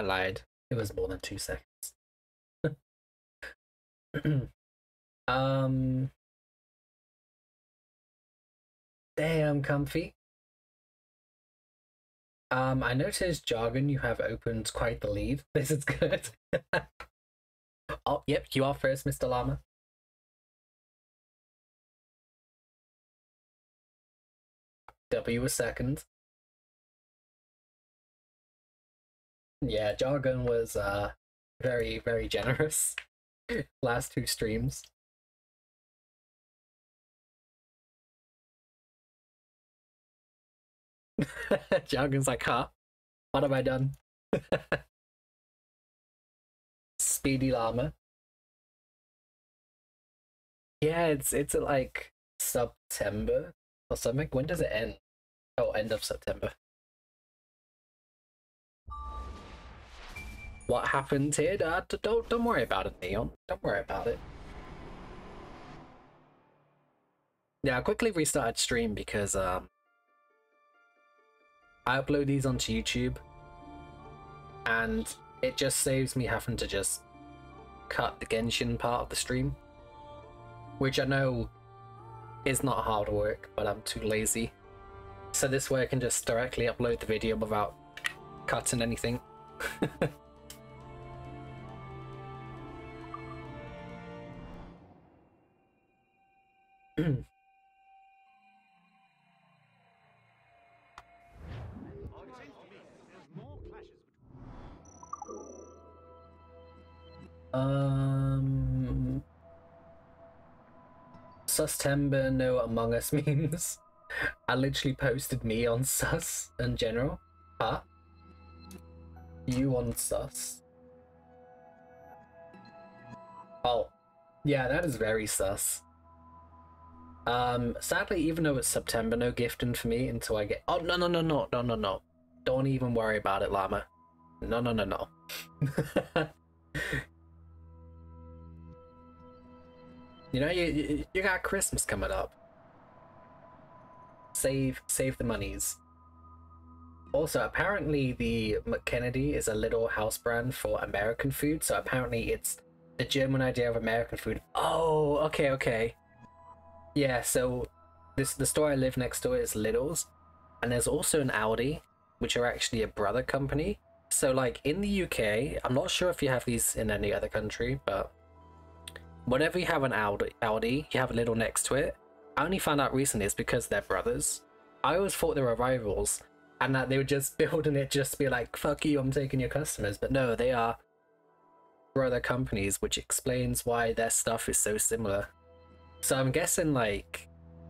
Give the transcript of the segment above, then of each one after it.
lied. It was more than 2 seconds. Damn comfy. I noticed Jargon, you have opened quite the lead. This is good. Oh, yep, you are first, Mr. Llama. W was second. Yeah, Jargon was very, very generous. Last 2 streams. Jargon's like, huh? What have I done? Speedy Llama. Yeah, it's at like September or something. When does it end? Oh, end of September. What happened here? Don't worry about it, Neon. Don't worry about it. Yeah, I quickly restarted stream because I upload these onto YouTube, and it just saves me having to just cut the Genshin part of the stream, which I know is not hard work, but I'm too lazy. So this way I can just directly upload the video without cutting anything. Sustember, no Among Us memes. I literally posted me on Sus in general. Huh? You on Sus? Oh, yeah, that is very sus. Sadly, even though it's September, no gifting for me until I get. Oh no! Don't even worry about it, Llama. No. You know, you got Christmas coming up. Save the monies. Also, apparently the McKennedy is a little house brand for American food, so apparently it's the German idea of American food. Oh, okay. Yeah, so the store I live next to is Lidl's, and there's also an Aldi, which are actually a brother company. So like in the UK, I'm not sure if you have these in any other country, but whenever you have an Aldi, you have a Lidl next to it. I only found out recently it's because they're brothers. I always thought they were rivals, and that they were just building it just to be like, fuck you, I'm taking your customers. But no, they are brother companies, which explains why their stuff is so similar. So I'm guessing, like,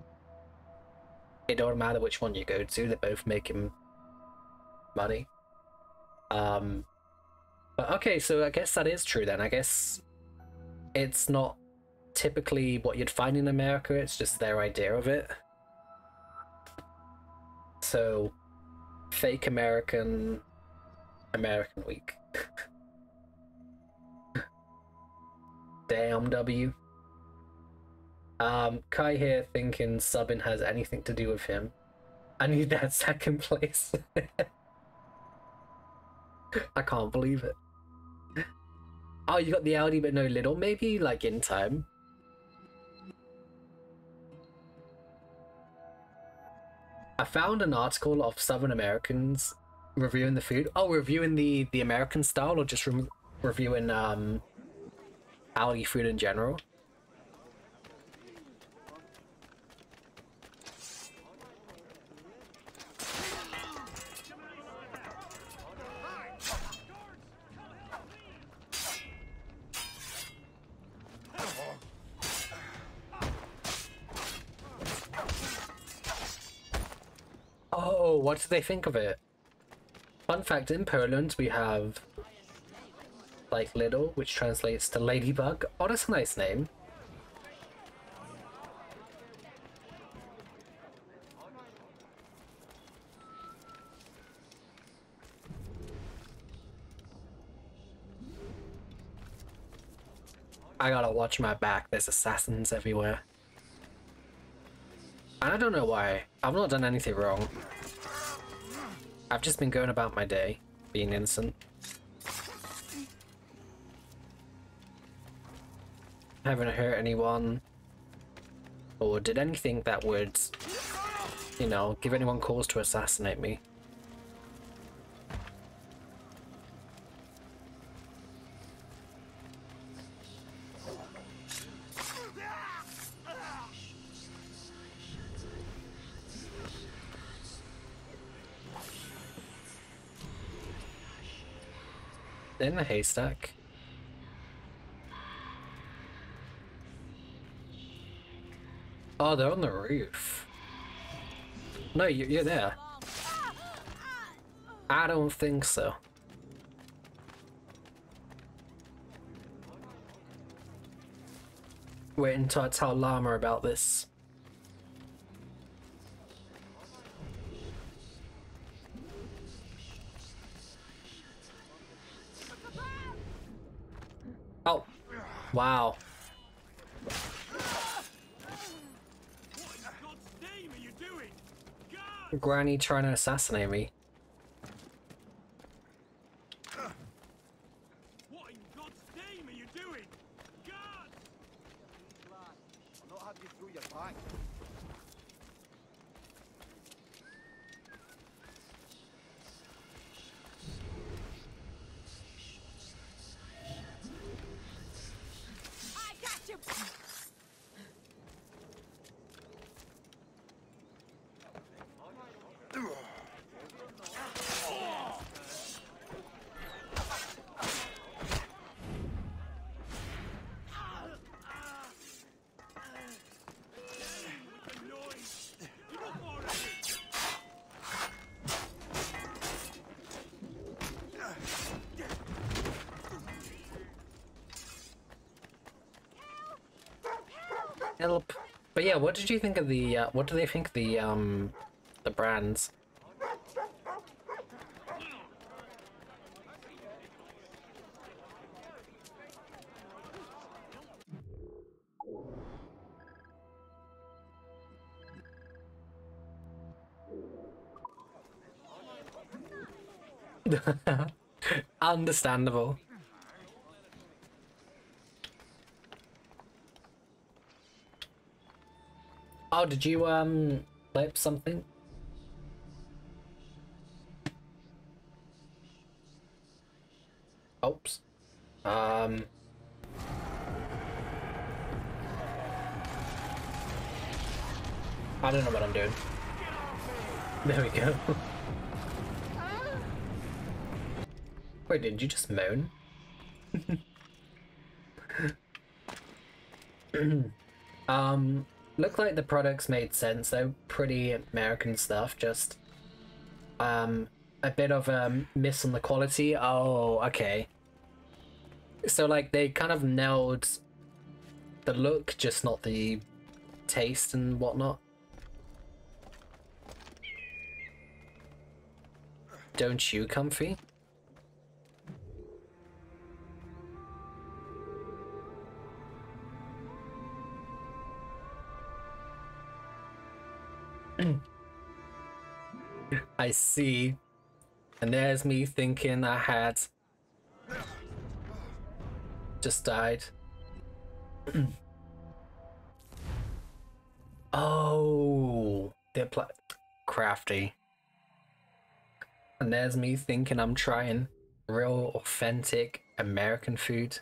it don't matter which one you go to, they're both making money. But okay, so I guess that is true then. I guess it's not typically what you'd find in America, it's just their idea of it. So, fake American week. Damn W. Kai here thinking subbing has anything to do with him. I need that second place. I can't believe it. Oh, you got the Audi but no Lidl? Maybe like in time. I found an article of Southern Americans reviewing the food. Oh, reviewing the American style, or just reviewing Audi food in general. Oh, what do they think of it? Fun fact, in Poland we have like Lidl, which translates to ladybug. Oh, that's a nice name. I gotta watch my back, there's assassins everywhere. And I don't know why. I've not done anything wrong. I've just been going about my day, being innocent. Haven't hurt anyone. Or did anything that would, you know, give anyone cause to assassinate me. In the haystack. Oh, they're on the roof. No, you're there. I don't think so. Wait until I tell Llama about this. Oh, wow. Granny trying to assassinate me. What in God's name are you doing? God! I'll not have you through your back. I got you! Help. But yeah, what did you think of the, what do they think of the brands? Understandable. Oh, did you clip something? Oops. I don't know what I'm doing. There we go. Wait, did you just moan? Looked like the products made sense though. Pretty American stuff, just a bit of a miss on the quality. Oh, okay. So like they kind of nailed the look, just not the taste and whatnot. Don't you, Comfy? I see. And there's me thinking I had just died. Oh, they're crafty. And there's me thinking I'm trying real authentic American food.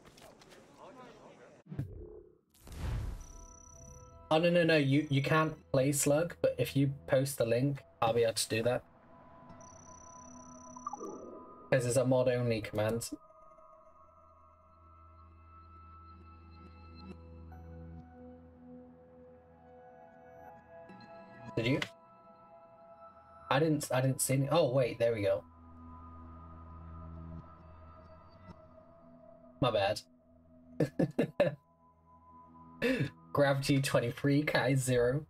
Oh no, you can't play Slug, but if you post the link, I'll be able to do that. Because it's a mod only command. Did you? I didn't see any. Oh wait, there we go. My bad. Gravity 23, Kai 0.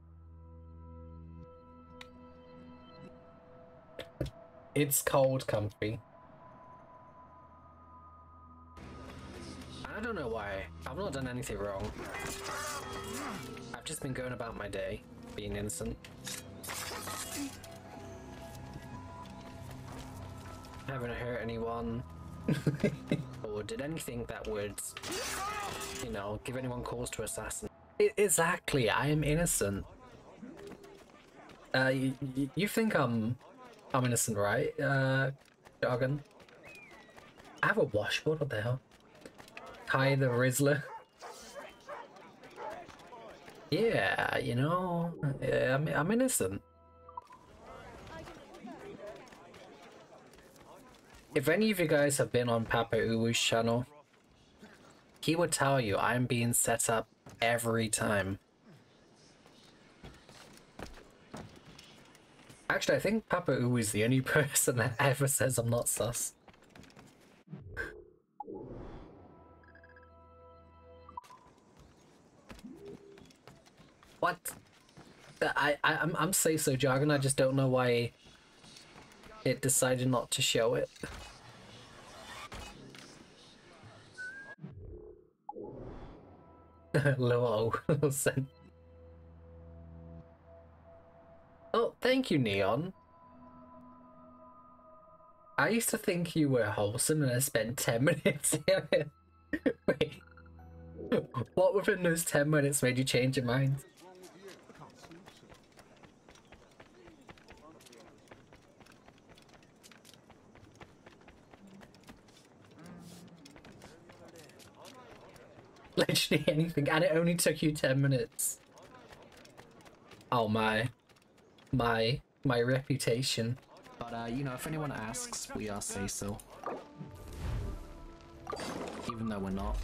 It's cold, Comfy. I don't know why. I've not done anything wrong. I've just been going about my day, being innocent. Haven't hurt anyone. Or did anything that would, you know, give anyone cause to assassinate. Exactly, I am innocent. You think I'm innocent, right? Jargon. I have a washboard. What the hell? Kai the Rizzler. Yeah, you know, yeah, I'm innocent. If any of you guys have been on Papa Uwu's channel, he would tell you I'm being set up every time. Actually, I think Papa Uwu is the only person that ever says I'm not sus. What? I'm say so jargon. I just don't know why it decided not to show it. Little sen. Oh, thank you, Neon. I used to think you were wholesome, and I spent 10 minutes here. Wait, what within those 10 minutes made you change your mind? Literally anything, and it only took you 10 minutes. Oh my reputation. But you know, if anyone asks, we are say so. Even though we're not.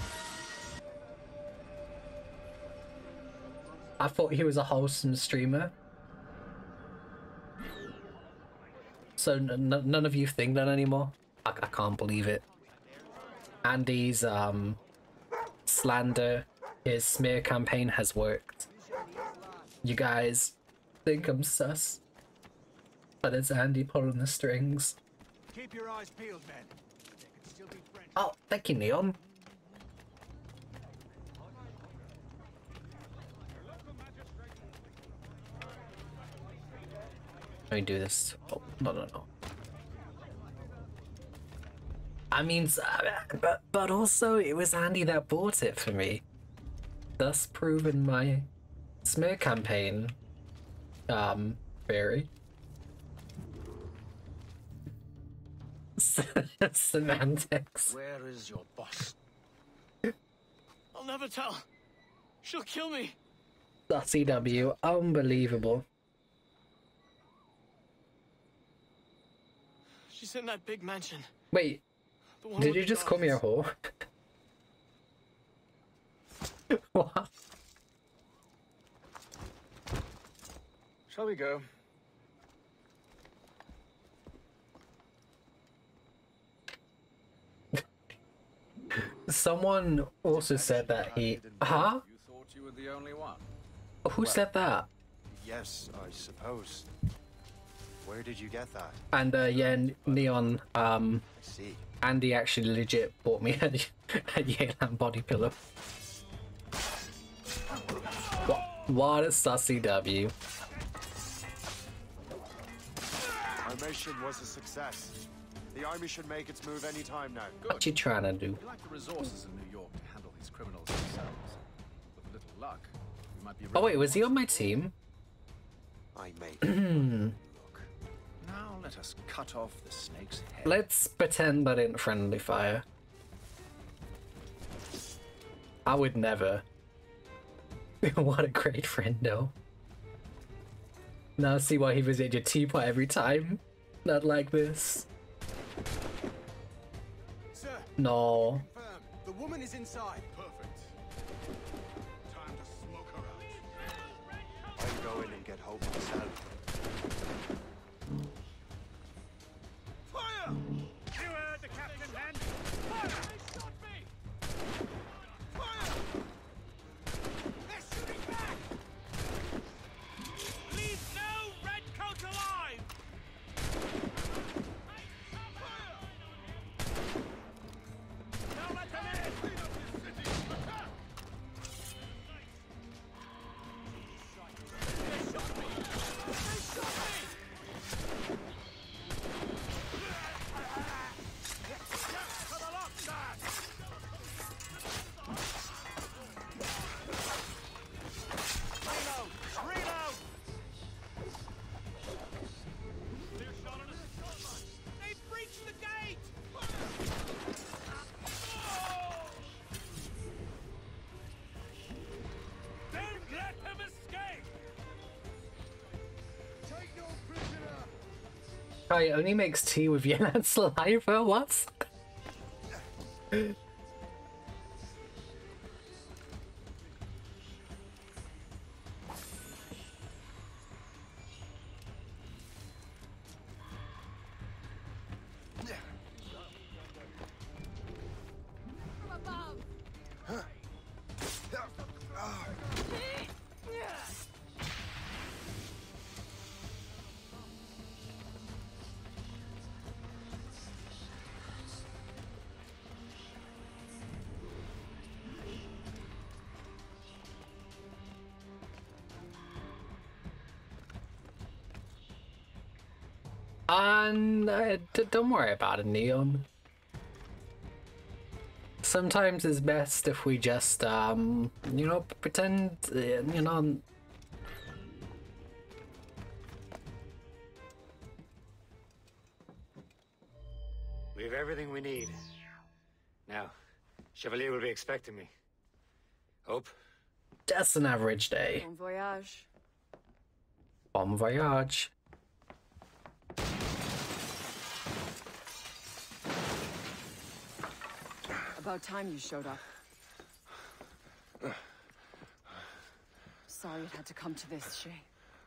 I thought he was a wholesome streamer. So none of you think that anymore? I can't believe it. Andy's slander, his smear campaign has worked. You guys think I'm sus, but it's Andy pulling the strings. Keep your eyes peeled, men. They could still be friends. Oh, thank you, Neon. Let me do this. Oh, no. I mean, but also it was Andy that bought it for me, thus proving my smear campaign theory. Semantics. Where is your boss? I'll never tell. She'll kill me. CW, unbelievable. She's in that big mansion. Wait, The one did with you the just call me a gardens. whore? What? Shall we go? Someone also said that he... Huh? You thought you were the only one. Who said that? Yes, I suppose. Where did you get that? And yeah, Neon, I see. Andy actually legit bought me a Yelan body pillow. What a sussy W. Our mission was a success. The army should make its move any time now. What you trying to do? We lack the resources in New York to handle these criminals themselves. With a little luck, we might be. Oh wait, was he on my team? I made it. Look. Now let us cut off the snake's head. Let's pretend that in friendly fire. I would never. What a great friend, though. Now see why he visited your teapot every time. Not like this. Sir, No. confirm. The woman is inside. Perfect. Time to smoke her out. I'll go in and get Hope myself. Fire! You heard the captain, men. Fire! They shot me! Fire! They're shooting back! Leave no redcoat alive! Fire! Don't let them in! Clean up this city! Attack! They shot me! Kai only makes tea with Yelan saliva? What? Don't worry about it, Neon. Sometimes it's best if we just, you know, pretend, you know... We have everything we need. Now, Chevalier will be expecting me. Hope? Just an average day. Bon voyage. Bon voyage. About time you showed up. Sorry it had to come to this, Shay.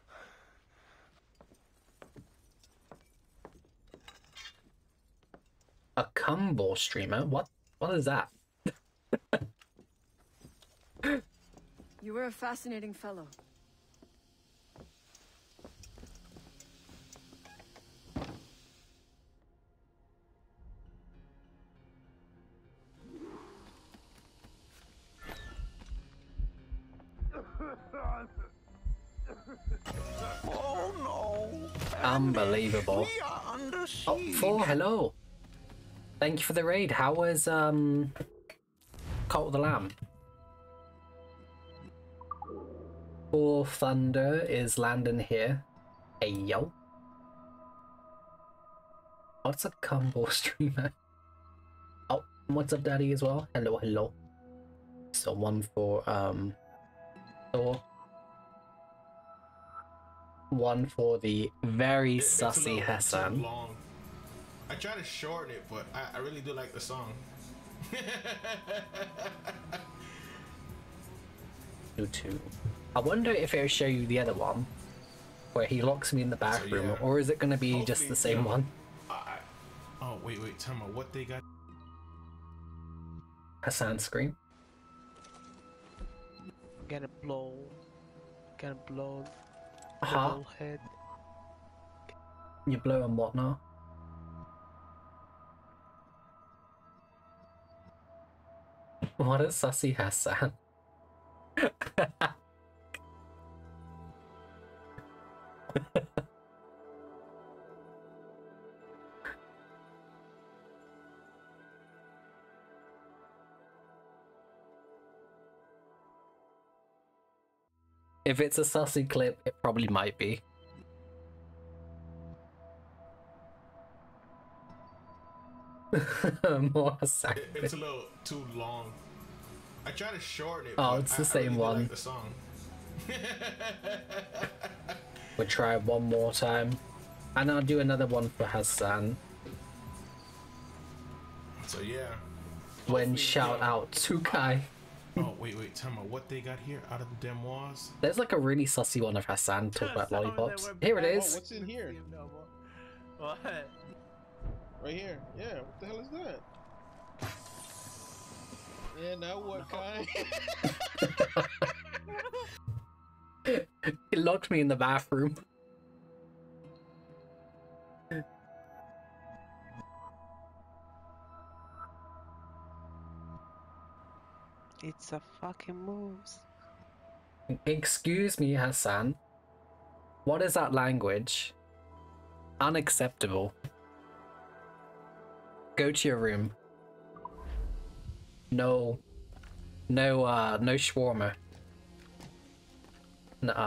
A Cumball streamer? What is that? You were a fascinating fellow. Oh no! Unbelievable. We are under siege. Oh, Four, hello. Thank you for the raid. How was Cult of the Lamb? Four Thunder is landing here. Hey yo. What's a Cumball streamer? Oh, what's up, Daddy, as well? Hello, hello. So one for Thor. One for the very sussy Hassan. Long. I try to shorten it, but I really do like the song. You too. I wonder if it'll show you the other one, where he locks me in the bathroom, yeah. or is it going to be Hopefully, just the same yeah. one? Oh wait, tell me what they got. Hassan scream. Gonna blow Huh? the head. You blow and whatnot? What a sussy Hassan. If it's a sussy clip, it probably might be. More Hassan. It's a little too long. I try to shorten it. Oh, but it's the I same really do one. like the song. We'll try one more time. And I'll do another one for Hassan. So yeah. When Hopefully, shout yeah. out to Kai. Oh wait, tell me what they got here out of the demoirs. There's like a really sussy one of Hassan talk about lollipops. Here it is. What's in here? What? Right here. Yeah, what the hell is that? Yeah, now what, Kai? He locked me in the bathroom. It's a fucking moves. Excuse me, Hassan. What is that language? Unacceptable. Go to your room. No shawarma. Nuh-uh.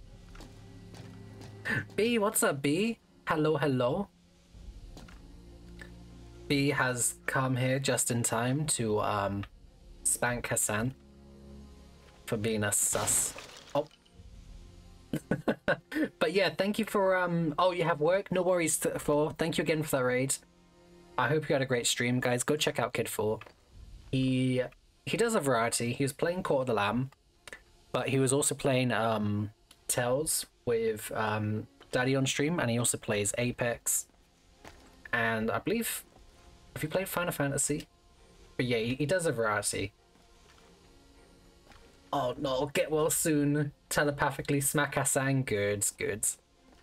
B, what's up, B? Hello, hello. B has come here just in time to, spank Hassan for being a sus. Oh. But yeah, thank you for oh, you have work? No worries, for thank you again for that raid. I hope you had a great stream, guys. Go check out Kid 4. He does a variety. He was playing Court of the Lamb, but he was also playing Tales with Daddy on stream, and he also plays Apex. And I believe, have you played Final Fantasy? But yeah, he does a variety. Oh no, get well soon. Telepathically smack Hassan. Goods, goods.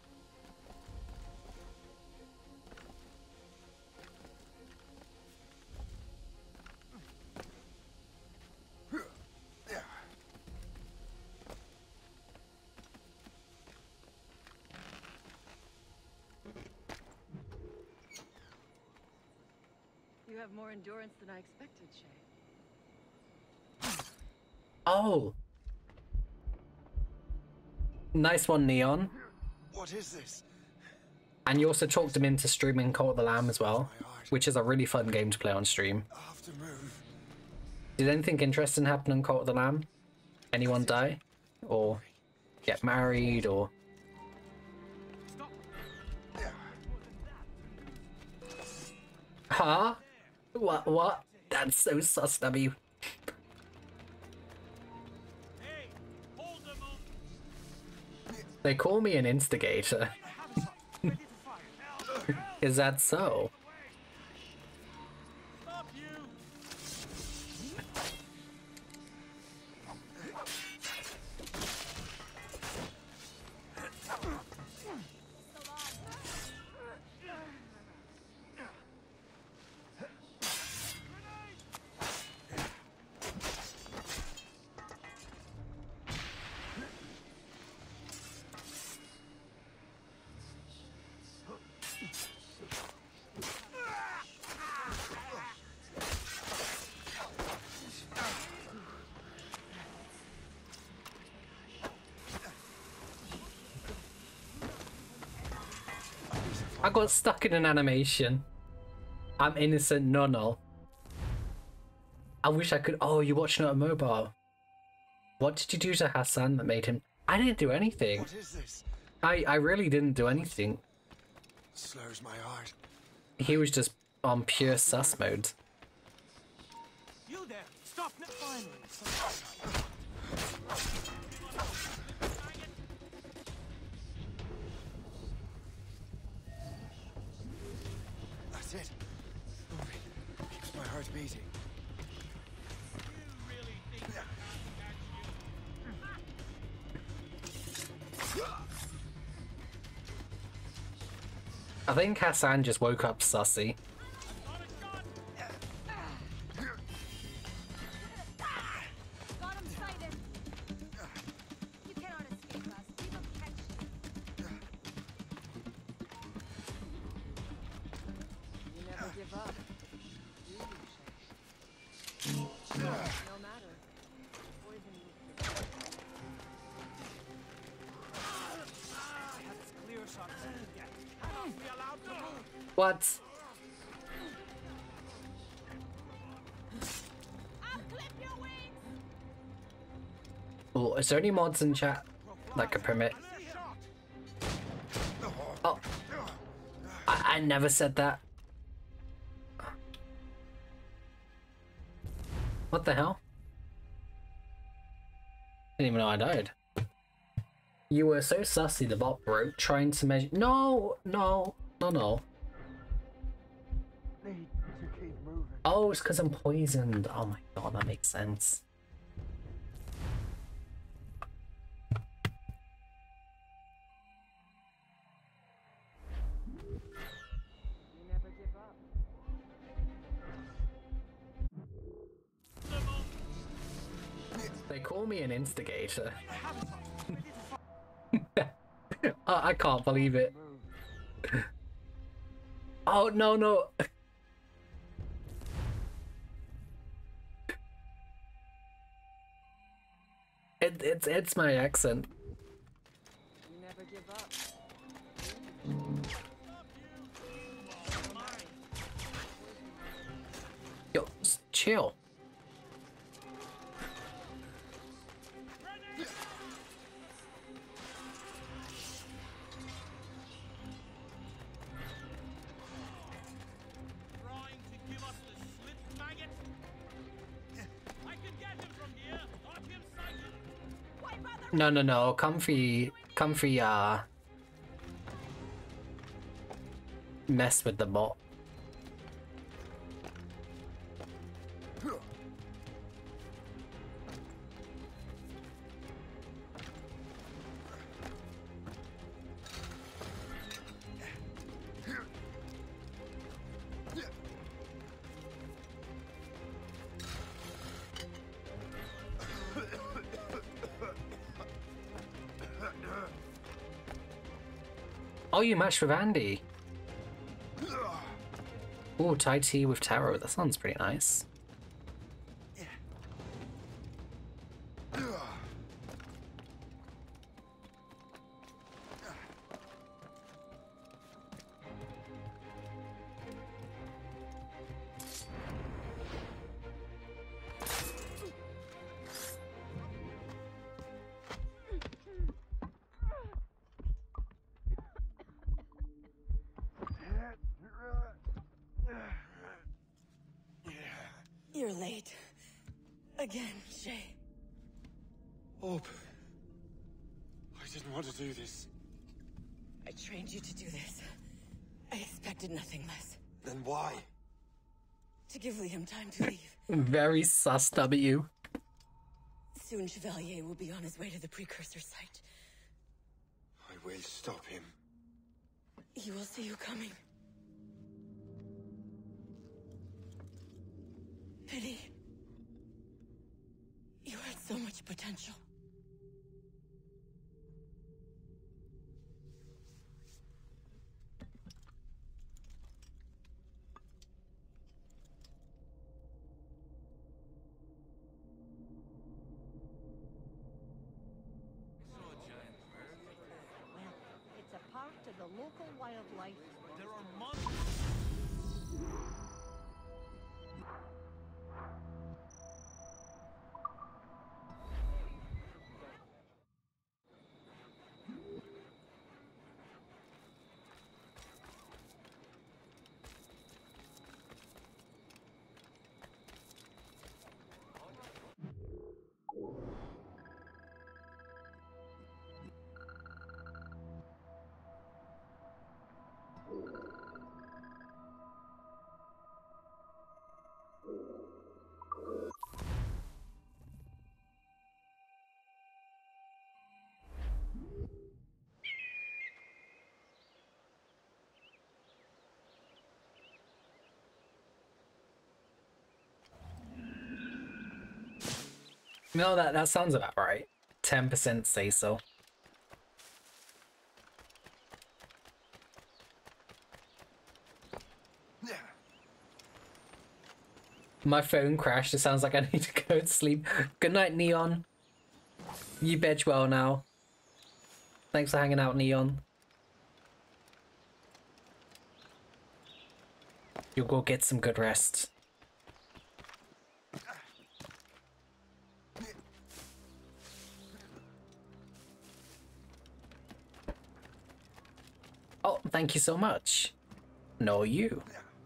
You have more endurance than I expected, Shay. Oh. Nice one, Neon. What is this? And you also talked him into streaming Cult of the Lamb as well, which is a really fun game to play on stream. I have to move. Did anything interesting happen in Cult of the Lamb? Anyone die? Or get married, or... Huh? What? That's so sus, W. They call me an instigator. Is that so? I got stuck in an animation. I'm innocent, no. I wish I could. Oh, you're watching it on mobile. What did you do to Hassan that made him? I didn't do anything. What is this? I really didn't do anything. Slurs my heart. He was just on pure sus mode. You there! Stop now! Finally, That's it. Moving. Keeps my heart beating. I think Hassan just woke up sussy. Got him sighted. You cannot escape us. We will catch you. You never give up, do you, Shay? No matter. Poison you. I have as clear shot as I can get. Cannot be allowed to move. What? I'll clip your wings. Oh, is there any mods in chat that could permit? Oh, I never said that. What the hell? Didn't even know I died. You were so sussy, the bot broke, trying to measure. No. Need to keep moving. Oh, it's because I'm poisoned. Oh my god, that makes sense. You never give up. They call me an instigator. I can't believe it. Oh no. It's my accent. You never give up. Yo, chill. No. Comfy, mess with the bot. Oh, you matched with Andy. Ooh, Thai tea with taro. That sounds pretty nice. You're late. Again, Shay. Hope. I didn't want to do this. I trained you to do this. I expected nothing less. Then why? To give Liam time to leave. Very sus, W. Soon Chevalier will be on his way to the precursor site. I will stop him. He will see you coming. Pity. You had so much potential. It's a part of the local wildlife. There are monsters. No, that sounds about right. 10% say so. My phone crashed. It sounds like I need to go to sleep. Good night, Neon. You bed well now. Thanks for hanging out, Neon. You'll go get some good rest. Oh, thank you so much. No, you.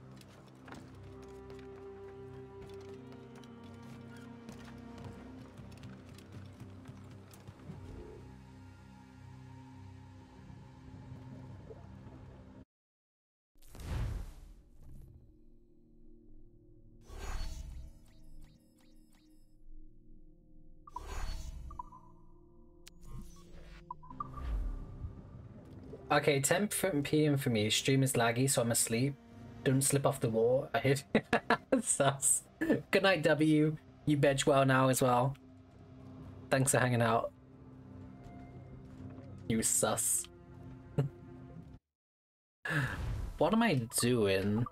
Okay, 10 PM for me. Stream is laggy, so I'm asleep. Don't slip off the wall. I hit. Sus. Good night, W. You bed well now as well. Thanks for hanging out. You sus. What am I doing?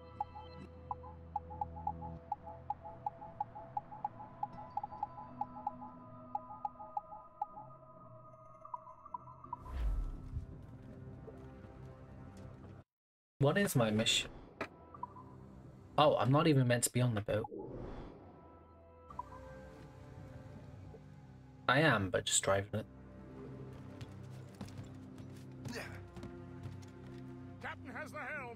What is my mission? Oh, I'm not even meant to be on the boat. I am, but just driving it. Captain has the helm.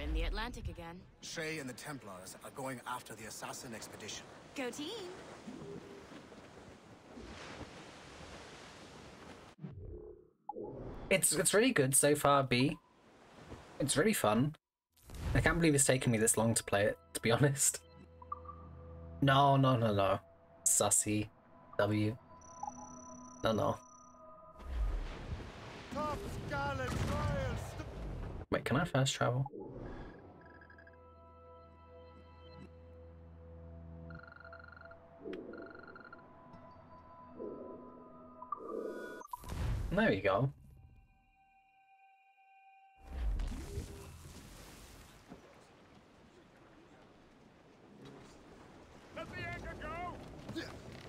in the Atlantic again. Shay and the Templars are going after the assassin expedition. Go team! It's really good so far, B. It's really fun. I can't believe it's taken me this long to play it, to be honest. No. Sussy. W. No. Wait, can I fast travel? There we go. Let the anchor go!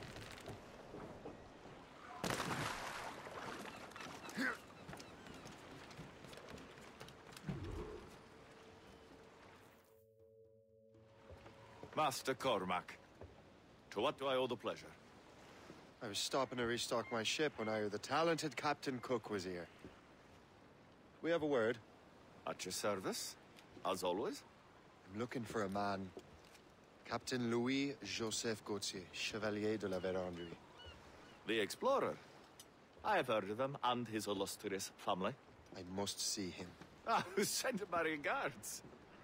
Master Cormac, to what do I owe the pleasure? I was stopping to restock my ship when I heard the talented Captain Cook was here. We have a word. At your service, as always. I'm looking for a man. Captain Louis-Joseph Gauthier, Chevalier de la Vérendrye. The explorer. I have heard of him and his illustrious family. I must see him. Ah, send him my regards.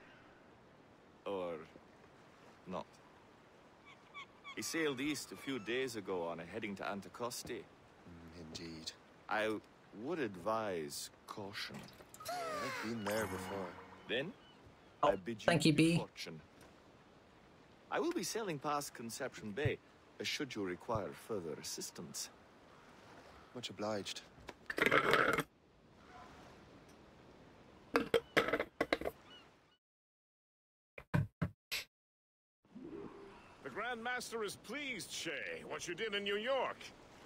Or not. He sailed east a few days ago on a heading to Anticosti. Indeed. I would advise caution. I've been there before. Then, I bid you thank you, B. fortune. I will be sailing past Conception Bay, should you require further assistance. Much obliged. The Grand Master is pleased, Shay, what you did in New York.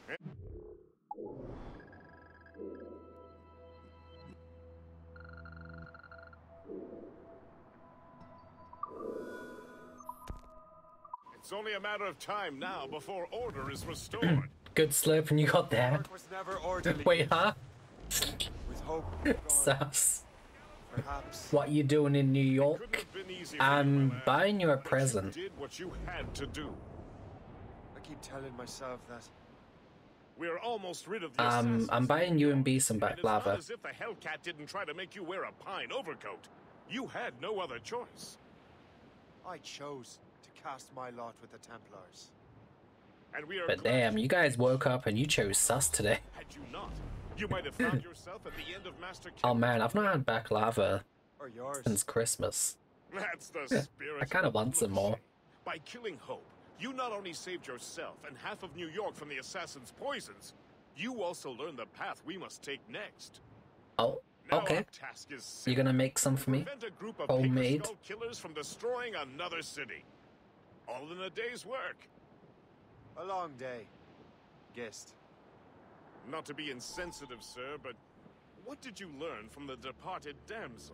It's only a matter of time now before order is restored. Good slurp when you got there. Was never orderly. Wait, huh? With hope Sass. perhaps. What you doing in New York? Been easy for you, I'm my lad, buying you a but present. You did what you had to do. I keep telling myself that. We're almost rid of the I'm assassins. buying you and B some And it's not baklava. as if the Hellcat didn't try to make you wear a pine overcoat. You had no other choice. I chose to cast my lot with the Templars. And we are But glad damn, you guys woke up and you chose sus today. had you not. You might have found yourself at the end of Master Oh man, I've not had baklava Or yours. since Christmas. That's the Yeah, spirit. I kind of want some more. By killing Hope, you not only saved yourself and half of New York from the assassins' poisons, you also learned the path we must take next. Oh, Now okay. our task is You gonna make some for me? prevent a group of Homemade? Paper Skull killers from destroying another city. All in a day's work. A long day. Guest. Not to be insensitive, sir, but what did you learn from the departed damsel?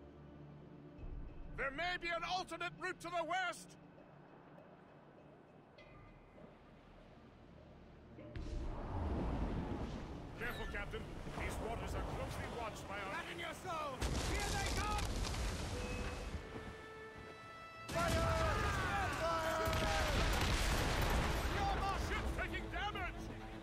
There may be an alternate route to the west! Careful, Captain. These waters are closely watched by our... Back in yourselves! Here they come! Your ship's taking damage!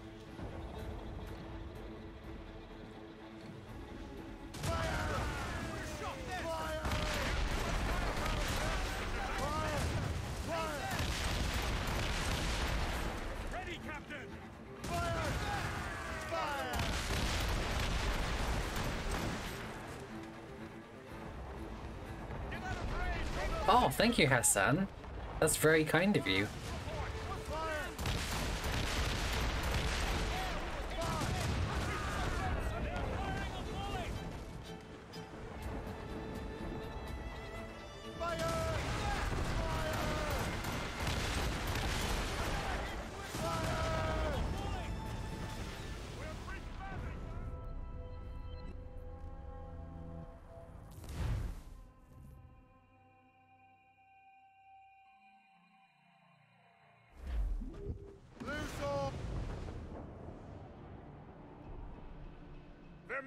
Ready, Captain! Oh, thank you, Hassan. That's very kind of you.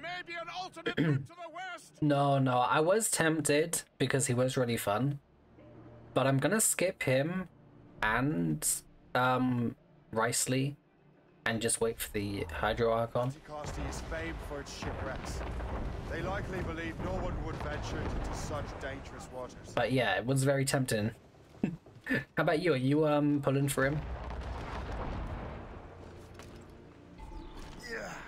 may be an alternate route to the west. No, I was tempted because he was really fun. But I'm gonna skip him and Ricely and just wait for the Hydro Archon. Anticosti is famed for its shipwrecks. They likely believe no one would venture into such dangerous waters. But yeah, it was very tempting. How about you? Are you pulling for him? Yeah.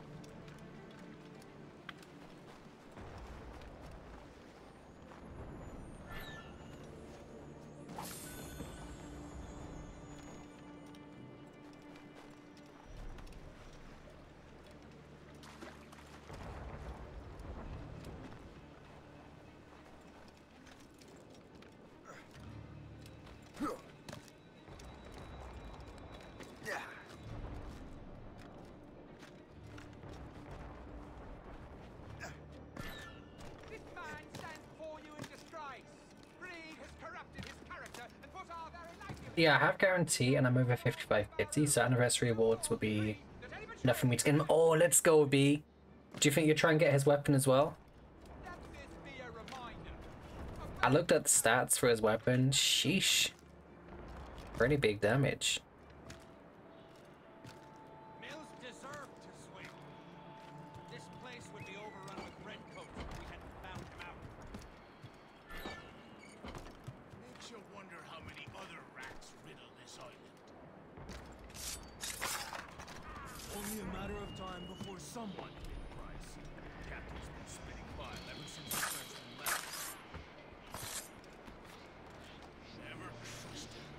This man stands for you in disgrace. Brigg has corrupted his character and put our very life in Yeah, I have guarantee and I'm over 5550, so anniversary awards will be enough for me to get him. Oh, let's go, B. Do you think you'll try and get his weapon as well? I looked at the stats for his weapon. Sheesh. Pretty big damage. Mills deserved to swing. This place would be overrun with redcoats if we hadn't found him out. Makes you wonder how many other rats riddle this island. Only a matter of time before someone paid the price. The captain's been spitting fire ever since the Frenchman left. Never trust him.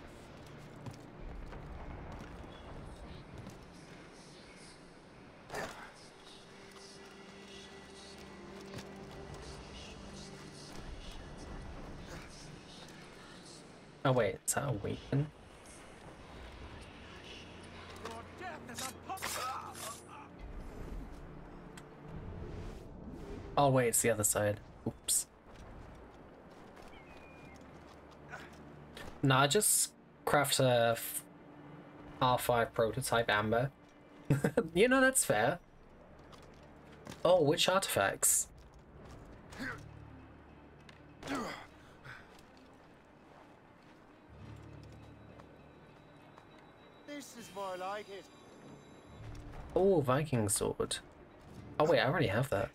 Oh wait, is that a weapon? Your death is a pump. Oh wait, it's the other side. Oops. Nah, just craft a R5 prototype amber. You know, that's fair. Oh, which artifacts? This is more like it. Oh, Viking sword. Oh wait, I already have that.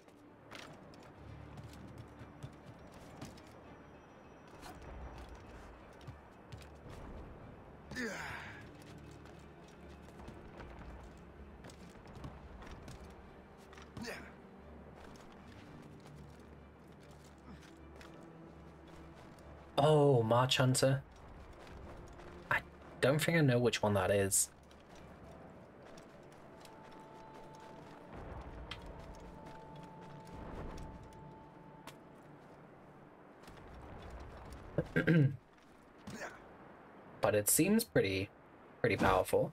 Oh, March Hunter. I don't think I know which one that is. But it seems pretty powerful.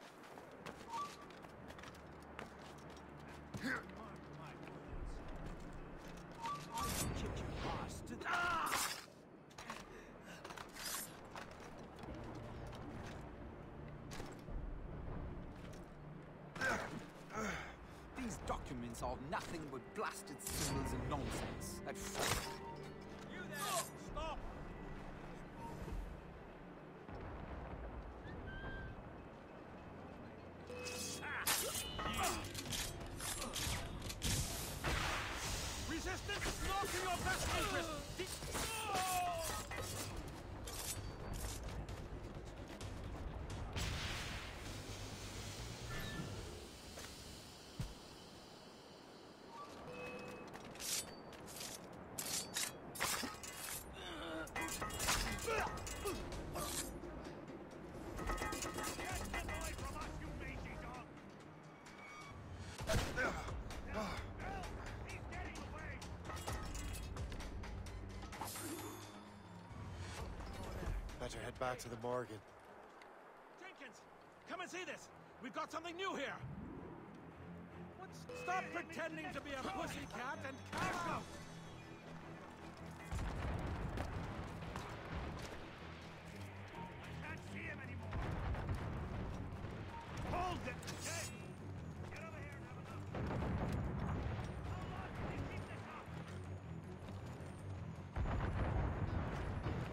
These documents are nothing but blasted symbols and nonsense. You there! Stop! Resistance is not in your best interest! Better head back to the Morgan. Jenkins, come and see this! We've got something new here! Stop pretending to be a pussycat and come out! I can't see him anymore! Hold it! Get over here and have a look!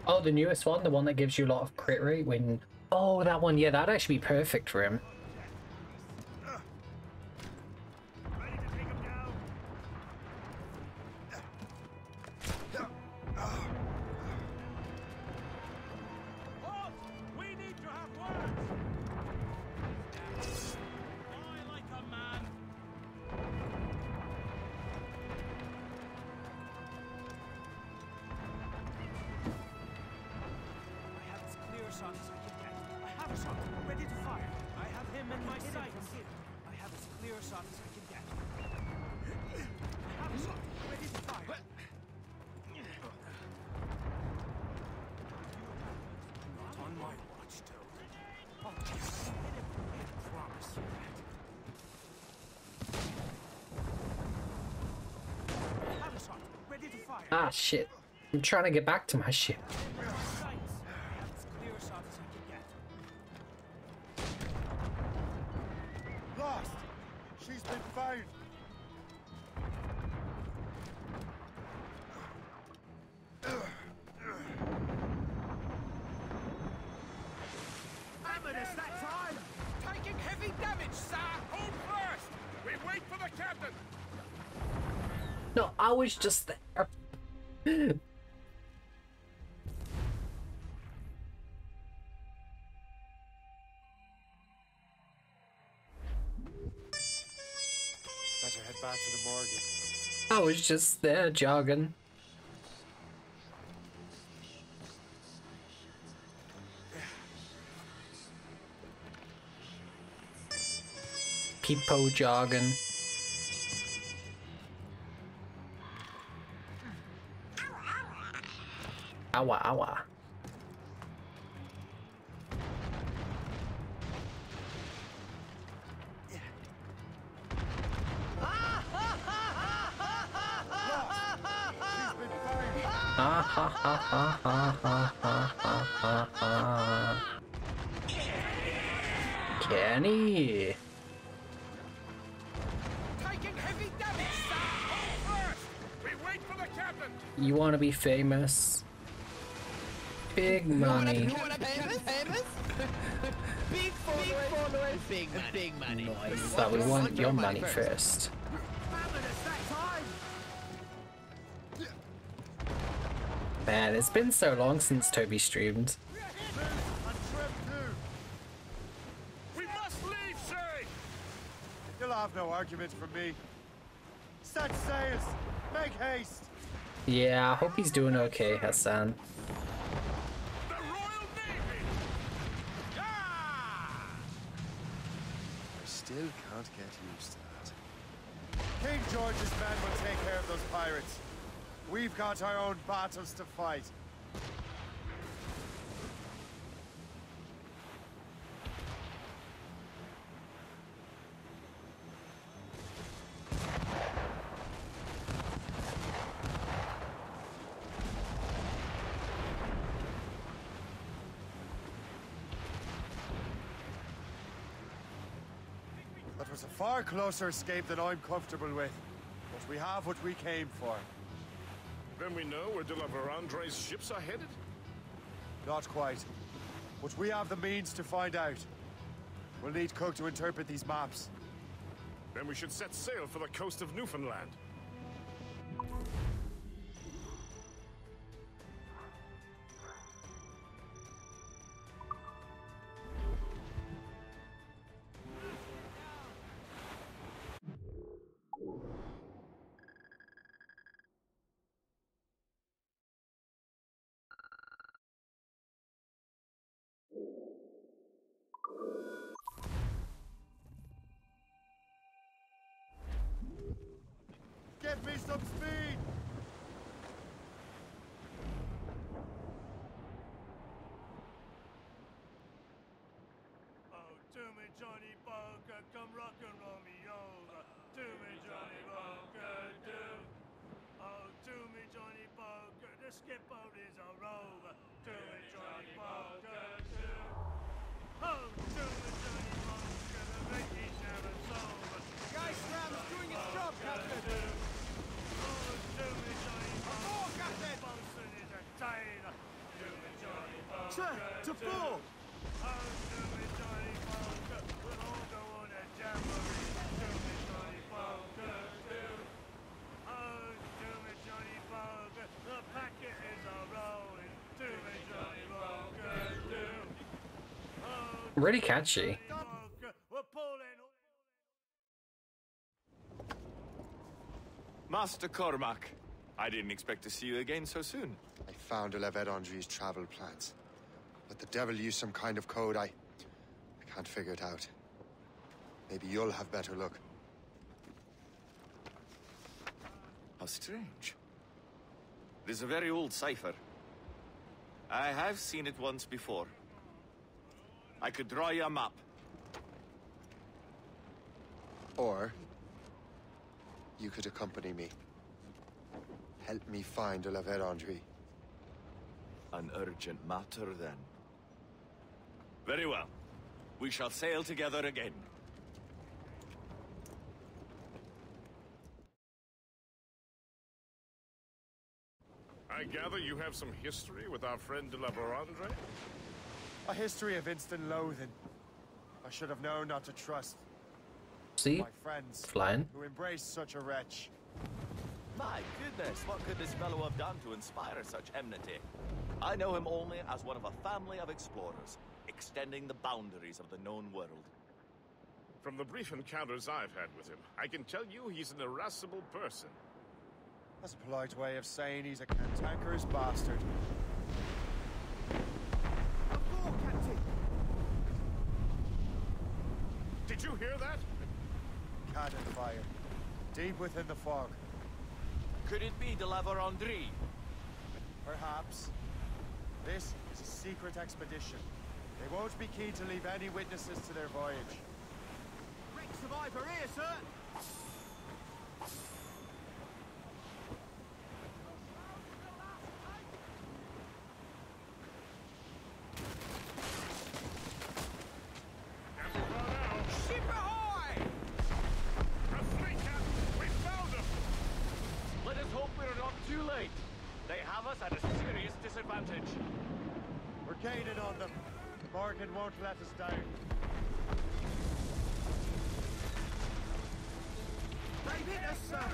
Oh, the newest one, the one that gives you a lot of crit rate when... Oh, that one, yeah, that'd actually be perfect for him. Ah, shit. I'm trying to get back to my ship. Lost! She's been found! Amadis, that time! Taking heavy damage, sir! Hold first! We wait for the captain! No, I was just there. Better head back to the morgue. I was just there jogging. People jogging. Awa awa. Ha ha ha ha ha ha ha ha ha. Kenny. Taking heavy damage, sir! Hold first! We wait for the captain! You want to be famous? Big money. You wanna famous? Big followers, big money. Nice. But we want your money first. Man, it's been so long since Toby streamed. We must leave, sir! You'll have no argument from me. Set sails! Make haste! Yeah, I hope he's doing okay, Hassan. I still can't get used to that. King George's men will take care of those pirates. We've got our own battles to fight. That was a far closer escape than I'm comfortable with. But we have what we came for. Then we know where De La Verandre's ships are headed? Not quite. But we have the means to find out. We'll need Cook to interpret these maps. Then we should set sail for the coast of Newfoundland. Get me some speed! Oh, do me Johnny Poker, come rock and roll me over. Do me Johnny Poker, do. Oh, do me Johnny Poker, the skip boat is a rover. Do me Johnny Poker, do. Oh, do me Johnny Poker, the Ricky's never sober. The ice ram's doing its job, Captain. Oh, do me Johnny Poker, the bosun is a tailor. Do Sir, to 4! Really catchy. Master Cormac, I didn't expect to see you again so soon. I found Olevet Andri's travel plans. But the devil used some kind of code. I can't figure it out. Maybe you'll have better luck. How strange. It is a very old cipher. I have seen it once before. I could draw you a map. Or you could accompany me. Help me find Olevet Andri. An urgent matter, then. Very well. We shall sail together again. I gather you have some history with our friend de la Vérandre? A history of instant loathing. I should have known not to trust See? my friends Flying. who embrace such a wretch. My goodness, what could this fellow have done to inspire such enmity? I know him only as one of a family of explorers, extending the boundaries of the known world. From the brief encounters I've had with him, I can tell you he's an irascible person. That's a polite way of saying he's a cantankerous bastard. Did you hear that? Cannon fire. Deep within the fog. Could it be de la Vérandre? Perhaps. This is a secret expedition. They won't be keen to leave any witnesses to their voyage. Wreck survivor here, sir! Ship ahoy! A fleet, Captain! We found them! Let us hope we're not too late. They have us at a serious disadvantage. We're gaining on them. Morgan won't let us down. They've hit us, sir!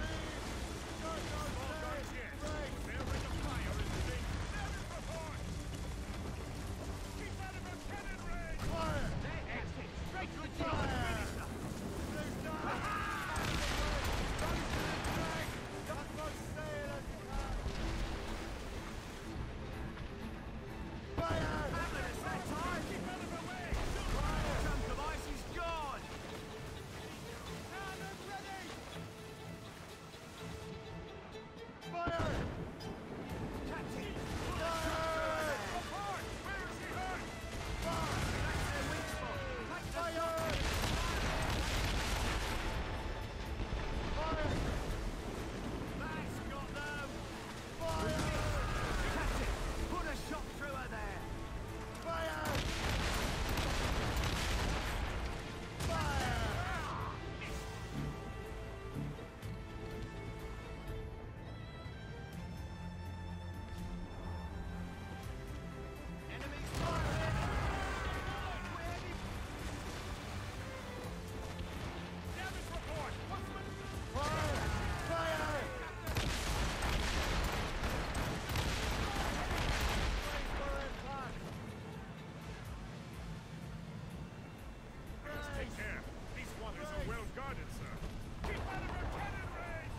Take care. These waters are well guarded, sir. Keep out of our cannon range!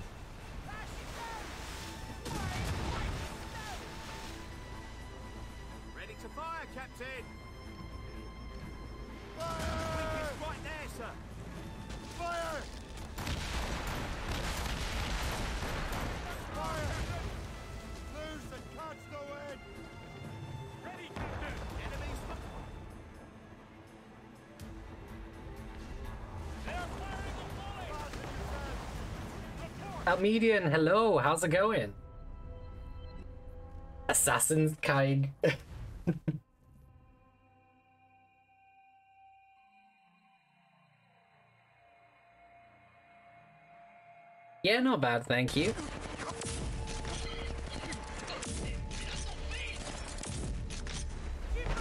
Ready to fire, Captain! Fire! Right there, sir! Fire! Fire! Lose and catch the wind! Ready, Captain! Enemies... Almedian, hello, how's it going? Assassin's Kind. Yeah, not bad, thank you. Keep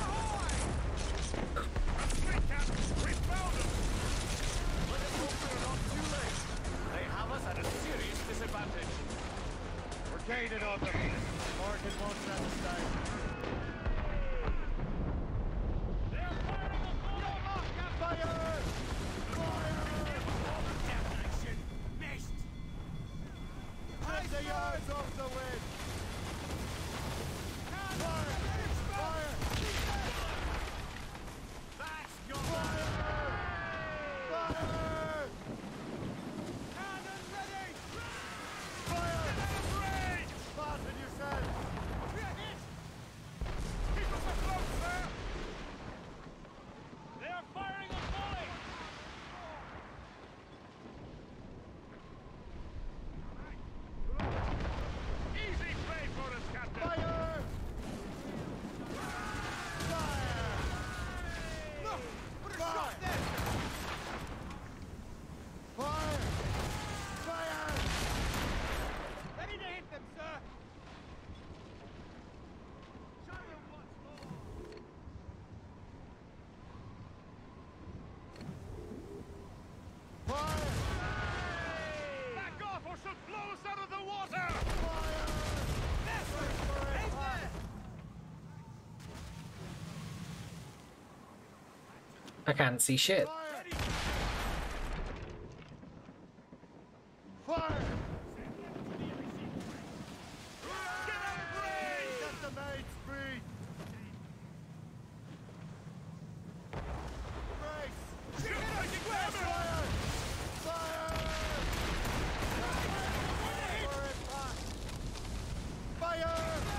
I can't see shit. Fire! Get the mates free! Brace! Fire! Fire! Fire!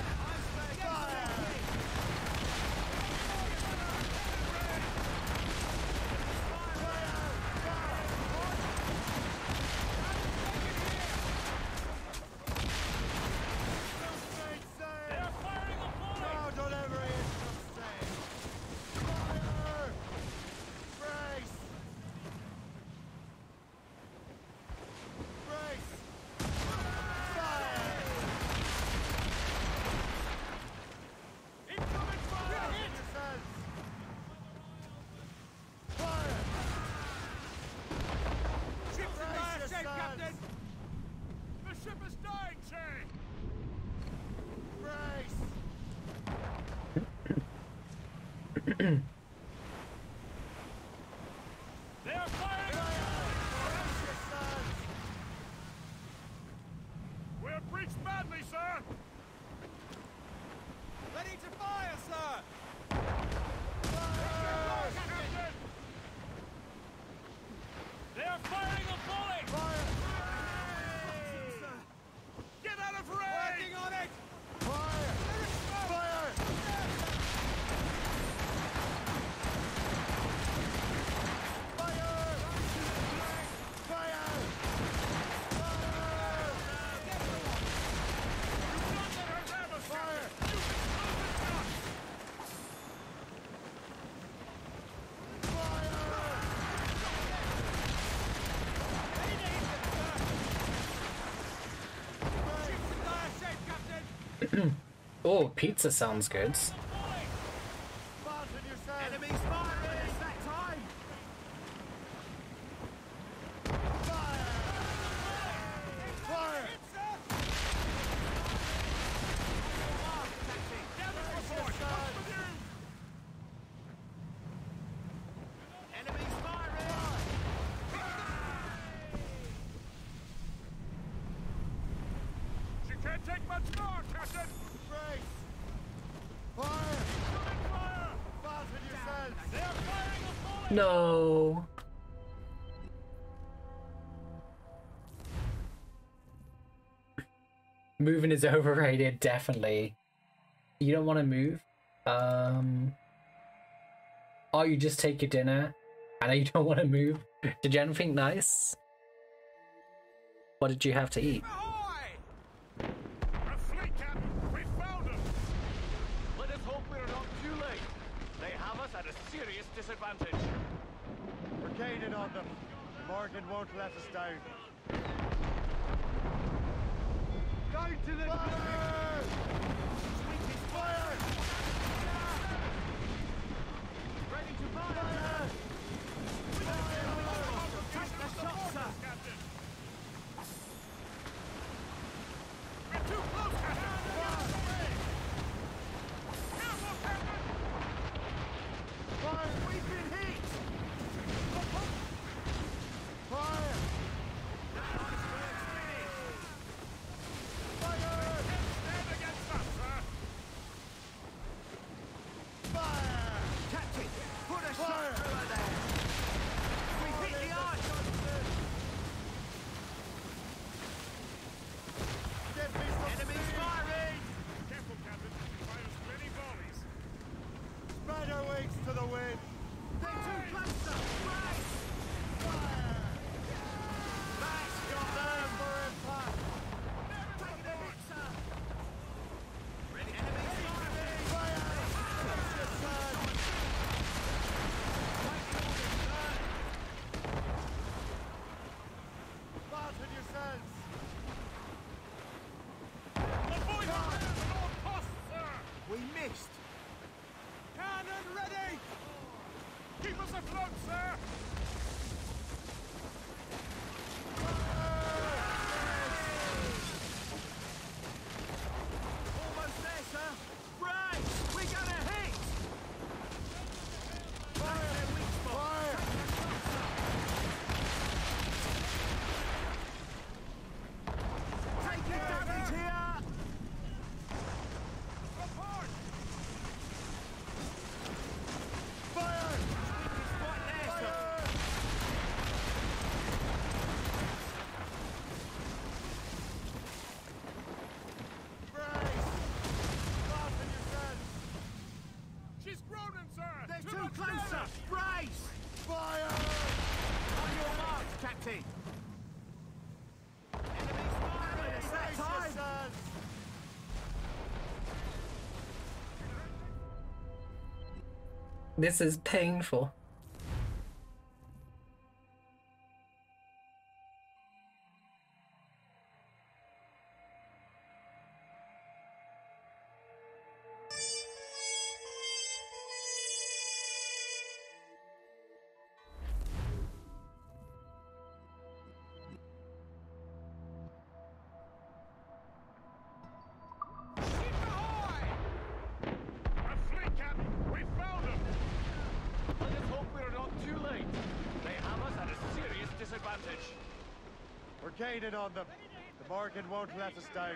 We're breached badly, sir! Ready to fire, sir! Captain! They are firing a volley! Get out of range! Working on it! Fire! Fire! Oh, pizza sounds good. Enemies firing! It's that time! Fire! Enemies firing! She can't take much more, Captain! Brace! Fire! Fire! Fasten yourselves! They're firing a volley! No. Moving is overrated, definitely. You don't want to move? Oh, you just take your dinner and you don't want to move? Did you have anything nice? What did you have to eat? A fleet, Captain! We found them! Let us hope we're not too late. They have us at a serious disadvantage. We're gaining on them. Morgan won't let us down. Down to the fire! Fire! Ready to fire! Take the shot, sir! Captain! We're too close, Captain! Careful, Captain! Fire! We've been hit! Fire! Stand against us, sir! Fire! Captain, put a Fire! shot through her there! We hit the ice! Give me some Enemies speed! firing! Careful, Captain! Fires many volleys! Spread our wings to the wind! They're too close, sir! Brace! Fire! That's got Time them! for impact! Take the hit, sir! Ready, enemies firing! Fire! Brace yourselves! Fasten yourselves! Avoid our at all costs, sir! We missed! Cannon ready! Keep us afloat, sir! Almost there, sir! Brace! We're gonna hit! That's their weak spot! Captain! It's that time! This is painful. We're gaining on them. The Morgan won't let us down.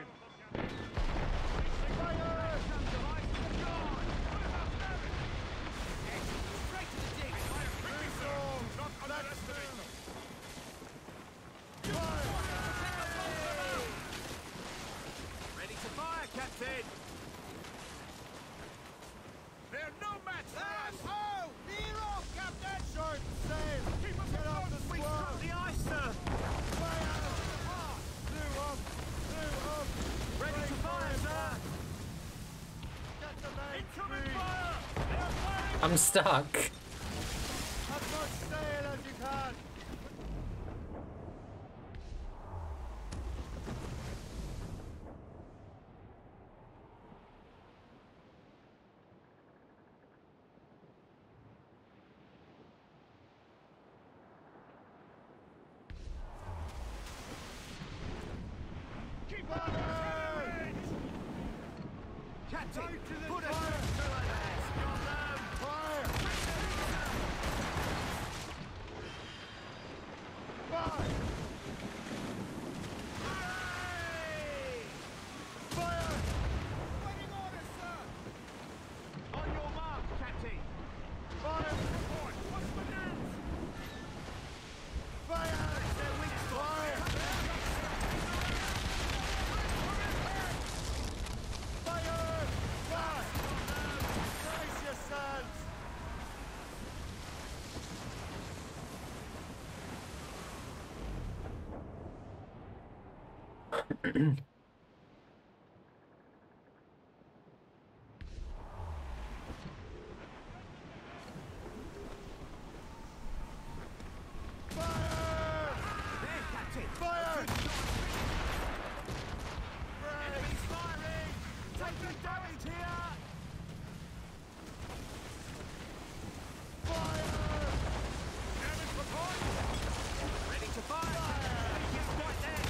Ready to fire, Captain! They're no match for us! Oh! Veer off, Captain! Short sail! Keep us get off the squad! The ice, sir! Fire! Blew up! Blew up! Ready to fire, sir! Get the main incoming fire! They're firing! I'm stuck. As much sail as you can! Captain, put us through fire! Fire! Fire! Waiting orders, sir! On your mark, Captain! Fire! Report! What's the news? Fire! They're weak to fire! Fire! Fire! Brace yourselves! Fire! There, Captain! Fire! Enemies firing! Taking damage here! Fire! Damage report! Ready to fire! Taking point there!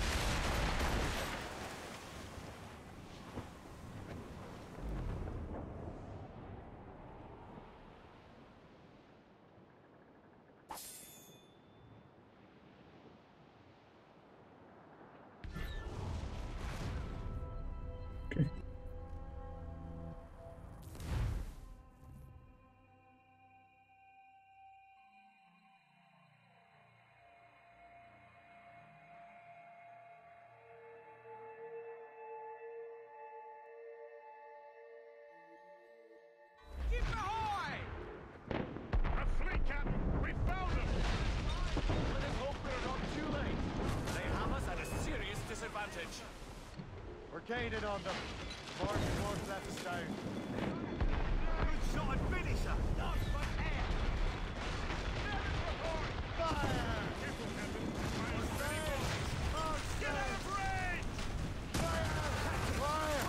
Keep ahoy! A fleet, Captain! We found them! Let us hope we're not too late. They have us at a serious disadvantage. We're gaining on them. Morgan won't let us down. Good shot and finisher! Not for air! Fire! Careful, Captain! More sail! More Get out sail! of range! Fire! Fire!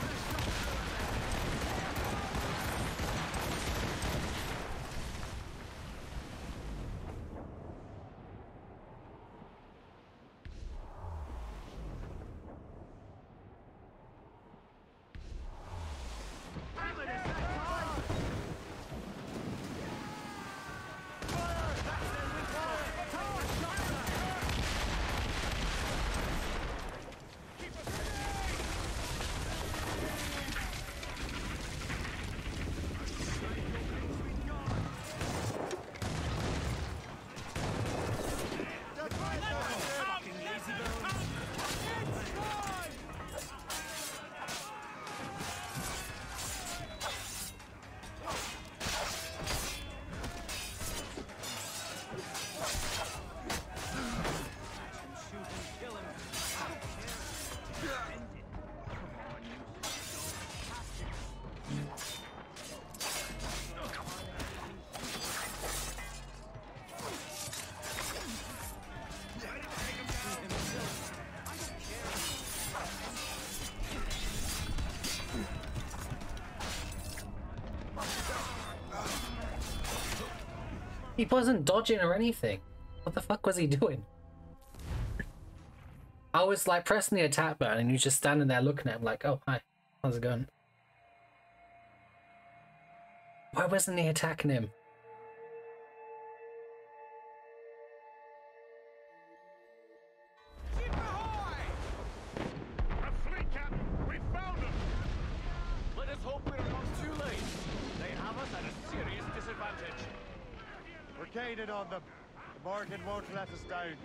He wasn't dodging or anything. What the fuck was he doing? I was like pressing the attack button and you just standing there looking at him like, oh, hi, how's it going? Why wasn't he attacking him? A fleet, Captain! We found them! Let us hope we're not too late. They have us at a serious disadvantage. We're gated on them. The Morgan won't let us down.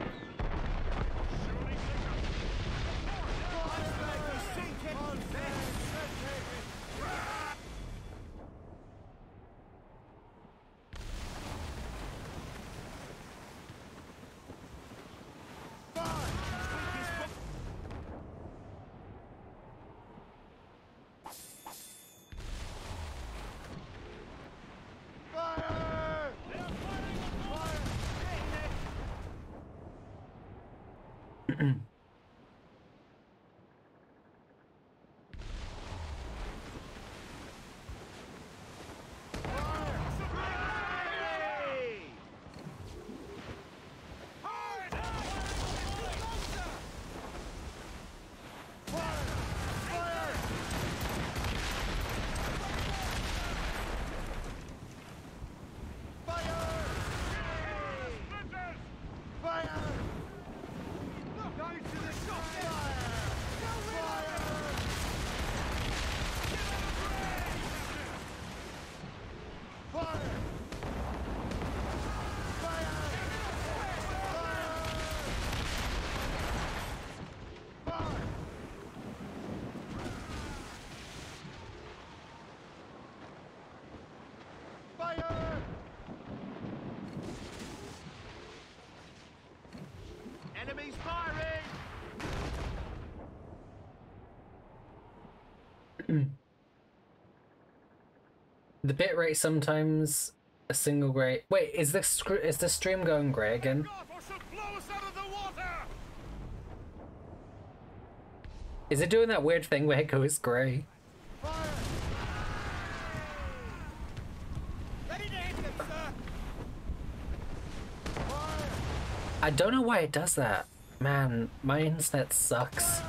Enemies firing! The bitrate sometimes a single grey. Wait, is the stream going grey again? Is it doing that weird thing where it goes grey? I don't know why it does that. Man, my internet sucks.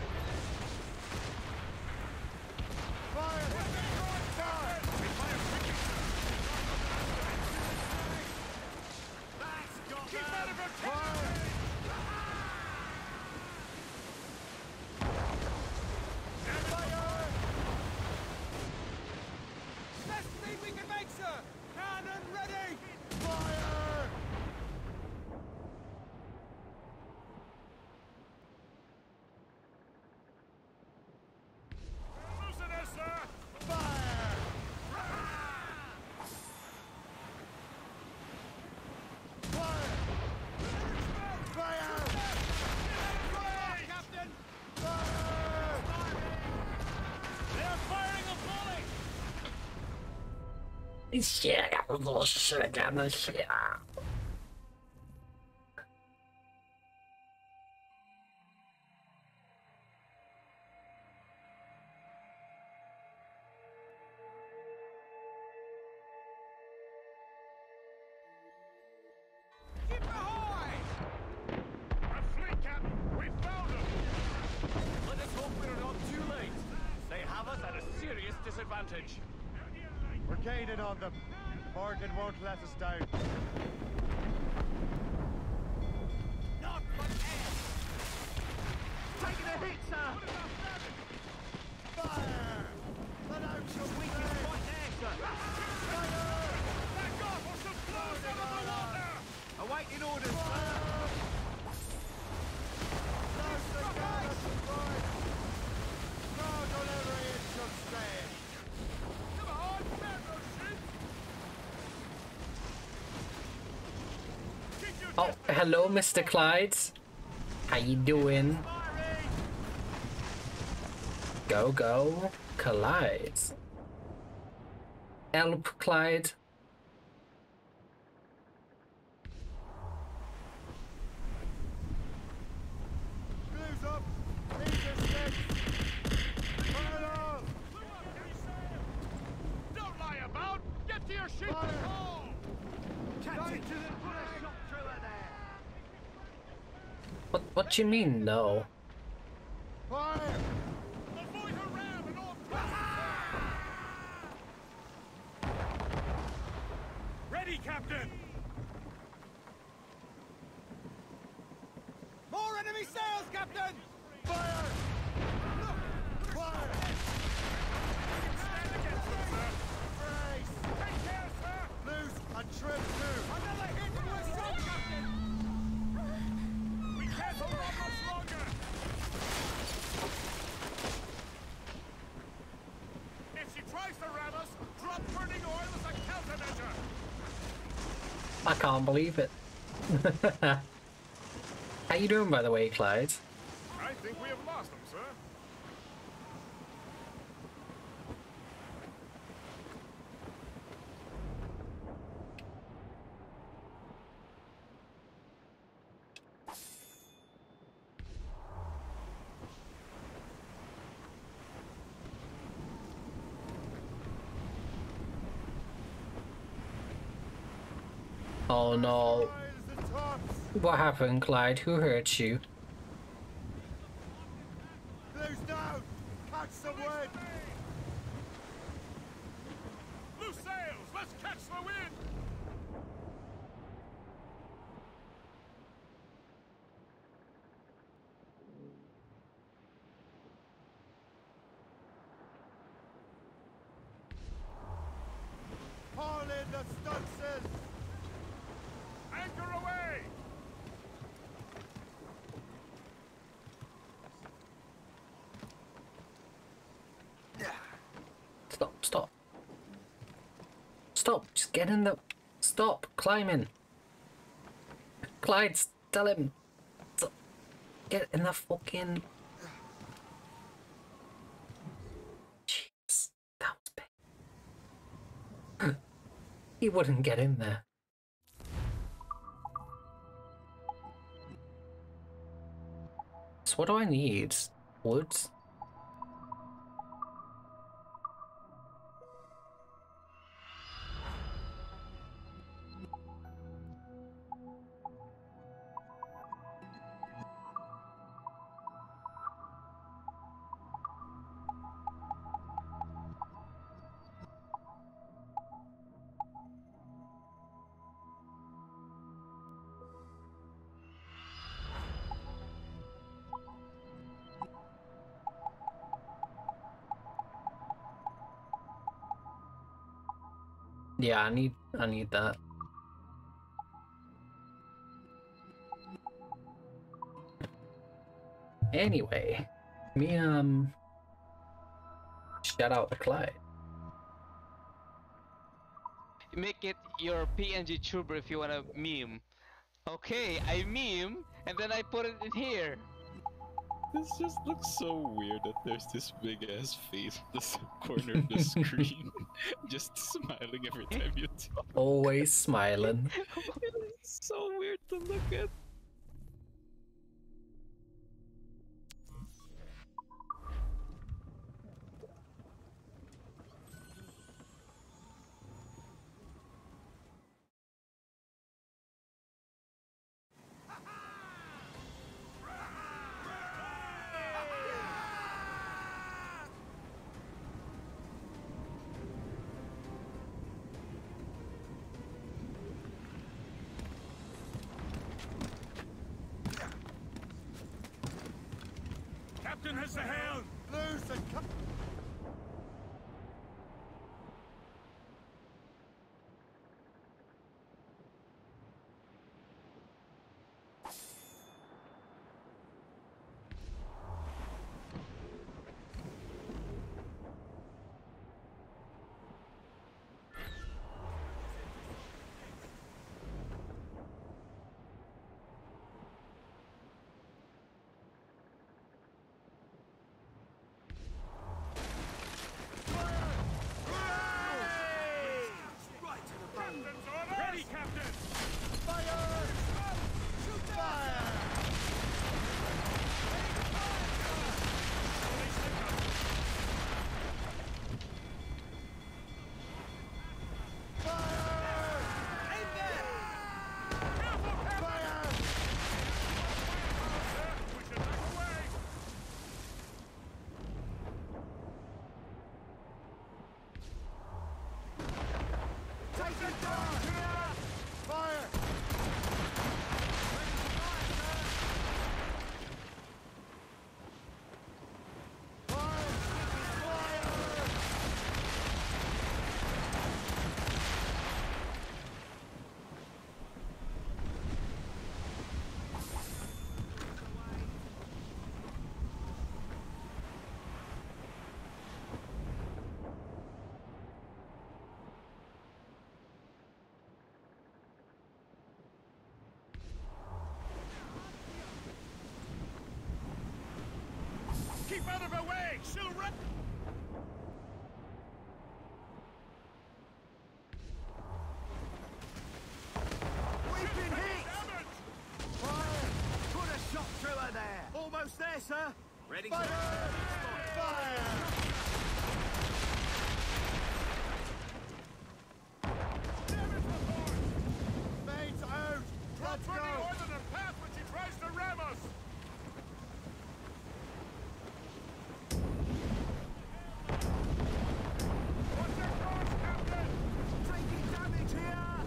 Shit, I got a little shit down the shit. We're gated on them. Morgan won't let us down. Not but air! Taking a hit, sir! Fire! Let out your weakest point there, sir! Fire! Back off or some blows out of the water! Awaiting orders, sir! That's the gun at the point! Guard on every inch of stage! Come on, Pedro, shoot! Oh, hello, Mr. Clyde. How you doing? Go, go, Clyde. Help, Clyde. Blues up! Eagle six! Fire on! Don't lie about! Get to your ship and haul! What do you mean, no? Fire! Ready, Captain! More enemy sails, Captain! Fire! Look! Fire! Stand against them, sir! Brace! Take care, sir! Loose and trim too! Another hit and we're shot, Captain! We can't hold on much longer! If she tries to ram us, drop burning oil as a countermeasure! I can't believe it. How you doing, by the way, Clyde? I think we have lost them, sir. Oh no. What happened, Clyde? Who hurt you? Loose down! Catch some wind! Loose sails! Let's catch the wind! Haul in the stunsails! Anchor away! Stop, stop. Stop, just get in the... Stop climbing. Clyde, tell him. Stop. Get in the fucking... Jeez, that was big. He wouldn't get in there. So what do I need? Woods? Yeah, I need that. Anyway, shout out to Clyde. Make it your PNG tuber if you wanna meme. Okay, I meme and then I put it in here. This just looks so weird that there's this big ass face in the corner of the screen, just smiling every time you talk. Always smiling. It's so weird to look at. Captain has the helm! Loose and cut! Fire! Keep out of her way! She'll run! We've been hit! Fire! Put a shot through her there! Almost there, sir! Ready to... Fire! Mains out! Let's go! Northern path when she tries to ram us! Taking damage here!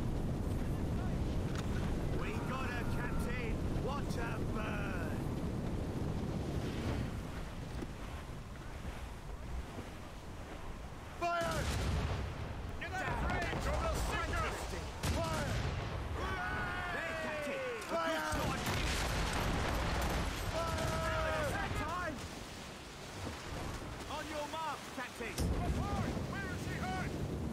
We got her, Captain! Watch her burn! Fire! Get out of range or they'll sink us! Fire! There, Captain! Fire! Fire! Is that time? On your mark, Captain! Where is she hurt?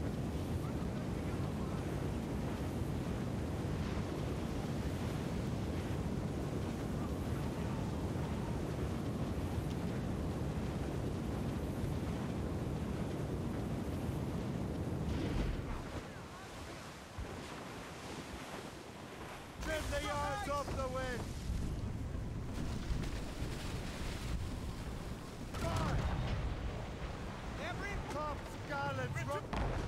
Trim the yards off the wind! Guard! Every top scallop's from...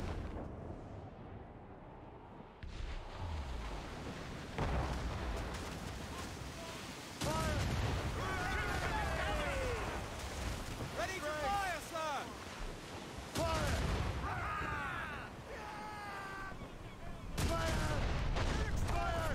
Ready to fire, sir! Fire! Fire! Fire!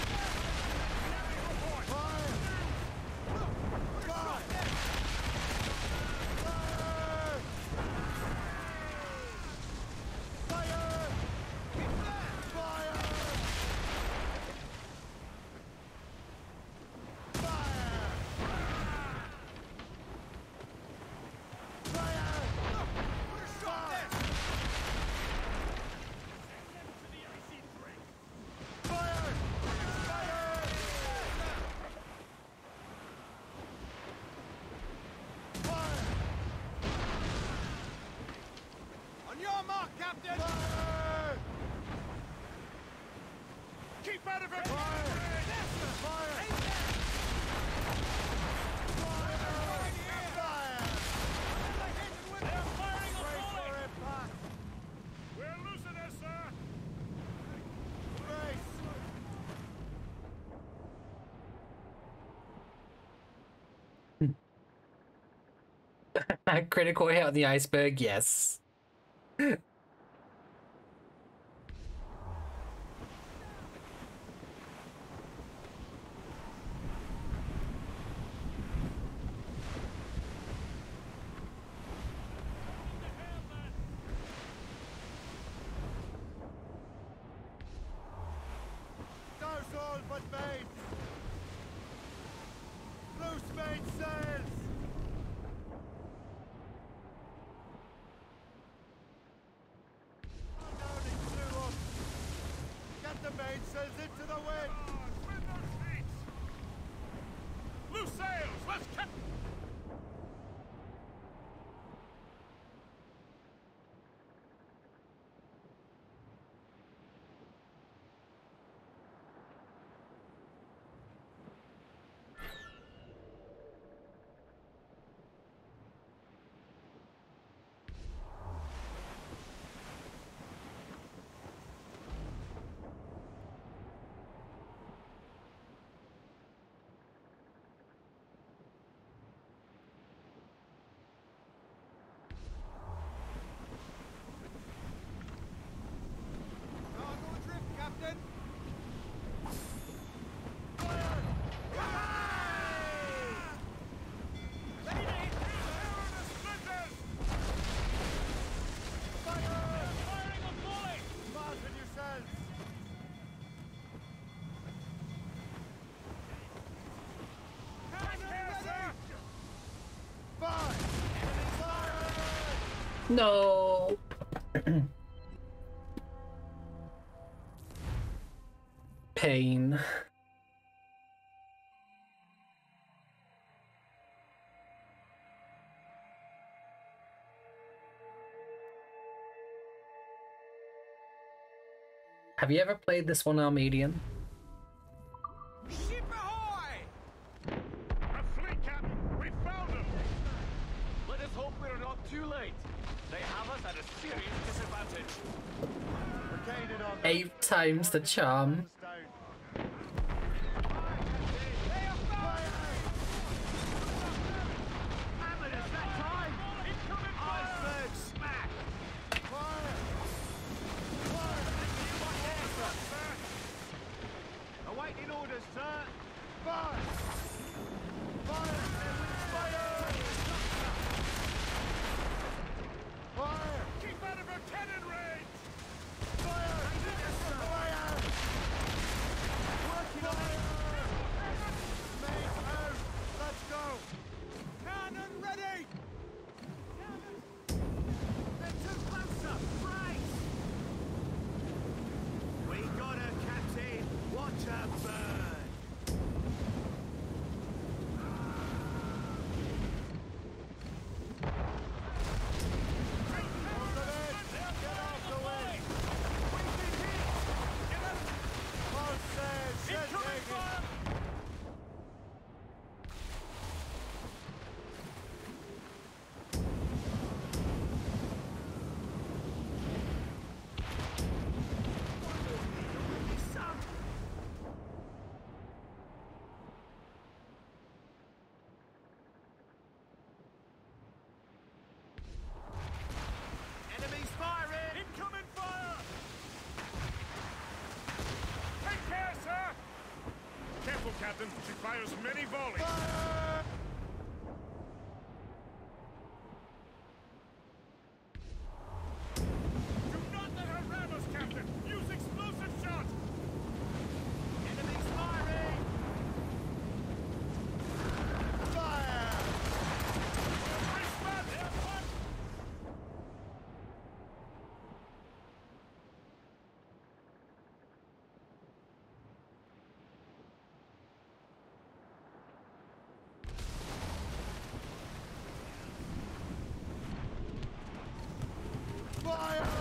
On your mark, Captain! Fire! Keep out of her! Fire! They're firing a volley! We're losing her, sir! Critical hit on the iceberg, yes. Those all but mates! Loose main sails! Downing flew up! Get the mainsails into the wind! Spin those feet! Loose sails! Let's cut! No. Pain. Have you ever played this one, Armedian? Ship ahoy! A fleet, Captain! We found them! Let us hope we're not too late. They have us at a serious disadvantage. We're gaining on them. 8 times the charm. Awaiting orders, sir. Fire! Fire! Fire! Keep out of her cannon range! Fire! Fire! Working on it! Main out! Let's go! Cannon ready! They're too close, sir! Brace! We got her, Captain! Watch her burn! Enemies firing! Incoming fire! Take care, sir! Careful, Captain. She fires many volleys. Fire! Do not let her ram us, Captain! Use explosive shot! Enemies firing! Fire! Respond! Fire!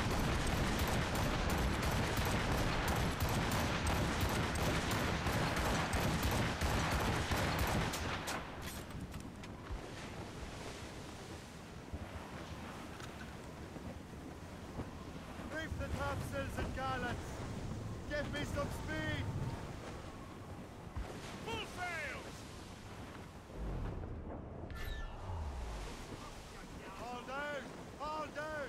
Reef the topsails and gallants! Give me some speed! Full sails! All down! All down!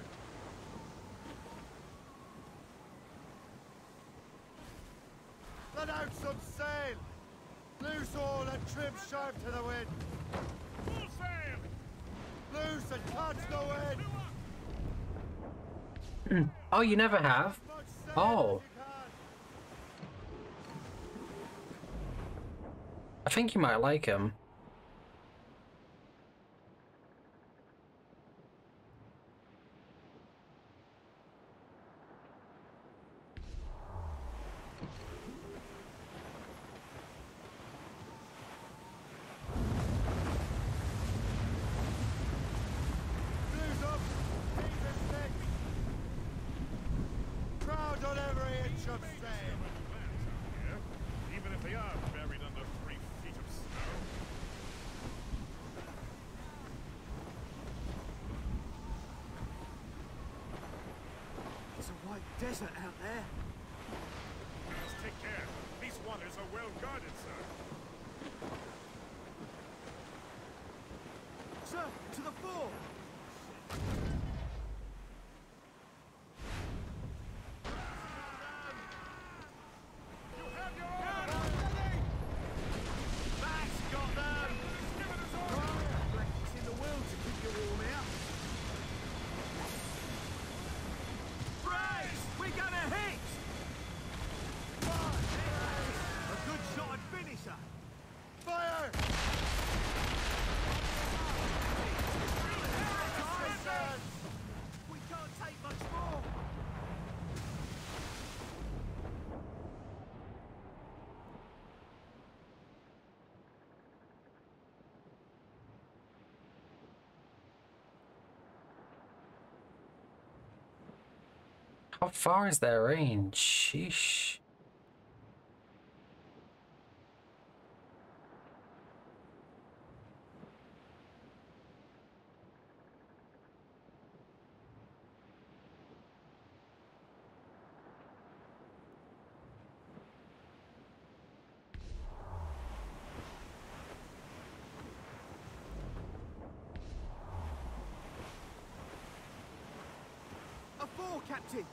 Let out some sail! Loose all and trim sharp to the wind! Full sail! Loose and catch the wind! Oh, you never have? Oh. I think you might like him. Blues up! Jesus thick! Crowd on every inch of sail! Even if they are buried under 3 feet of snow. It's a white desert out there. We must take care. These waters are well guarded, sir. Sir, to the fore! You have your order! Max got them! It's in the will to keep you warm out. Brace! We're gonna hit! A good shot and finisher. Fire! Fire! How far is their range? Sheesh. A 4, Captain!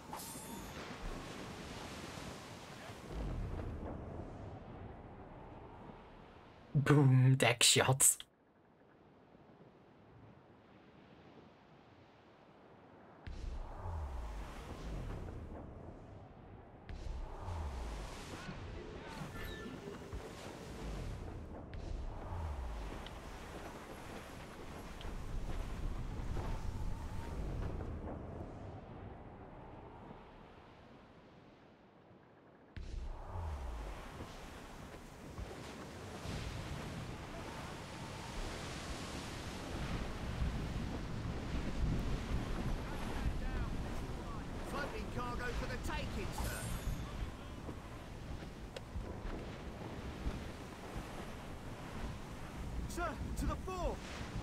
Boom, deck shots. Floating cargo for the taking, sir. Sir, to the fore!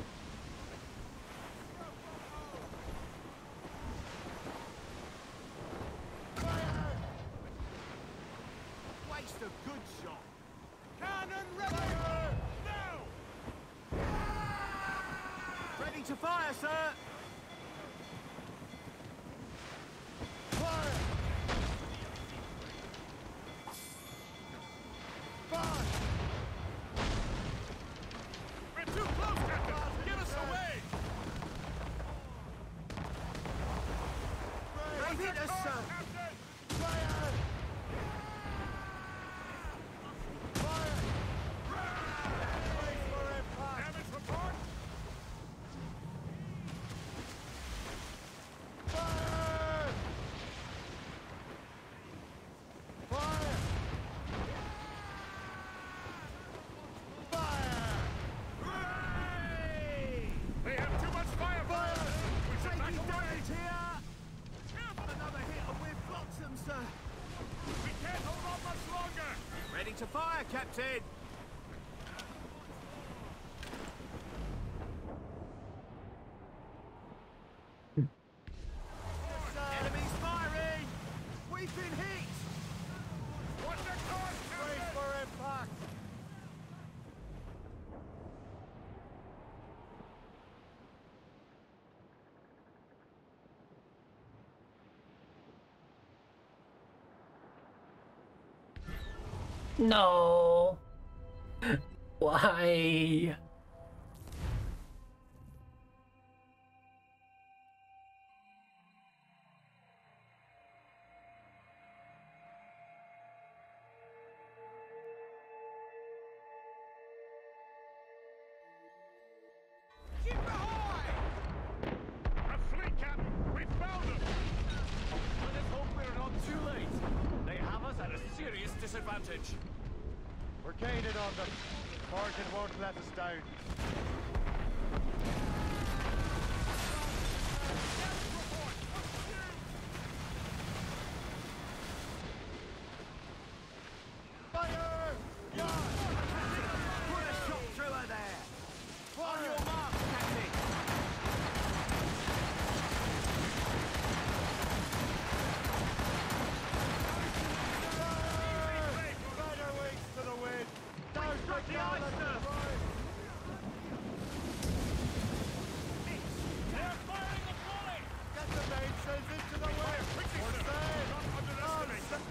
Waste a good shot. Cannon ready! Now! Ready to fire, sir! Fire! Fire! We're too close, Captain! Get us away! They hit us, sir! Fire! Fire! Brace for impact! Damage report! Fire! Fire! Fire! Hooray! They have too much firepower! We should back Taking away! damage here! Another hit and we've blocked them, sir! We can't hold on much longer! Ready to fire, Captain! Enemies firing! We've been hit! What's their course, Brace Captain? for impact! No. Why? A fleet, Captain! We found them! Let us hope we're not too late. They have us at a serious disadvantage. We're gaining on them. Morgan won't let us down. Fire! Yeah! Put a shot through her there. On your mark, Captain. Rider wings to the wind. Down the island. They're firing the volley! Get the mainsails into the wind. Quickly, We're sir! safe. Not underestimate them!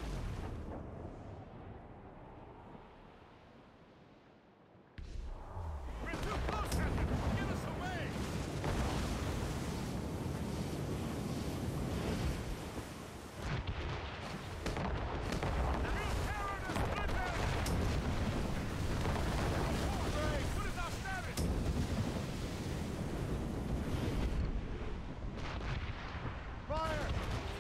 We're too close, Captain! Get us away! What is our status? Fire!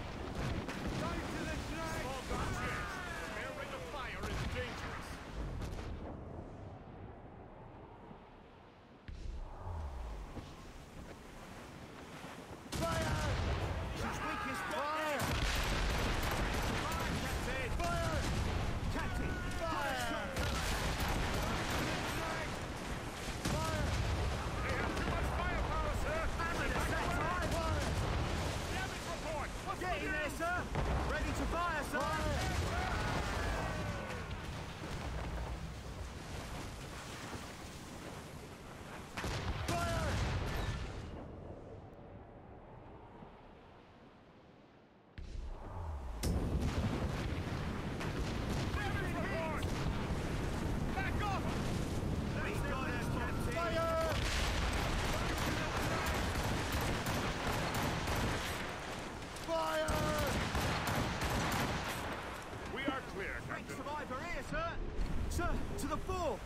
Getting there, sir! Ready to fire, sir! Sir, to the fore!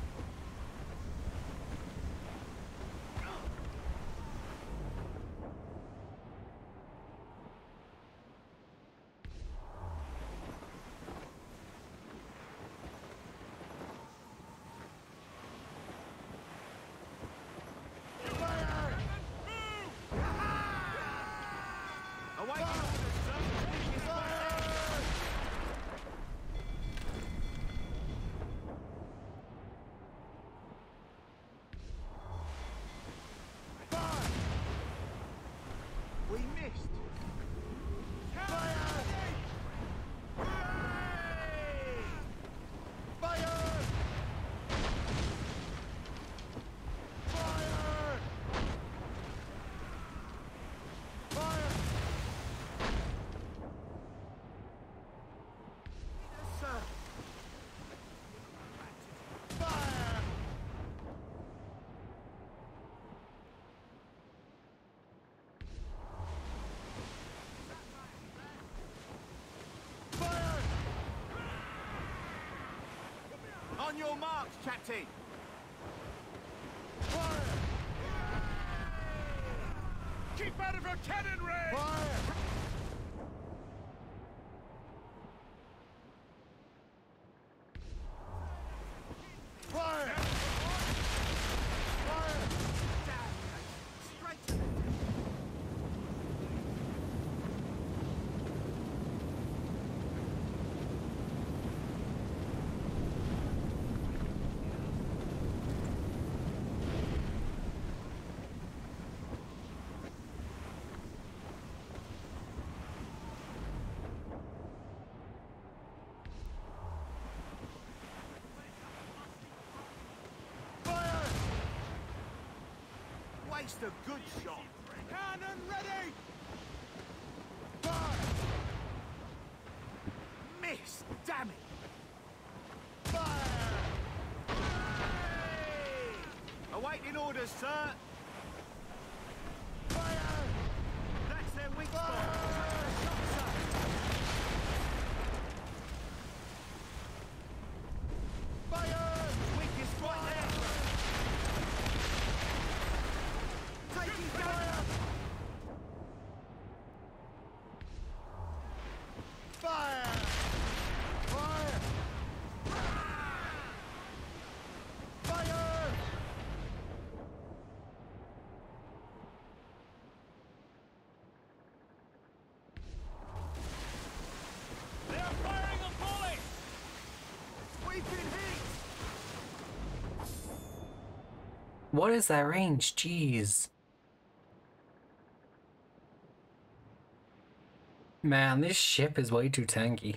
We missed. Fire! Fire! Fire! Fire! Yes, sir. Fire! On your marks, Captain! Fire! Keep out of her cannon range! Fire! Fire! Fire! Straight to the waste a good shot. Cannon ready! Fire! Miss! Damn it! Fire! Hey! Awaiting orders, sir. Fire! That's their weak spot. Shot, sir. Fire! Weakest right there. Taking fire! Fire! Fire! Fire! They are firing a volley! We've been hit! What is that range? Jeez. Man, this ship is way too tanky.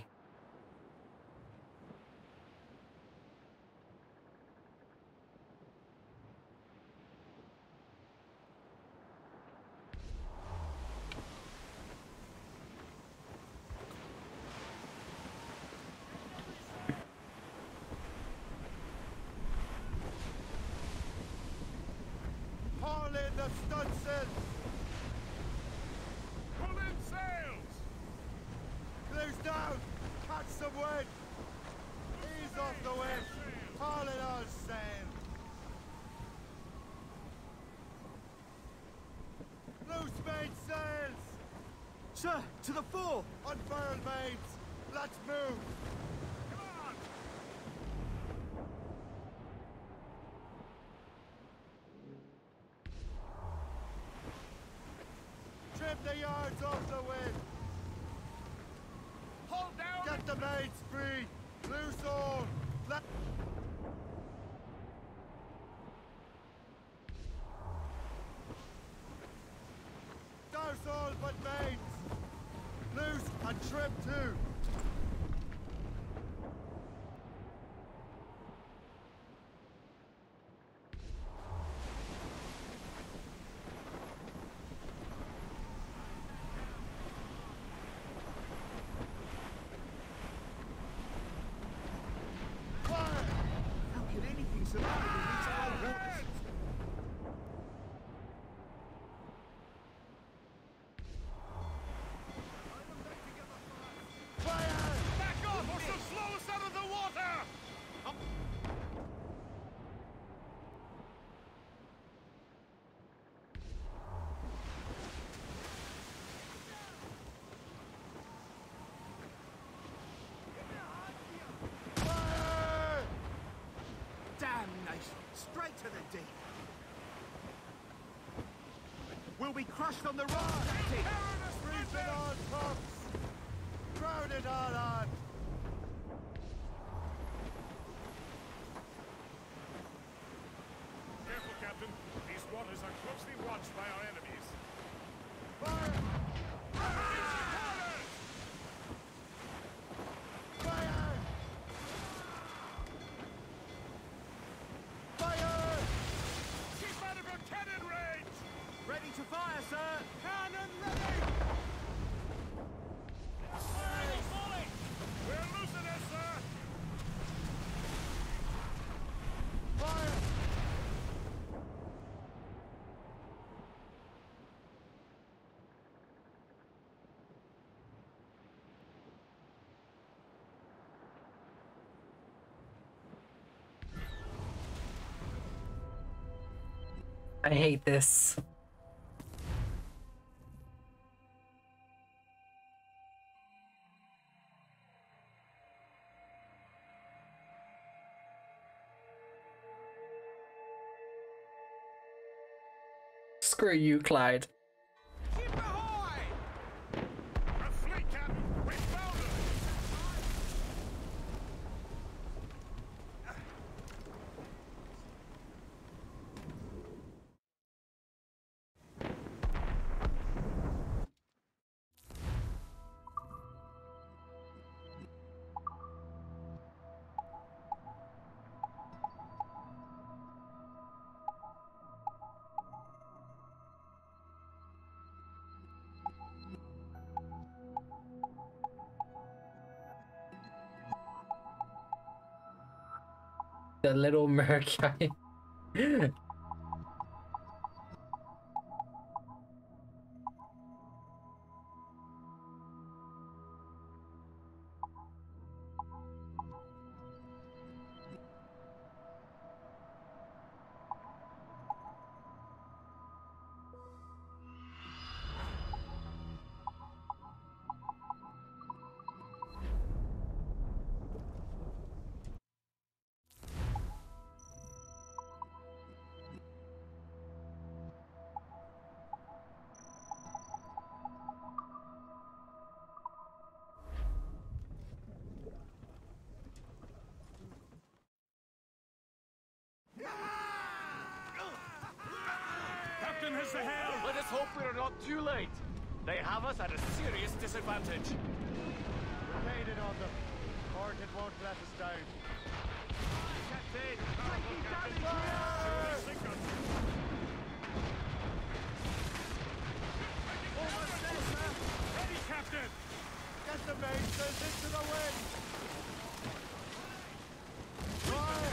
Haul in the stunsail! Pull in sails! Clews down! Catch some wind! Ease off the wind! Haul it all sail! Loose main sails! Sir, to the fore! Unfurl mains! Let's move! Come on! Trim the yards off the wind! Hold down! Get the mains free! Loose all! Let... Douse all but mains! Loose A trim too! How could anything survive in these high waters? Back off or she'll slow us out of the water! Damnation! Straight to the deep! We'll be crushed on the rock, Captain! Reaping on pumps! Crowded on! Careful, Captain. These waters are closely watched by our enemies. Fire! Keep out of your cannon range! Ready to fire, sir! Cannon ready! We're losing it, sir! Fire! I hate this. Screw you, Clyde. A fleet, Captain! We found it! The little merc guy. Captain has the helm! Let us hope we are not too late. They have us at a serious disadvantage. Remain it on them. Morgan won't let us down. Captain! Almost there, sir! Ready, Captain! Get the mainsails into the wind! Fire!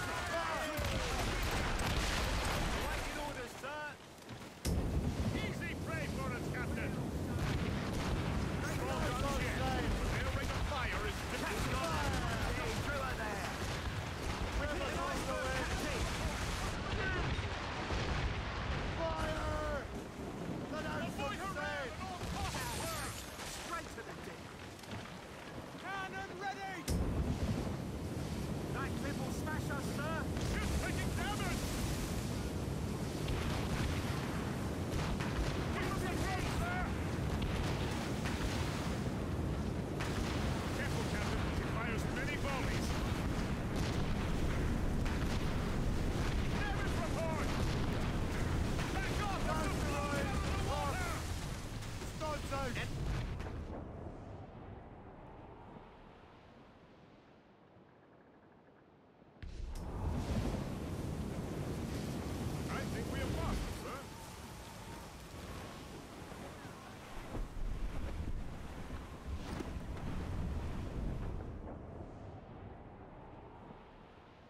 Waiting orders, sir! Easy prey for us, Captain! Strong guns here, but their rate of fire is difficult. Through her there! Rivers on the wind! Fire! Let out some sail! Straight to the deep! Cannon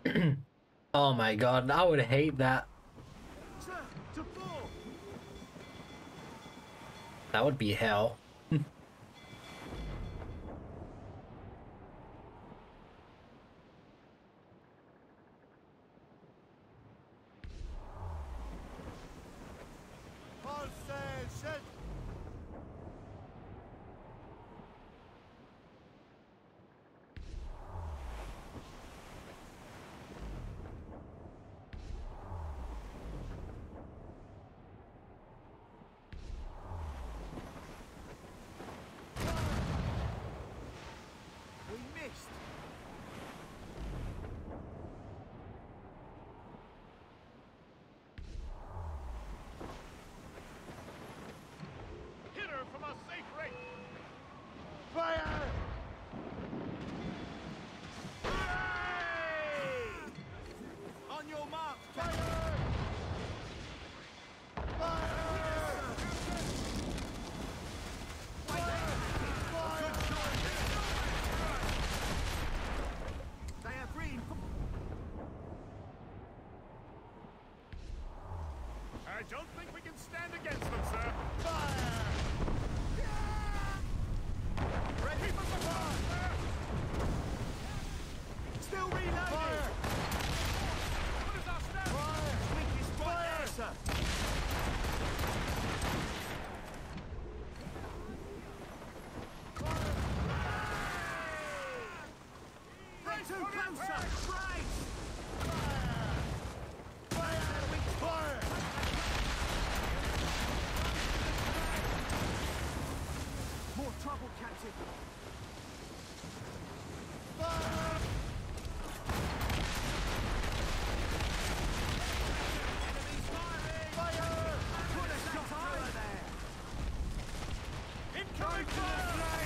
Oh my god, I would hate that. Sir, to ball. That would be hell. All sail, set. We missed. Hit her from a safe rate. Fire! Hooray! On your mark, fire! Fire! Fire! They have green. I don't think we can stand against them, sir. Fire! Ready for the fire! Still reloading! Fire! What is our stand? Fire! Weakest right there, sir! They're too close, sir! Brace! Fire! Fire! More trouble, Captain! Fire! Enemies firing! Fire! Put a shot through there! Incoming fire!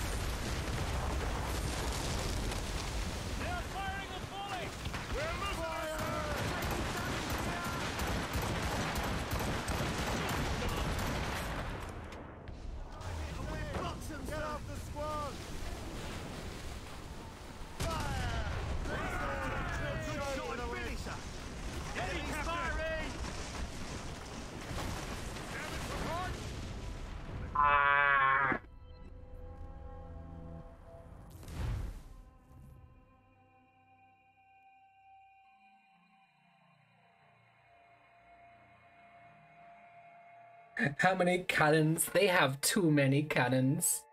They are firing a volley! We're losing our Get off the squad! Fire! Good shot and finisher! Enemies firing! damage report! How many cannons? They have too many cannons.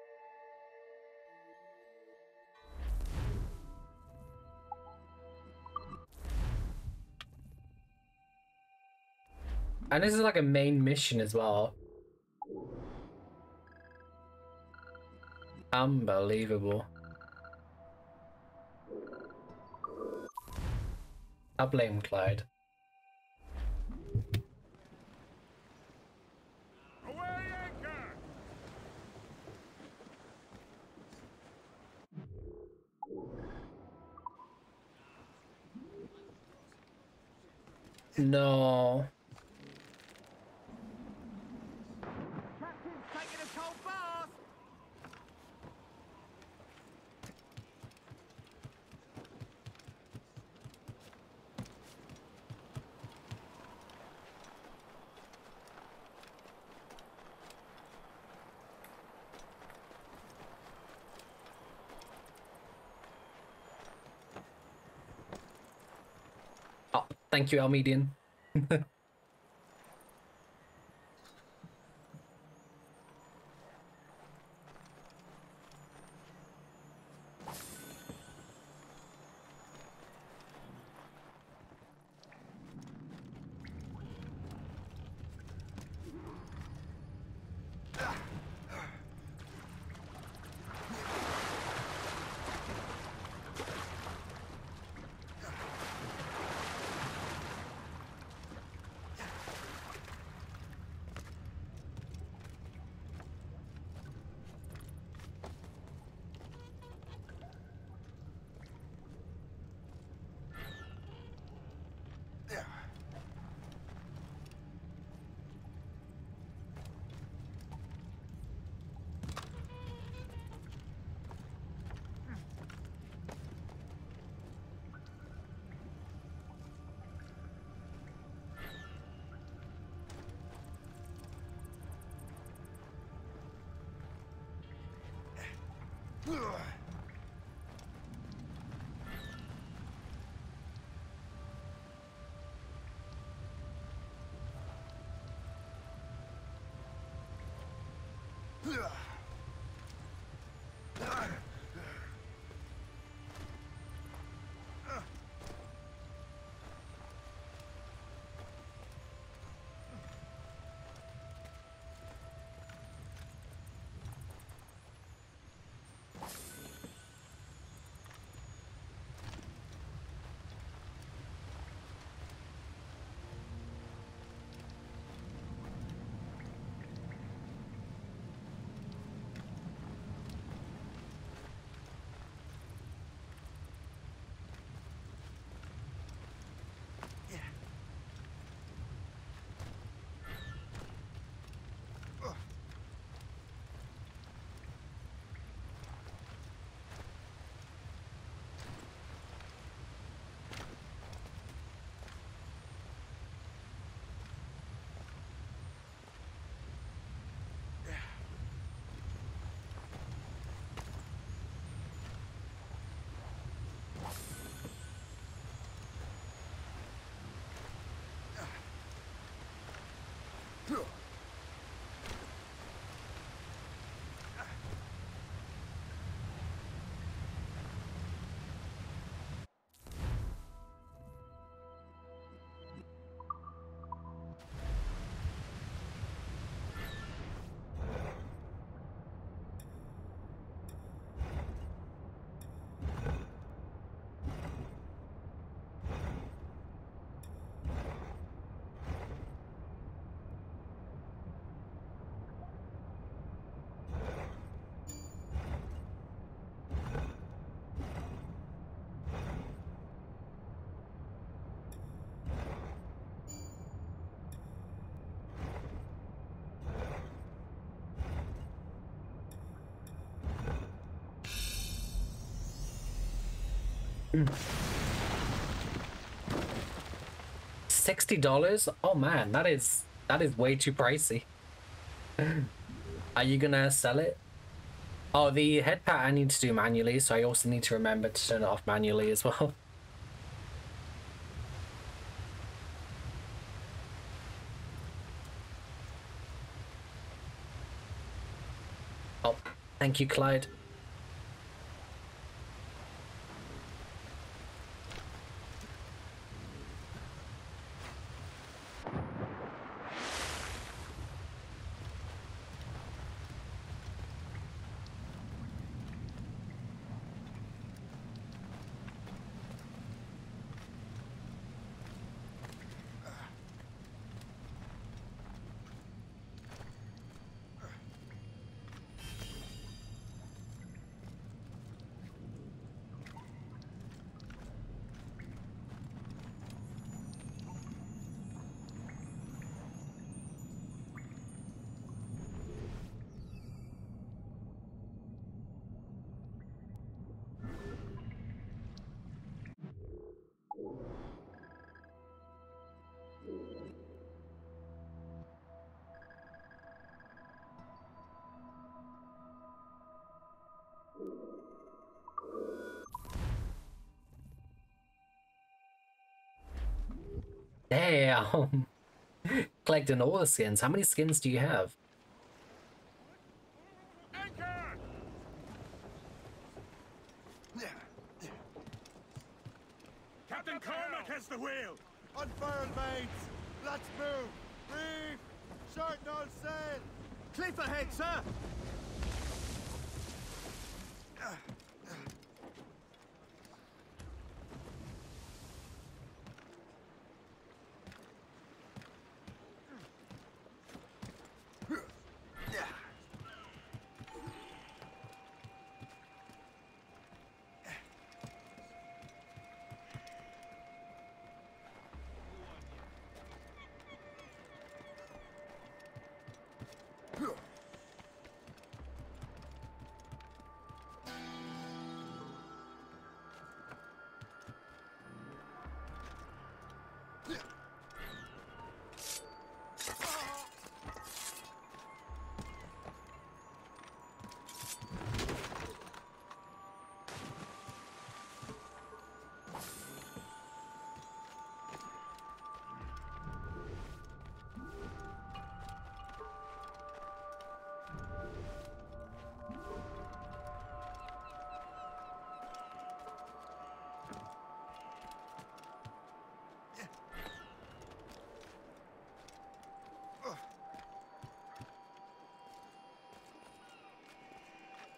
And this is like a main mission as well. Unbelievable. I blame Clyde. Away anchor! No. Captain's taking a cold bath! Oh, thank you, Almedian. $60? Oh man, that is way too pricey. Are you gonna sell it? Oh, the head pat I need to do manually, so I also need to remember to turn it off manually as well. Oh, thank you, Clyde. Damn. Collecting all the skins. How many skins do you have? Captain Cormac has the wheel! Unfurled mates! Let's move! Reef! Short all sail! Cliff ahead, sir!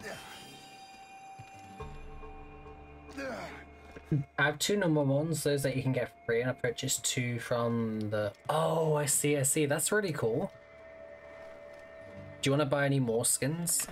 I have 2 number 1s, those that you can get for free, and I purchased 2 from the... Oh, I see, I see. That's really cool. Do you want to buy any more skins?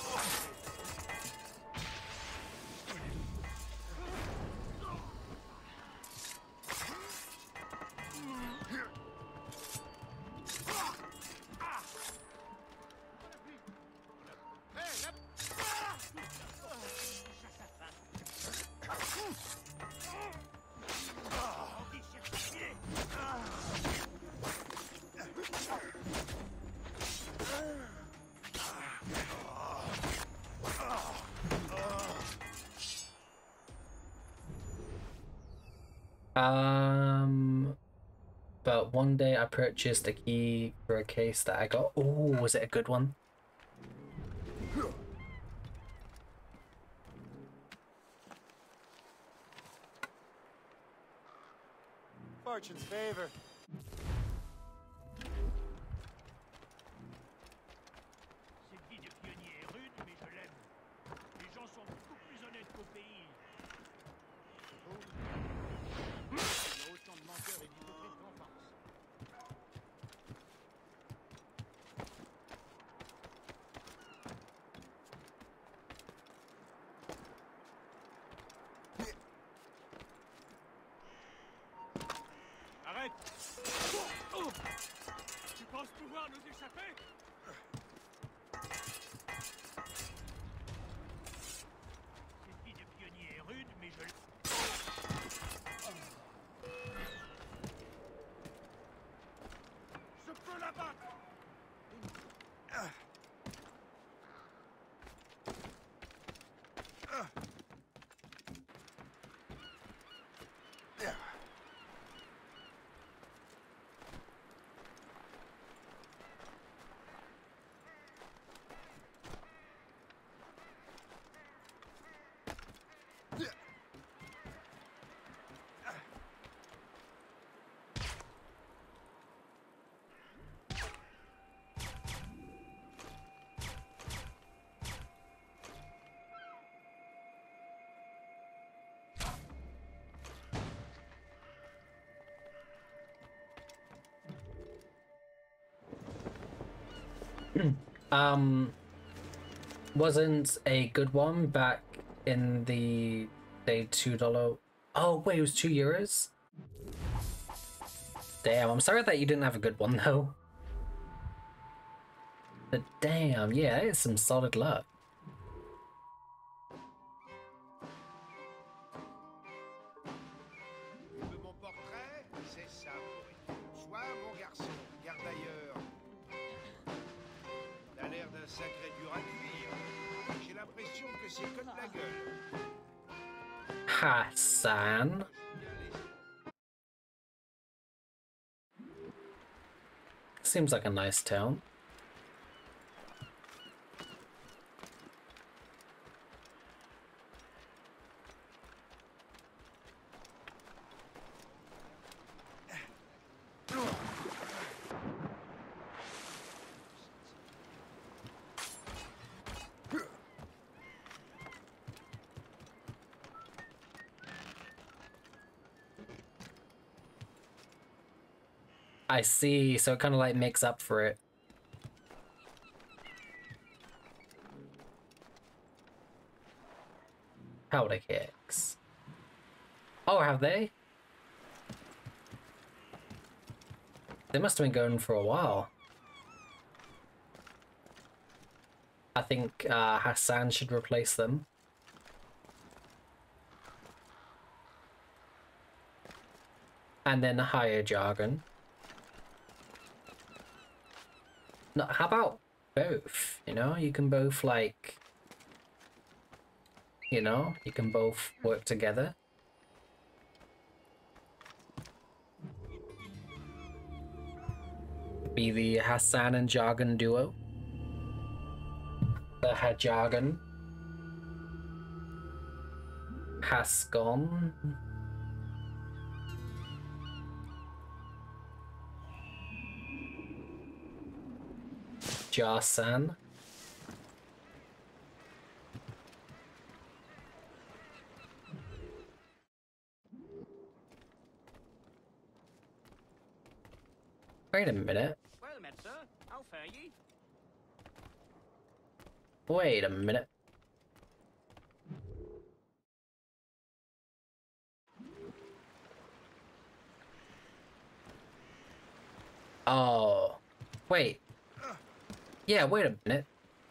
But one day I purchased a key for a case that I got. Oh, was it a good one? Fortune's favor. Cette vie de pionnier est rude, mais je l'aime. Les gens sont beaucoup plus honnêtes qu'au pays. Il y a autant de menteurs et d'hypocrites qu'en France. Arrête! Oh! Tu penses pouvoir nous échapper? Cette vie de pionnier est rude, mais je... Je peux la battre! Wasn't a good one back in the day $2. Oh wait, it was €2. Damn, I'm sorry that you didn't have a good one though. But damn, yeah, that is some solid luck. De mon portrait, c'est ça. Sois mon garçon, garde d'ailleurs. T'as l'air d'un sacré dur à cuire. J'ai l'impression que c'est que de la gueule. Hassan. Seems like a nice town. I see, so it kind of like makes up for it. Powder kicks. Oh, have they? They must have been going for a while. I think Hassan should replace them. And then hire Jargon. No, how about both? You know, you can both like, you know, you can both work together. Be the Hassan and Jargon duo. The Hajargon. Hasgon. Jarsan. Wait a minute. Well met, sir. How fare ye? Wait a minute. Oh, wait. Yeah, wait a minute.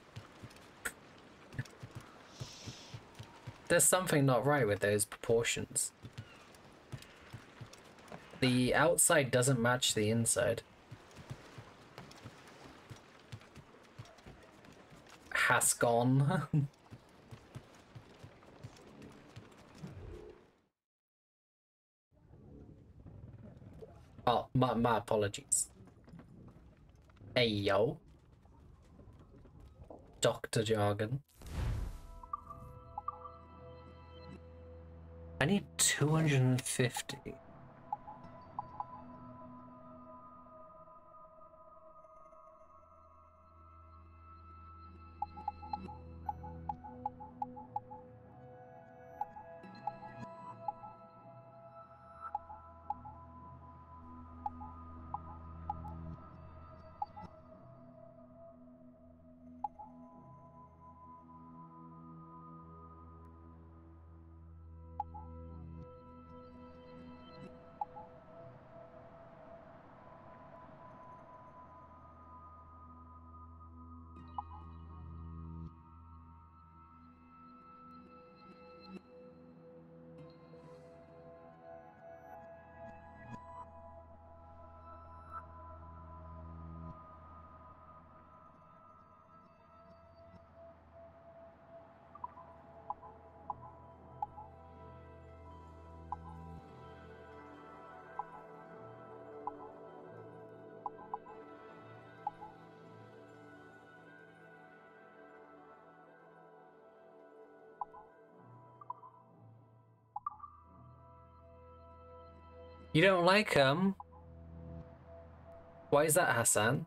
There's something not right with those proportions. The outside doesn't match the inside. Has gone. Oh, my apologies. Hey, yo. Dr. Jargon. I need 250. You don't like him? Why is that, Hassan?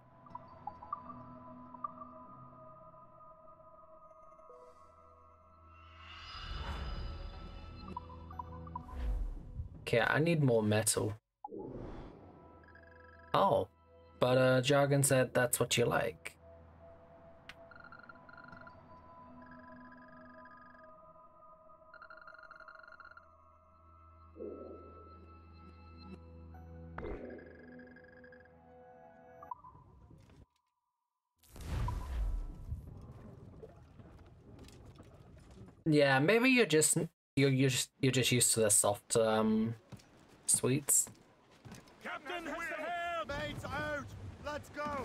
Okay, I need more metal. Oh, but Jargon said that's what you like. Yeah, maybe you're just used to the soft sweets. Captain, we're here! Mates out! Let's go!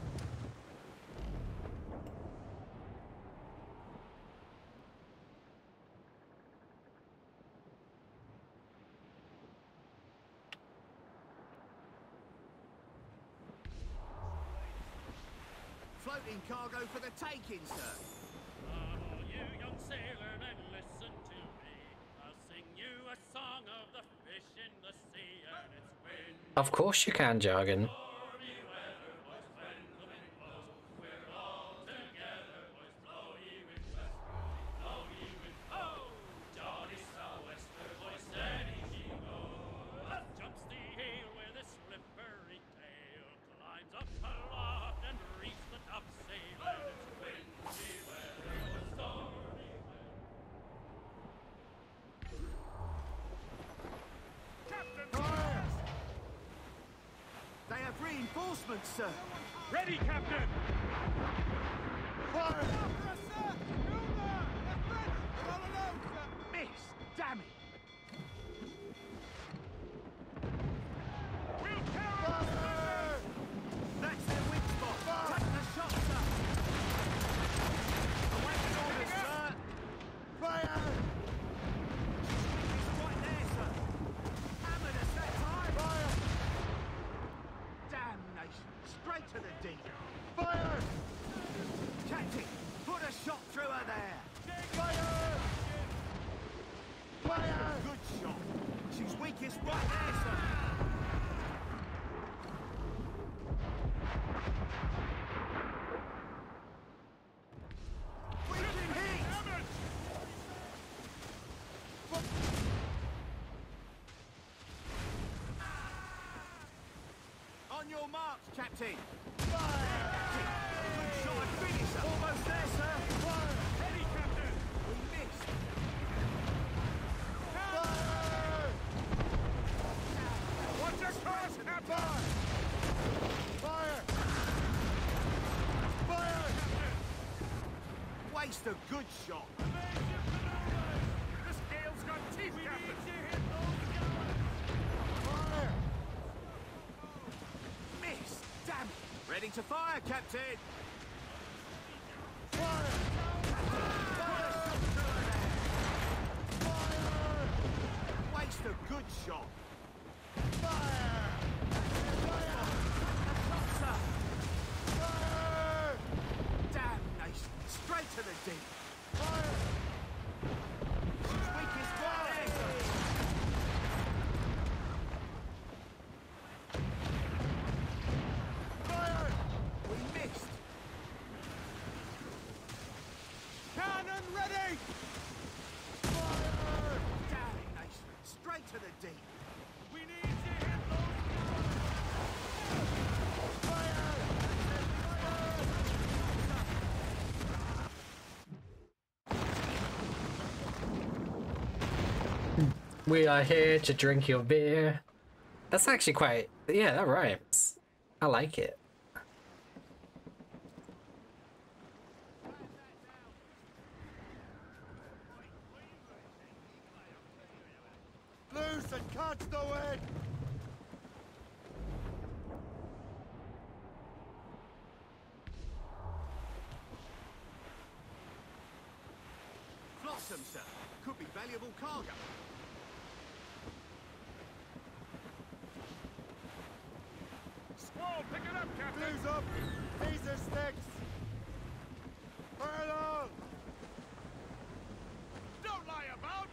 Floating cargo for the taking, sir. You young sailor, then listen to me. I'll sing you a song of the fish in the sea and its wind. Of course you can, Jargon. Reinforcements, sir. Ready, Captain! Fire! Miss! Damn it! We'll carry! That's their weak spot. Take the shot, sir. Awaiting orders, sir. Fire! It's right there, sir. Hammered us that time. Fire! Damnation! Straight to the deep. Fire! Captain, put a shot through her there. Fire! Fire! Good shot. She's weakest right there, sir. We can hit! On your marks, Captain. Captain, good shot and finish. Almost there, sir. Heady, Captain. We missed. Watch your cross, Captain! Fire! Fire! Waste a good shot. This gale's got teeth, Captain! Fire! Miss. Damn it. Ready to fire, Captain. Fire! Waste a good shot. Fire! Fire! Damnation. Straight to the deep. Fire! She's weakest fire. Fire! We missed. Cannon ready! Fire! Damnation. Straight to the deep. We need to hit those We are here to drink your beer. That's actually quite... yeah, that rhymes. I like it. loose and catch the wind! Flotsam, sir. Could be valuable cargo. Squall, pick it up, Captain! Blues up! These are sticks! Fire along! Don't lie about!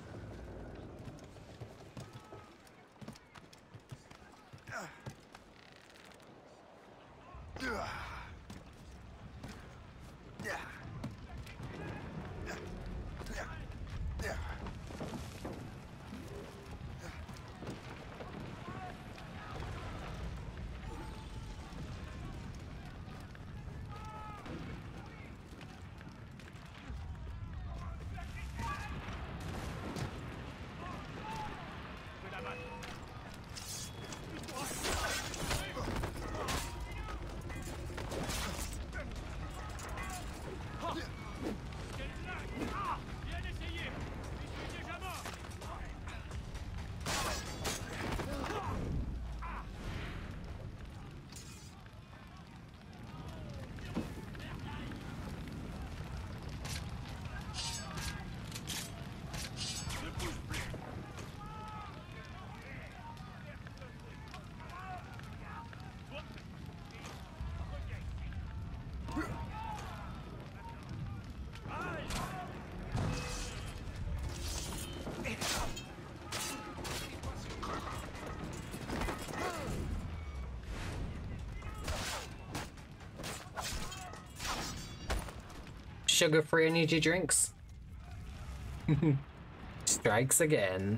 Sugar-free energy drinks. Strikes again.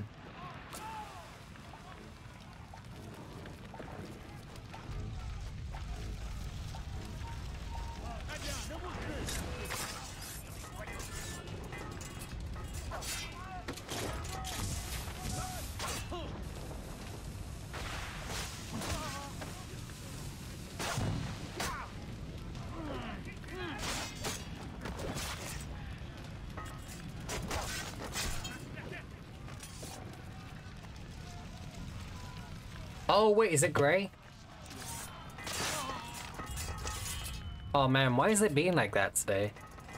Oh wait, is it grey? Oh man, why is it being like that today?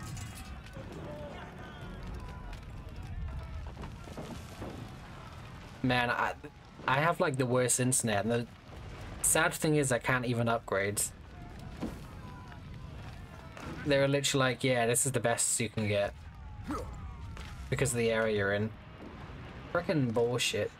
Man, I have like the worst internet, and the sad thing is I can't even upgrade. They're literally like, yeah, this is the best you can get. Because of the area you're in. Frickin' bullshit.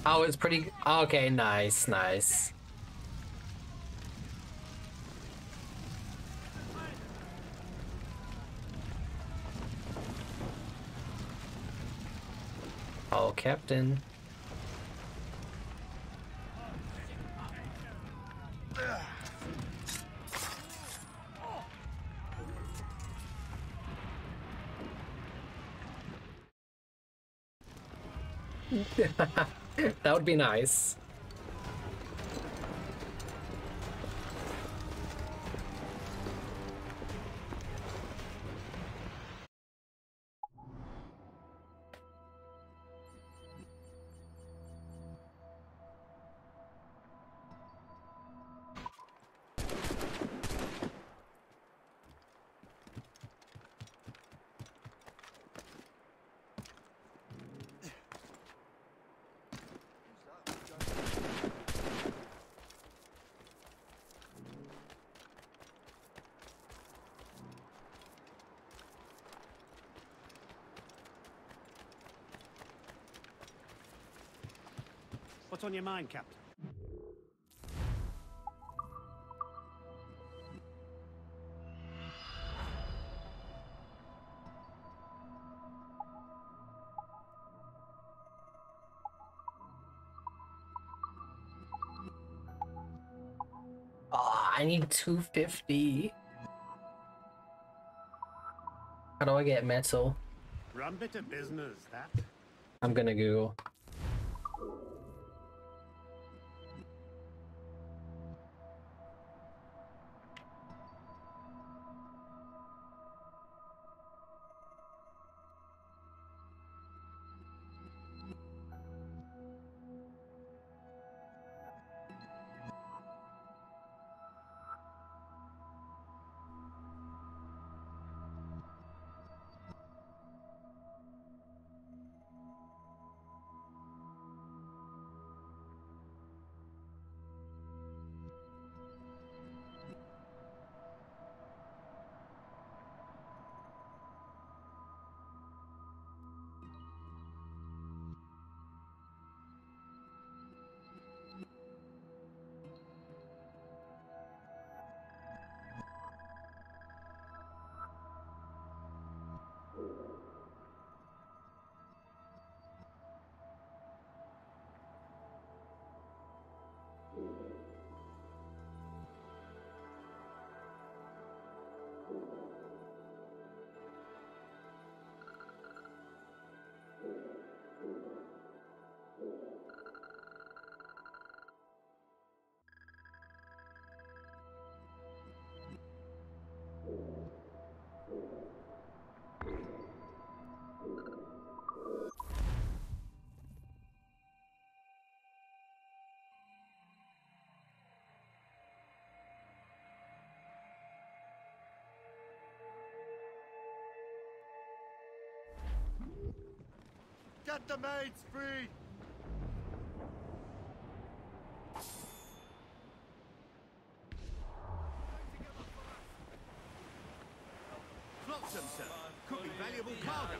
Oh, it's pretty. Okay, nice, nice. Oh, Captain. That would be nice. What's on your mind, Captain? Oh, I need 250. How do I get metal? Run bit of business, that. I'm gonna Google. Get the maids free! Flotsam, sir. Could be valuable cargo.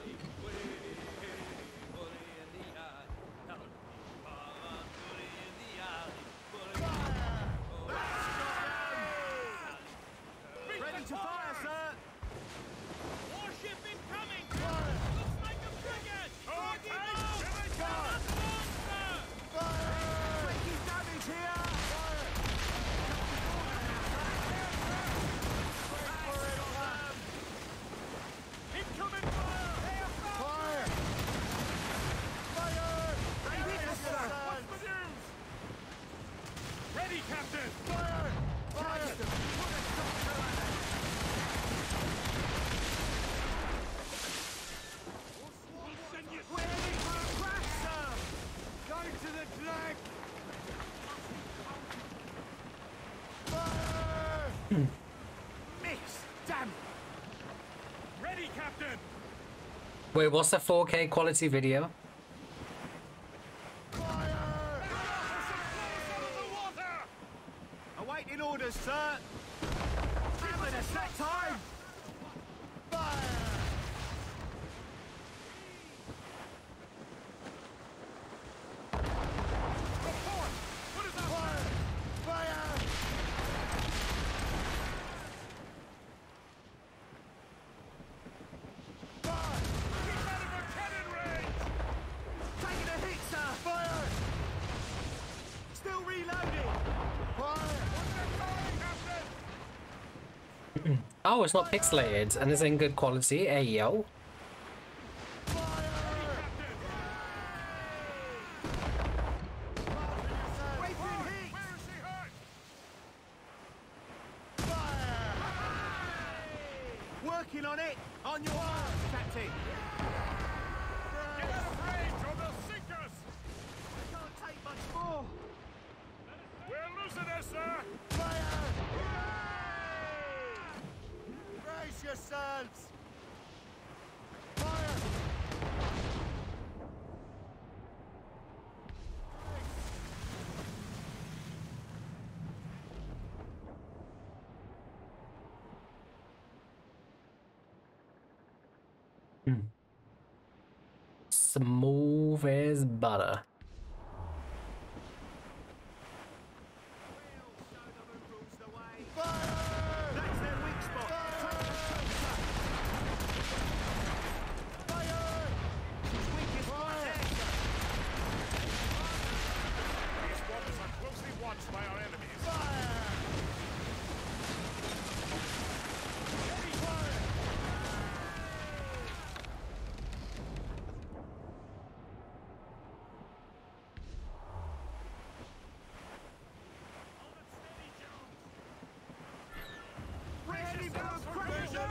Ready to fire, sir! Warship incoming! Looks like a frigate! Taking damage here! Incoming fire! Fire! Fire! Yes, sir! What's the news? Ready, Captain! Fire! Fire! We're heading for a crash, sir! Going to the drag! Fire! Miss! Damn it! Ready, Captain! Wait, what's the 4K quality video? Awaiting orders, sir! Given a set time! Still reloading. Oh, it's not pixelated and it's in good quality. Hey, yo. Working on it. On your mark, Captain. Get out of range or they'll sink us! I can't take much more. We're losing her, sir! Fire! Brace yourselves. Fire! Smooth as butter. That's their weak spot. Fire! His weakest spot there. These squadrons are closely watched by our enemies. Fire! Heavy fire! Ready for cruising!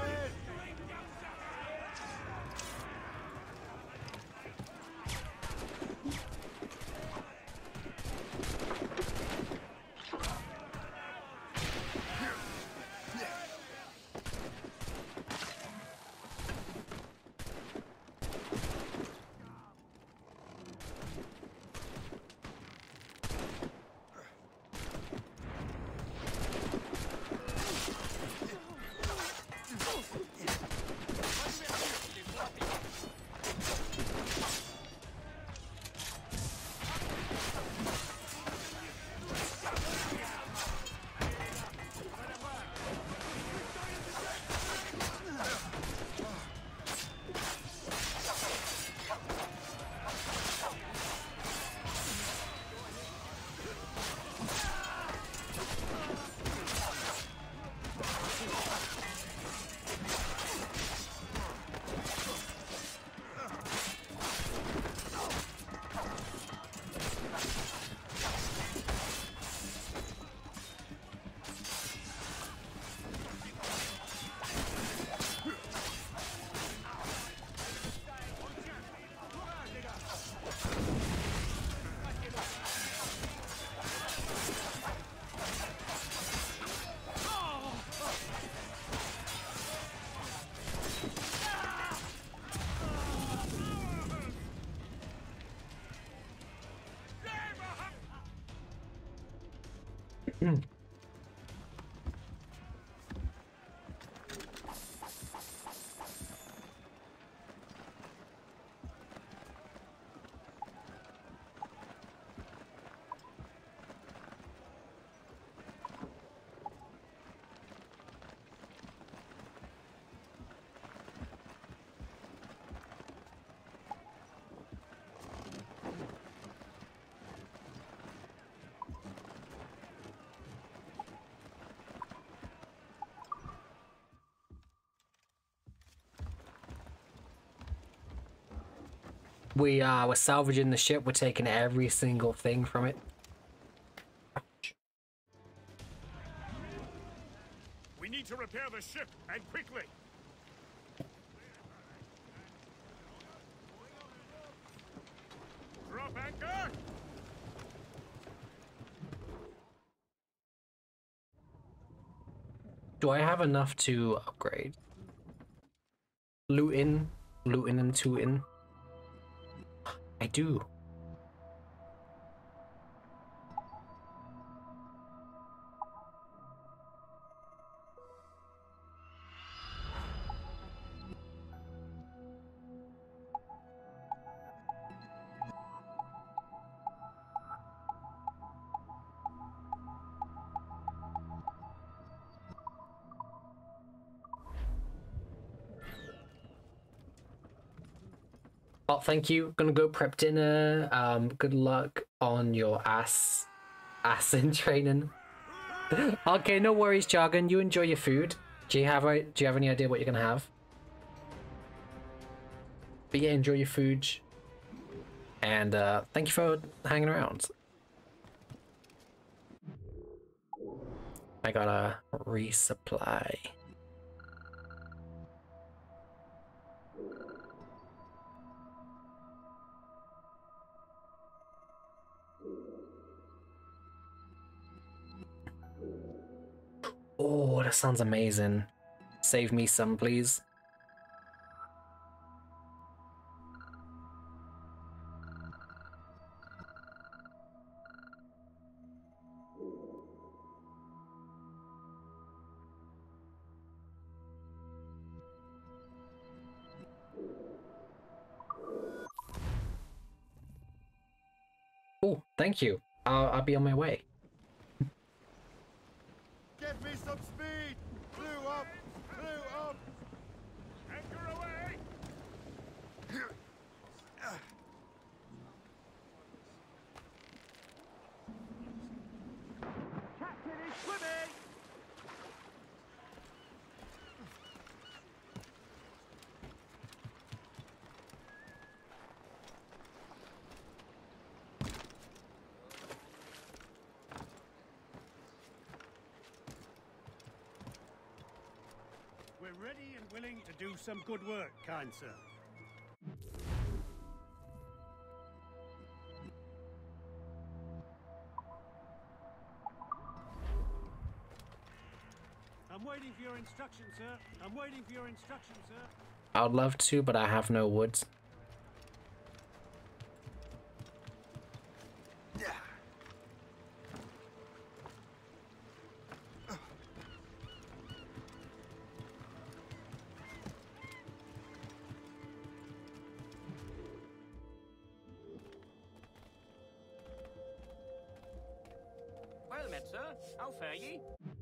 We're salvaging the ship. We're taking every single thing from it. We need to repair the ship, and quickly! Drop anchor! Do I have enough to upgrade? Looting and tooting. I do. Oh, thank you. Gonna go prep dinner. Good luck on your ass Acid training. Okay, no worries, Jargon. You enjoy your food. Do you have any idea what you're gonna have? But yeah, enjoy your food. And thank you for hanging around. I gotta resupply. Oh, that sounds amazing. Save me some, please. Oh, thank you. I'll be on my way. Give me some speed! Blew up! Blew up! Anchor away! Captain is swimming! We're ready and willing to do some good work, kind sir. I'm waiting for your instructions, sir. I'm waiting for your instructions, sir. I would love to, but I have no wood. Well met, sir. How fare ye?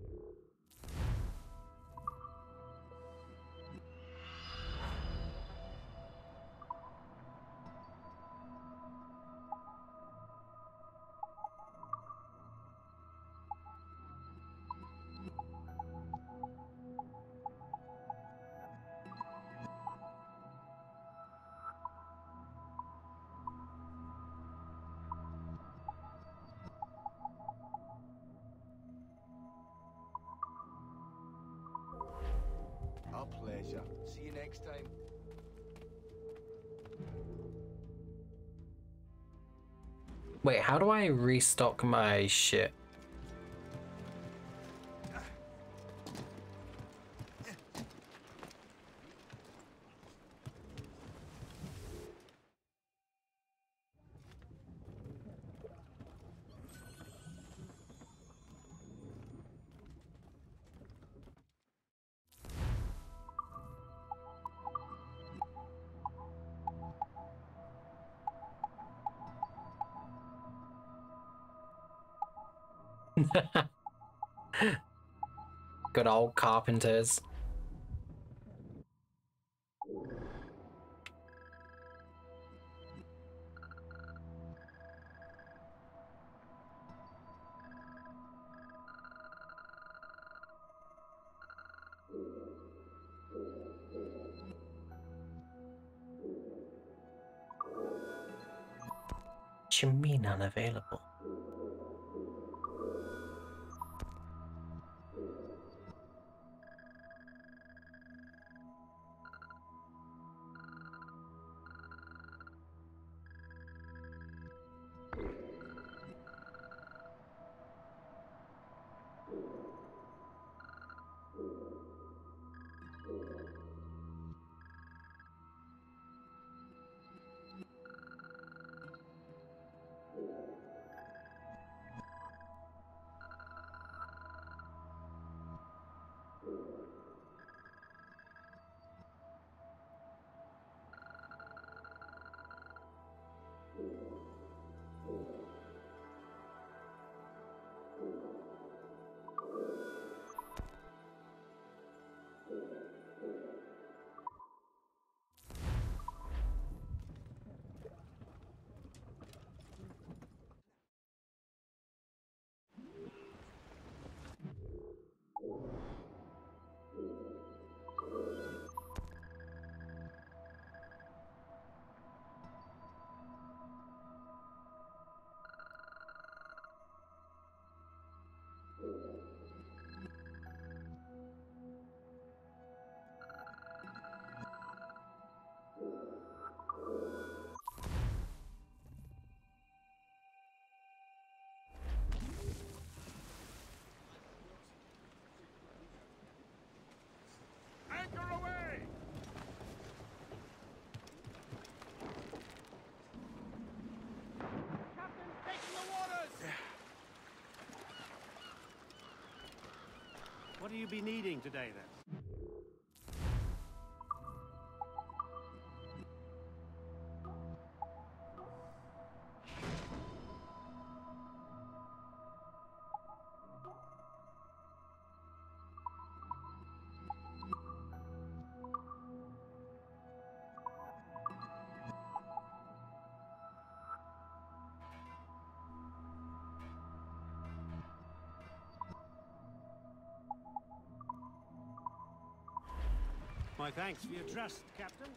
Our pleasure. See you next time. Wait, how do I restock my shit? Good old carpenters. What you mean unavailable? you be needing today, then? My thanks for your trust, Captain.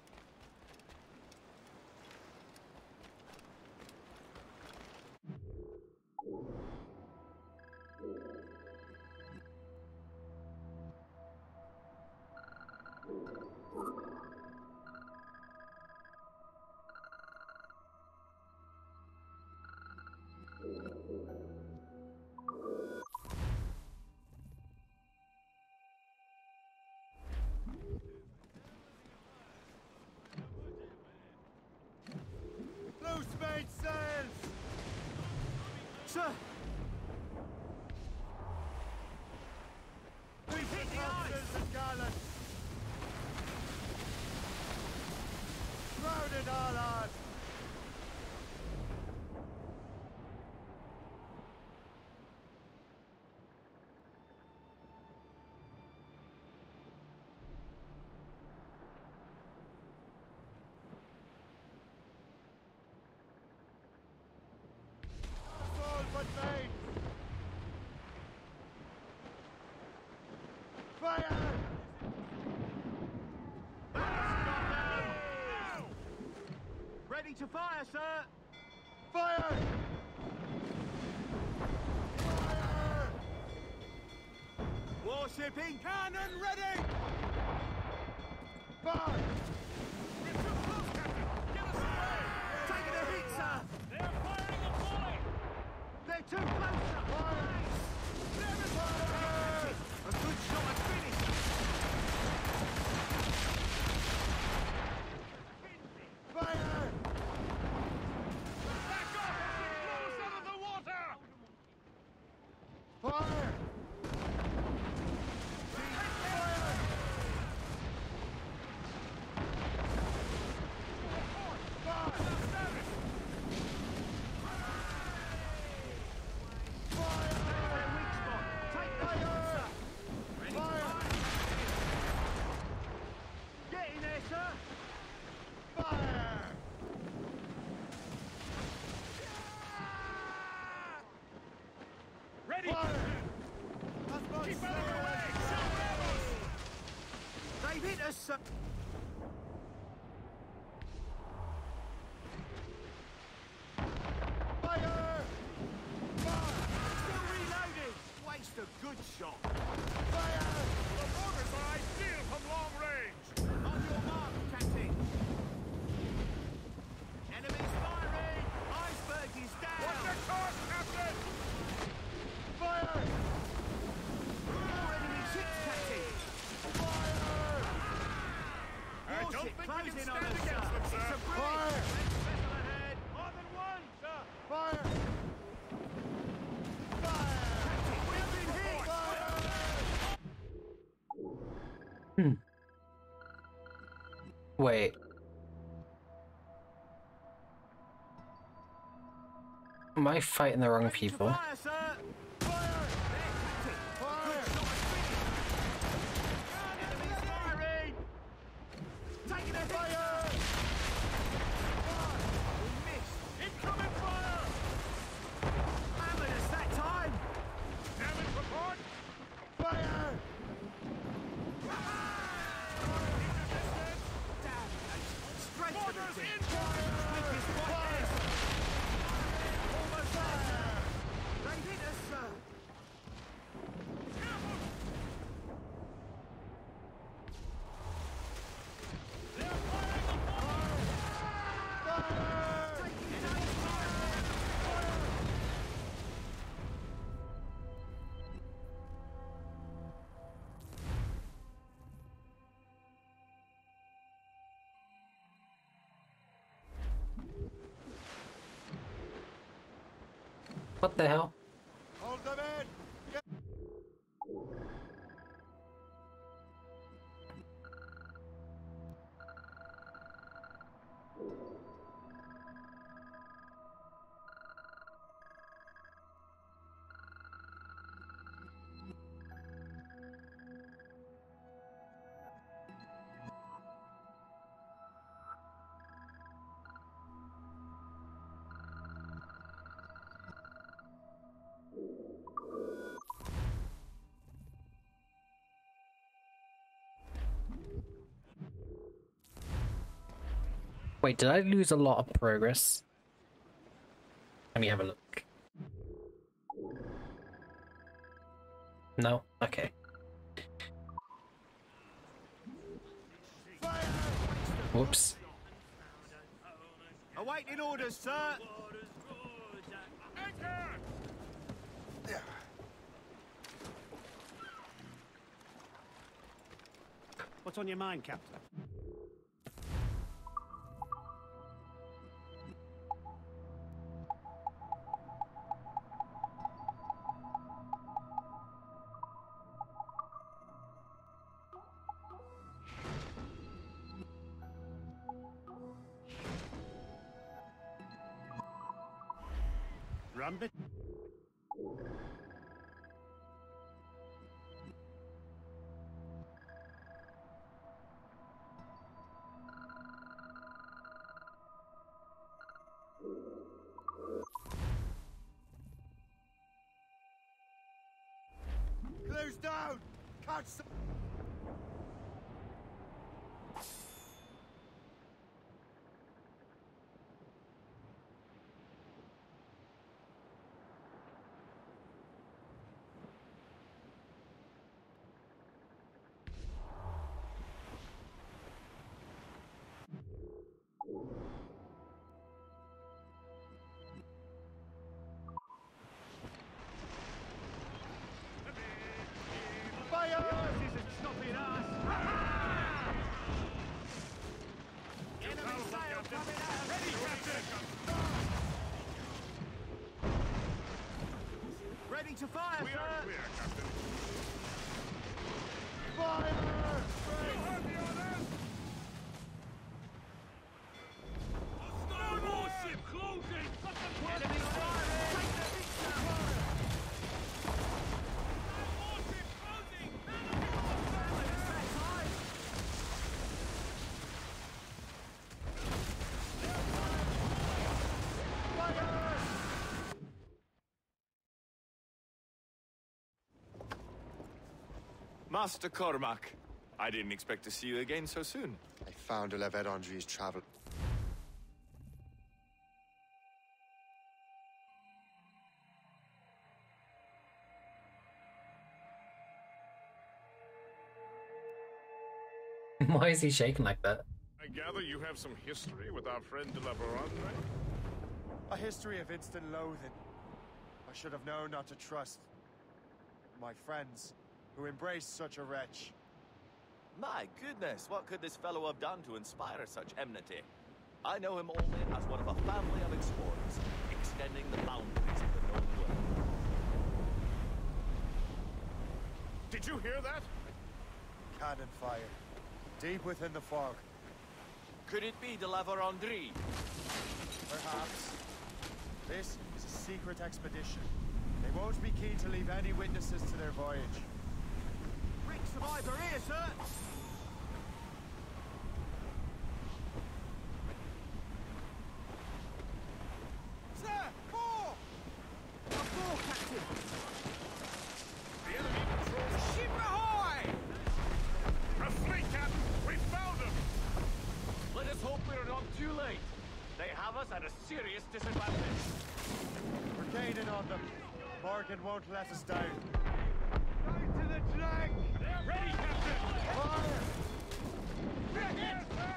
Loose made sails! Sir! We've hit the ice! And gallants! Crowded Allard! Fire! Ready to fire, sir! Fire! Fire! Warshipping cannon ready! Fire! We're too close, Captain! Get us away! Taking a hit, sir! They're firing a volley! They're too close, sir! Fire! Fire! A good shot and finish! Fire! Back off! Blow us out of the water! Fire! Fire! Ready! Keep out of the way! Shoot rebels! They've hit us, sir! Fire! Fire! Still reloading! Waste a good shot! Fire! The mortars are ideal from long range! On your mark, Captain! Enemies firing! Iceberg is down! What's the course, Captain? Fire! More enemy ships, Captain! Fire! I don't think we can closing stand on us, against sir. them, sir. It's a bridge! Fire! Vessel ahead! More than one, sir! Fire! Fire! Captain, we've been hit! Fire! Wait. Am I fighting the wrong people? Fire, sir! Fire! There, Captain! Fire! Enemies firing! Taking a hit! Fire! We missed! Incoming fire! Hammered us that time! Damage report! Fire! Straight to the team! Quickest fire! Almost there! They hit us, sir! They're firing the fire! Fire! Taking it out! Fire! What the hell? Hold them in! Wait, did I lose a lot of progress? Let me have a look. No? Okay. Whoops. Awaiting orders, sir. What's on your mind, Captain? Rumbit. Clues down! Catch some... Ready to fire, We sir! are clear, Captain. Fire! You heard the orders! Hostile warship closing! Enemy fire! Take the picture! Warship closing! Master Cormac, I didn't expect to see you again so soon. I found de la Vedangie's travel. Why is he shaking like that? I gather you have some history with our friend de la Verandre? A history of instant loathing. I should have known not to trust my friends who embraced such a wretch. My goodness, what could this fellow have done to inspire such enmity? I know him only as one of a family of explorers, extending the boundaries of the known world. Did you hear that? Cannon fire. Deep within the fog. Could it be de la Verandre? Perhaps. This is a secret expedition. They won't be keen to leave any witnesses to their voyage. Rick survivor here, sir! Sir! More! A more, Captain! The enemy patrols... Ship ahoy! A fleet, Captain! We found them! Let us hope we're not too late. They have us at a serious disadvantage. We're gaining on them. Morgan won't let us down. Right to the drag! Ready, Captain! Fire! Back here, sir!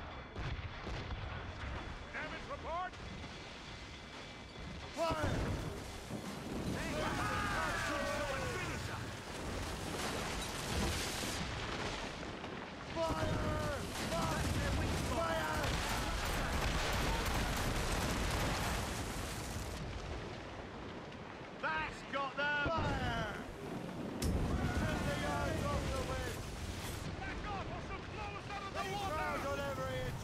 Damage report! Fire! That's got them! Fire! Send the yards off the wind! Back off or some blow us out of the They water! crowd on every inch!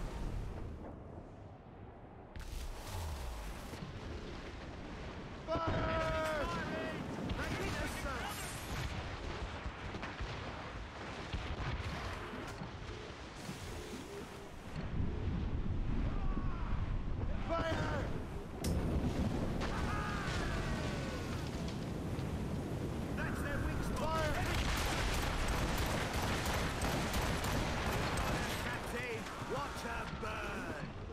Fire! They hit us, sir! Fire! That's their wing spot! Fire! Captain, watch her burn!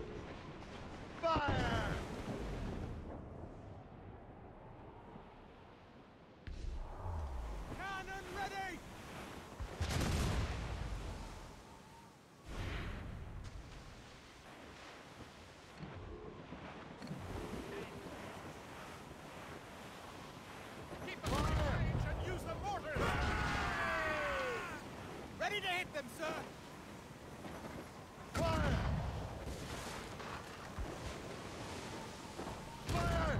Ready to hit them, sir! Fire! Fire!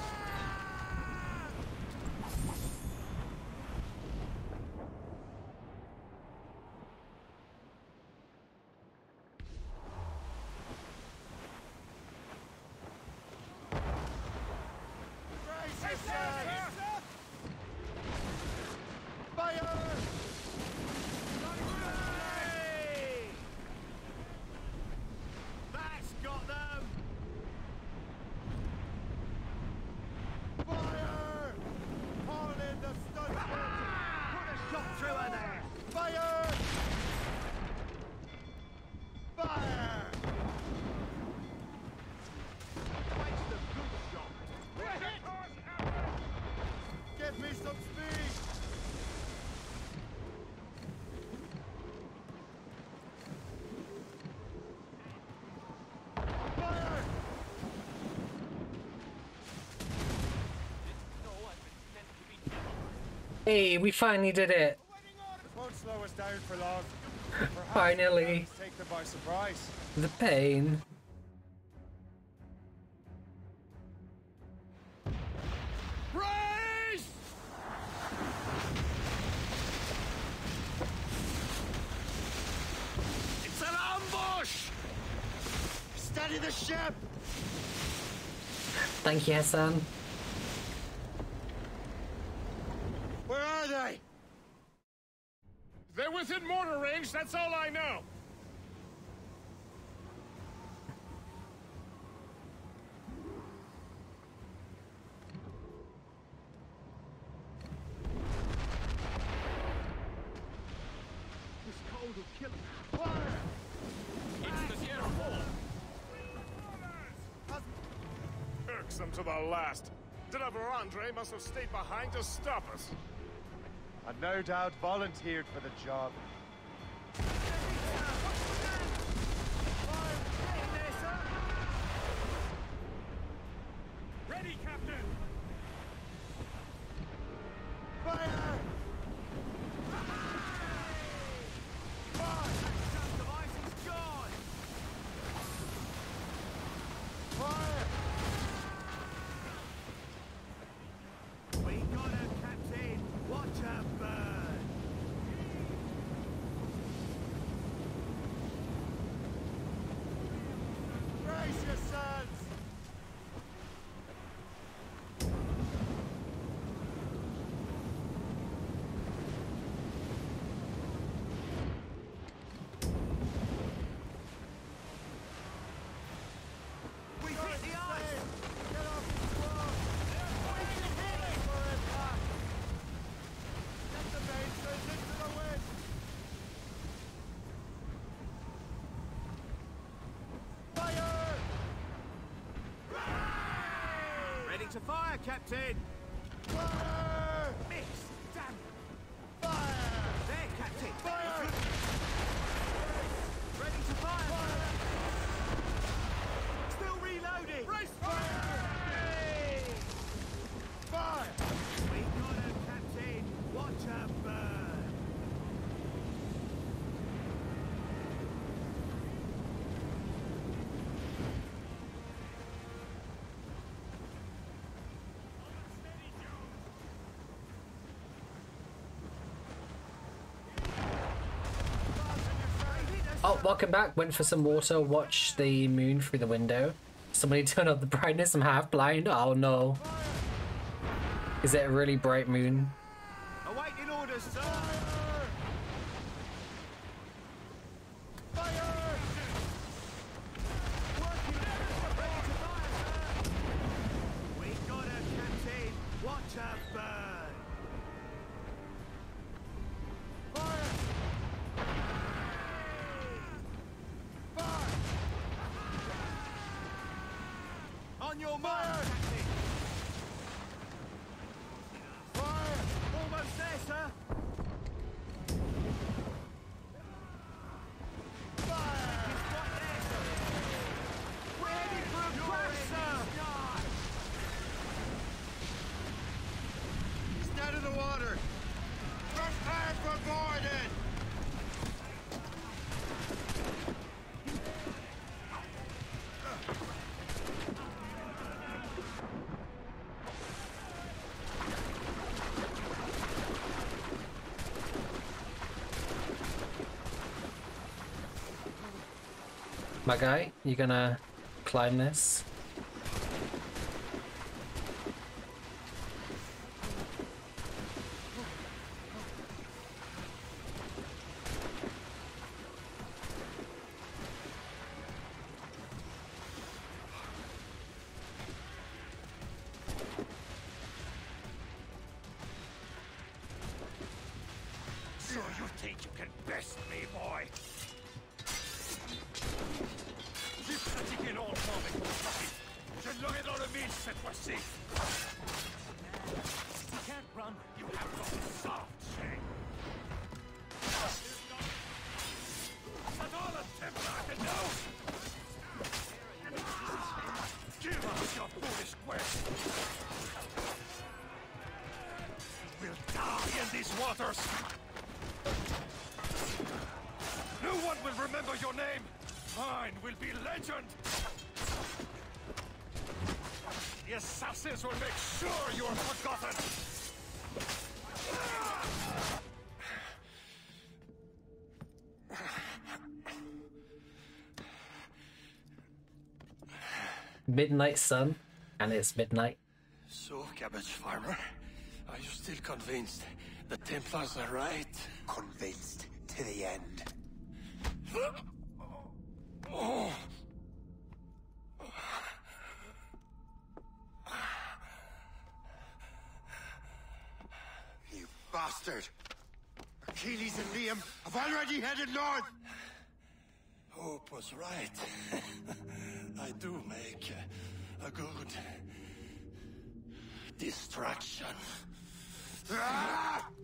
That's got them! Fire! Call in the stun Put a shot through her there! Fire! Fire! Waste a good shot! Give me some speed! Fire! Hey, we finally did it. This won't slow us down for long. Perhaps Finally. let's take them by surprise. The pain. Brace! It's an ambush! Steady the ship! Thank you, Hassan. Where are they? They're within mortar range, that's all I know. This cold will kill him. It's the Sierra Fall. Irksome to the last. Deliver Andre must have stayed behind to stop us. I no doubt volunteered for the job. Ready, Captain! Fire! We got him, Captain! Watch her burn! Brace yourselves! We hit the ice! Get off the wall! For impact! Get the mainsails into the wind! Fire! Ready to fire, Captain! Fire! Miss! Damn it! Fire! There, Captain! Fire! Ready to fire! Still reloading! Brace fire! Fire! We got him, Captain! Watch her burn! Oh, welcome back. Went for some water, watched the moon through the window. Somebody turned up the brightness, I'm half blind. Oh no. Is it a really bright moon? Awaiting orders, sir! Fire! We got her, Captain! Watch her burn! Fire! Fire! On your mark, Captain! Fire! Almost there, sir! Fire! We're heading for a crash, sir! He's dead in the water! Prepare for boarding! My guy, you gonna climb this? So you think you can best me, boy? Keep pratiquer all moment, je l'aurai dans le mille cette fois-ci. You can't run. You have no soft shape. That's all attempt I can do. Give us your foolish quest. We'll die in these waters. No one will remember your name. Mine will be legend. The assassins will make sure you are forgotten. Midnight sun, and it's midnight. So, cabbage farmer, are you still convinced the Templars are right? Convinced to the end. Oh. You bastard! Achilles and Liam have already headed north! Hope was right. I do make a good distraction. Ah!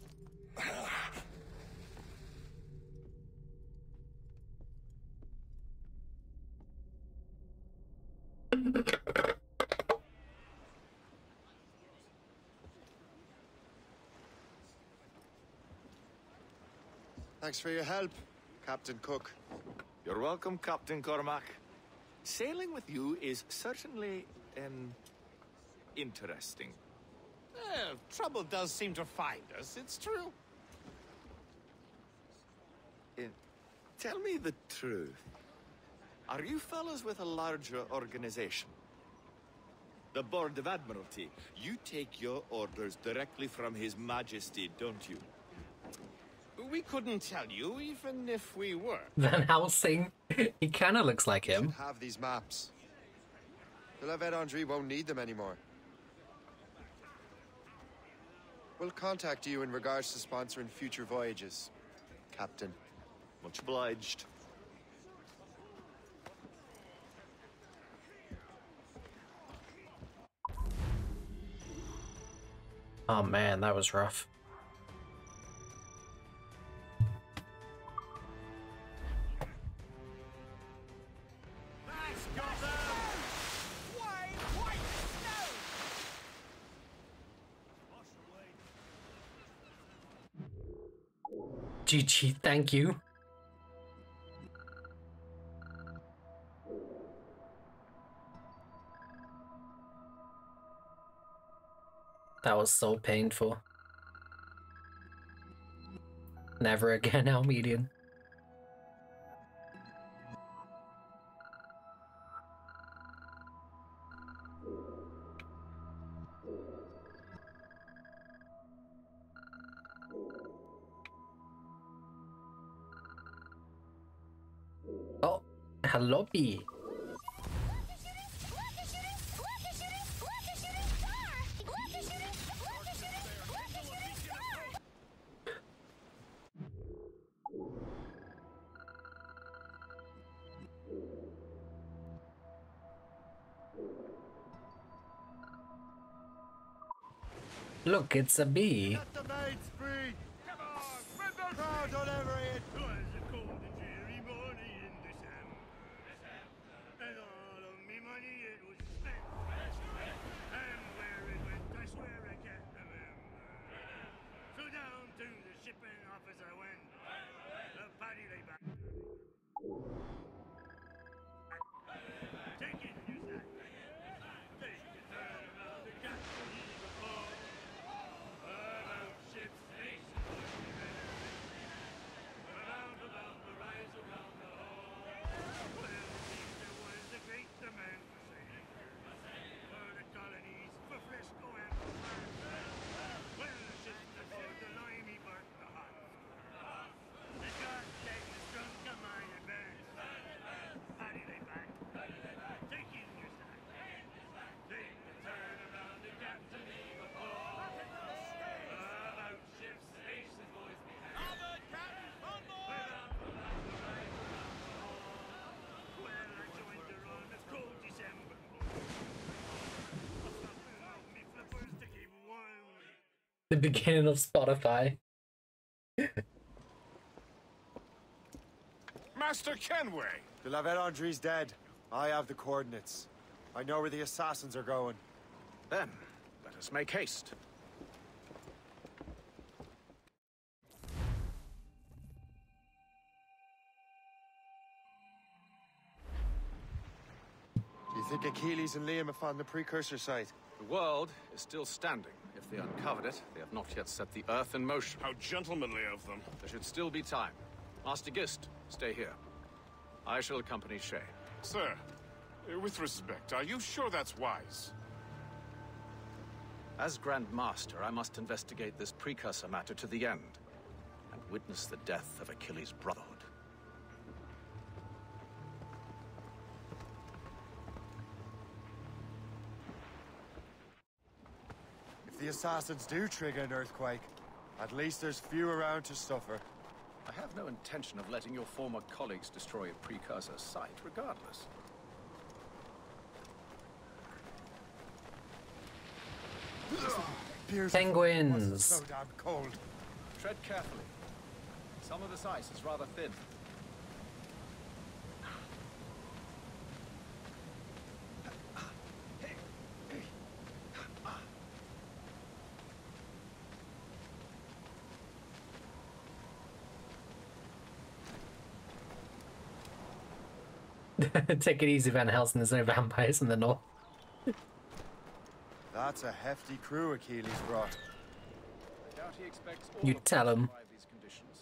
Thanks for your help, Captain Cook. You're welcome, Captain Cormac. Sailing with you is certainly, interesting. Trouble does seem to find us, it's true. Tell me the truth. Are you fellas with a larger organization? The Board of Admiralty. You take your orders directly from His Majesty, don't you? We couldn't tell you, even if we were. Van Helsing. He kind of looks like him. Should have these maps. The La Vedendry won't need them anymore. We'll contact you in regards to sponsoring future voyages, Captain. Much obliged. Oh man, that was rough. GG, thank you. That was so painful. Never again, Almedian. Oh, hello, B. Look, it's a bee. Let the maids free! Come on, crowd on every it! Twas a cold and dreary morning in December, and all of me money it was spent. And where it went, I swear I can't remember. So down to the shipping office I went. The paddy lay back. Take it, you sack. Take it, turn around the captain, he's a fall. About ships The beginning of Spotify. Master Kenway! The La Vérendrye's dead. I have the coordinates. I know where the assassins are going. Then, let us make haste. Do you think Achilles and Liam have found the precursor site? The world is still standing. If they uncovered it, they have not yet set the Earth in motion. How gentlemanly of them. There should still be time. Master Gist, stay here. I shall accompany Shay. Sir, with respect, are you sure that's wise? As Grand Master, I must investigate this precursor matter to the end, and witness the death of Achilles' Brotherhood. If the assassins do trigger an earthquake, at least there's few around to suffer. I have no intention of letting your former colleagues destroy a precursor site, regardless. Penguins. So damn cold. Tread carefully. Some of this ice is rather thin. Take it easy, Van Helsing. There's no vampires in the north. That's a hefty crew Achilles brought. I doubt he expects all You of tell us to him. survive these conditions.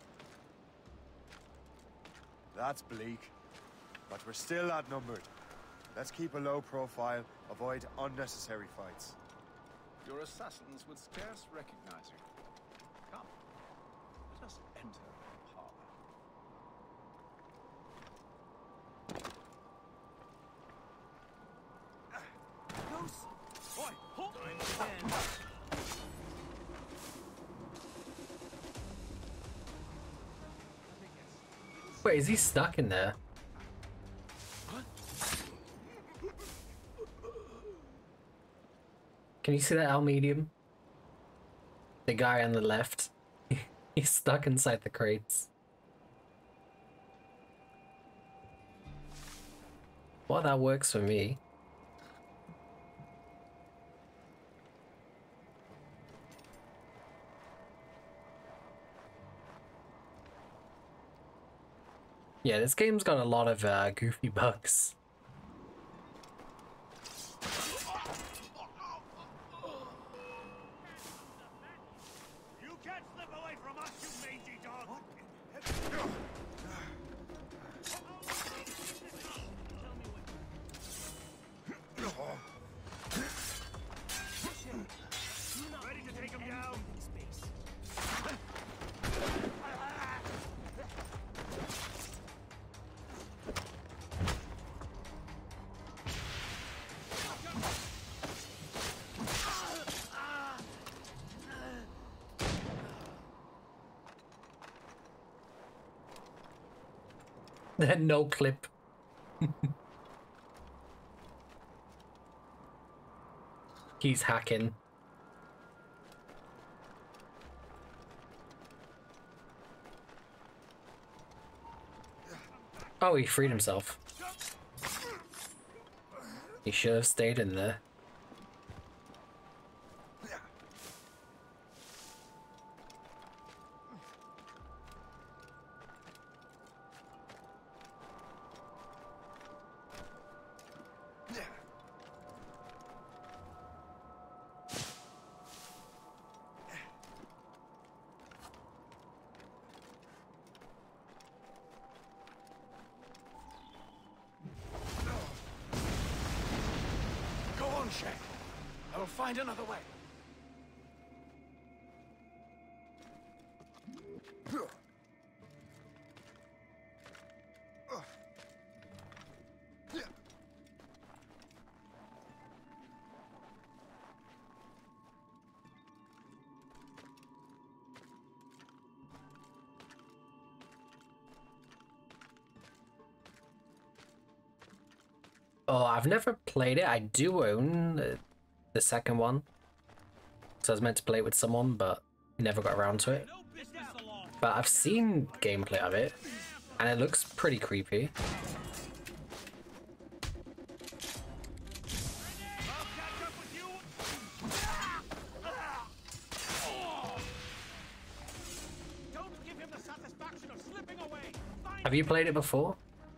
That's bleak. But we're still outnumbered. Let's keep a low profile, avoid unnecessary fights. Your assassins would scarce recognize you. Come, let us enter the parlor. Goose! Oi, hold on again. Wait, is he stuck in there? Can you see that L medium? The guy on the left. He's stuck inside the crates. Well, that works for me. Yeah, this game's got a lot of goofy bugs. You can't slip away from us, you mangy dog! Ready to take him down? No clip. He's hacking. Oh, he freed himself. He should have stayed in there. Go on, Shay. I will find another way. Oh, I've never played it. I do own the second one. So I was meant to play it with someone, but never got around to it. But I've seen gameplay of it, and it looks pretty creepy. Have you played it before?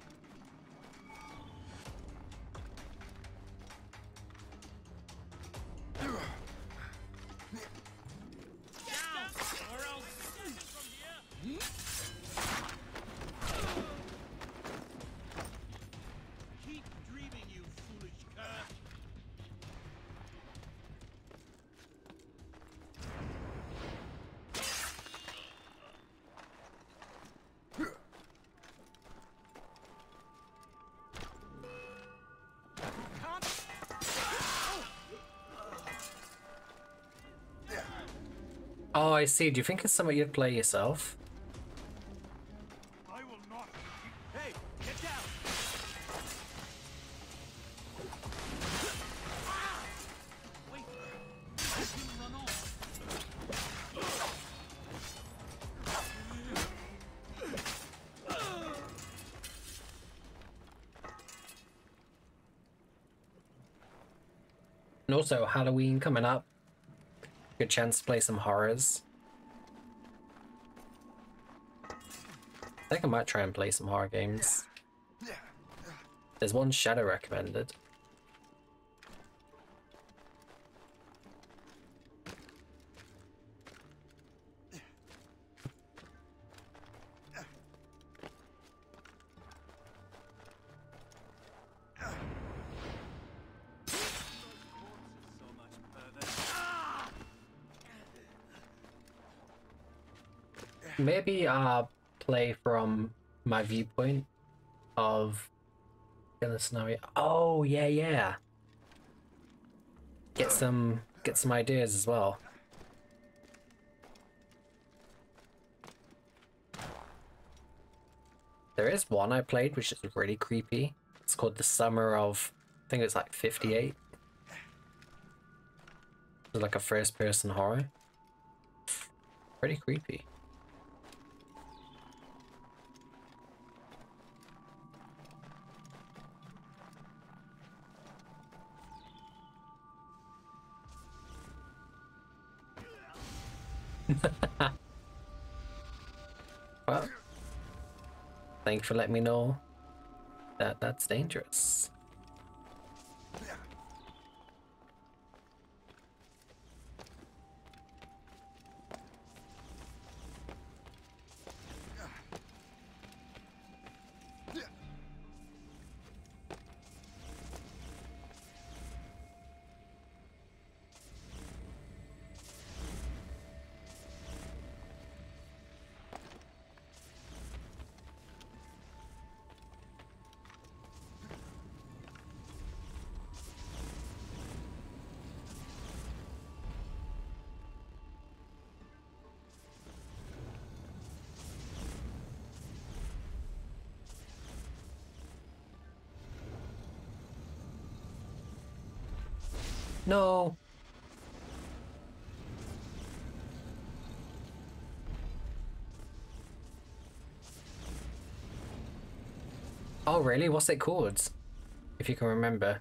Oh, I see. Do you think it's something you'd play yourself? I will not. Hey, get down. Wait. Let him run off. And also, Halloween coming up. Good chance to play some horrors. I think I might try and play some horror games. There's one Shadow recommended. Maybe I'll play from my viewpoint of the scenario. Oh yeah. Get some ideas as well. There is one I played which is really creepy. It's called The Summer of, I think it's like 58. It's like a first person horror. Pretty creepy. Well, thanks for letting me know that that's dangerous. No. Oh really? What's it called? If you can remember.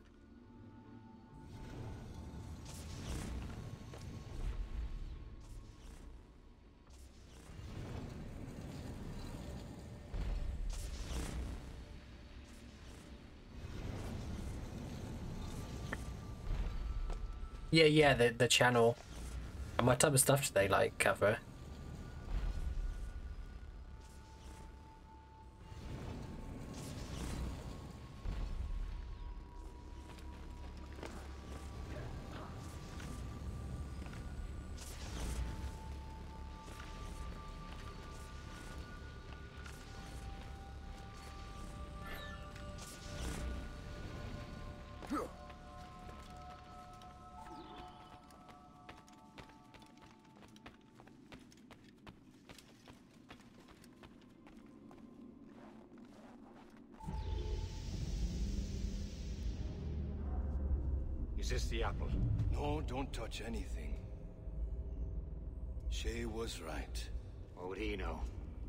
Yeah, the channel. And what type of stuff do they like cover? Is this the apple? No, don't touch anything. Shay was right. What would he know?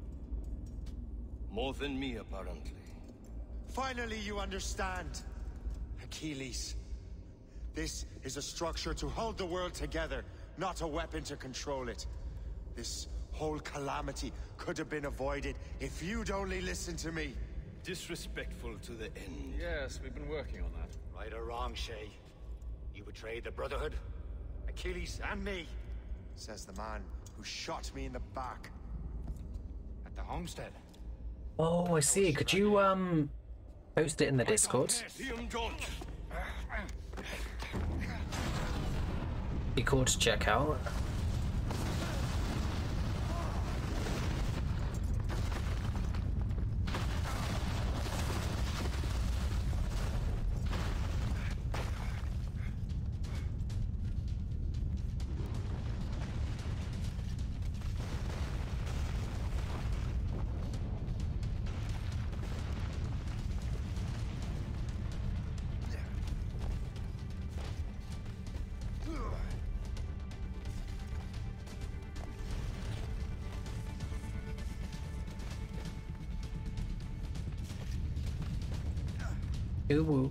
More than me, apparently. Finally, you understand. Achilles. This is a structure to hold the world together, not a weapon to control it. This whole calamity could have been avoided if you'd only listened to me. Disrespectful to the end. Yes, we've been working on that. Right or wrong, Shay? You betrayed the Brotherhood, Achilles, and me. Says the man who shot me in the back. At the homestead. Oh, I see. Could you post it in the Discord? Be cool to check out. Ooh woo.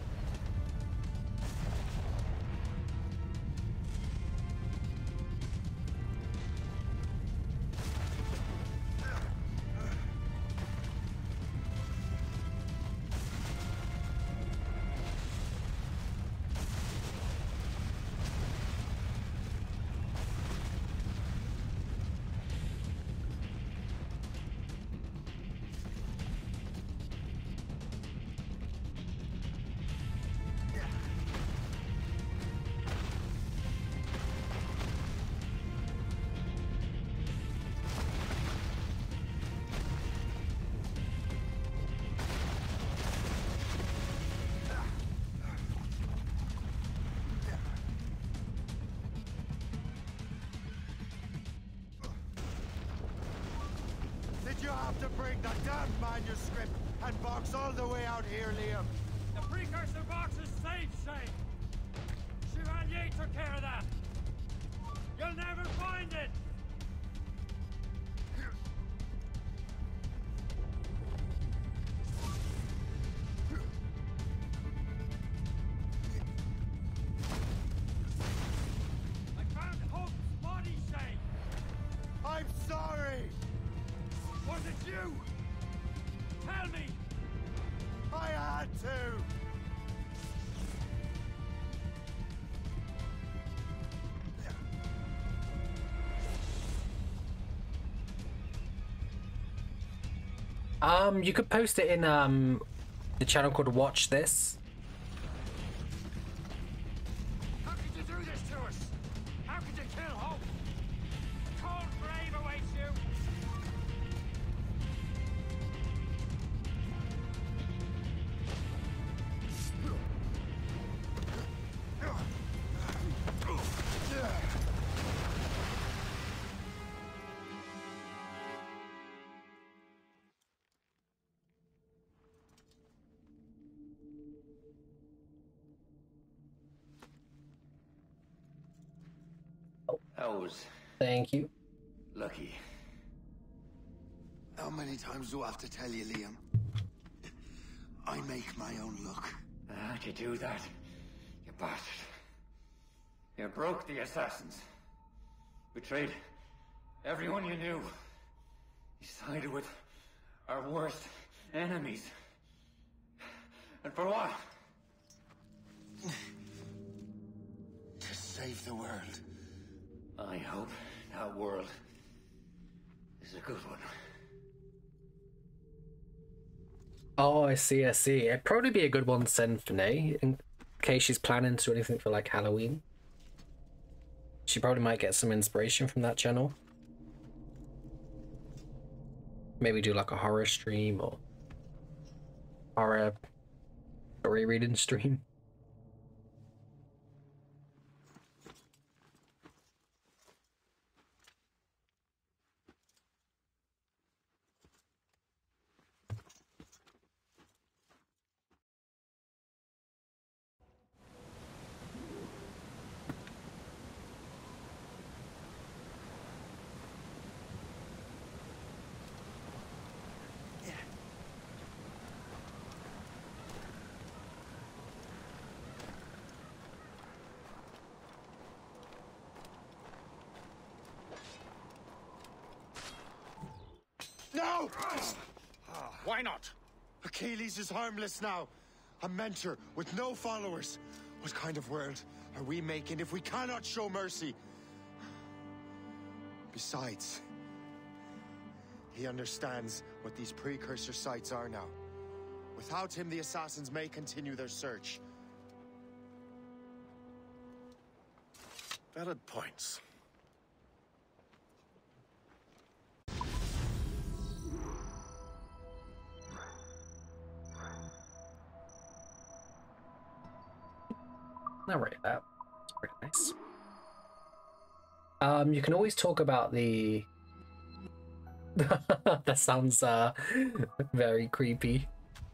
Did you have to bring the damn manuscript and box all the way out here, Liam? The precursor box is safe, Shane. Chevalier took care of that. You'll never find it. I found Hope's body, Shane. I'm sorry. Was it you? Tell me. I had to. You could post it in the channel called Watch This. How could you do this to us? How could you kill Hope? A cold grave awaits you. That was Thank you. lucky. How many times do I have to tell you, Liam? I make my own luck. How'd you do that? You bastard. You broke the assassins. Betrayed everyone you knew. You sided with our worst enemies. And for what? To save the world. I hope that world is a good one. Oh, I see, I see. It'd probably be a good one to send for Nay, in case she's planning to do anything for, like, Halloween. She probably might get some inspiration from that channel. Maybe do, like, a horror stream or horror story reading stream. No! Why not? Achilles is harmless now. A mentor with no followers. What kind of world are we making if we cannot show mercy? Besides, he understands what these precursor sites are now. Without him, the assassins may continue their search. Valid points. I'll rate that. It's pretty nice. You can always talk about the... That sounds very creepy.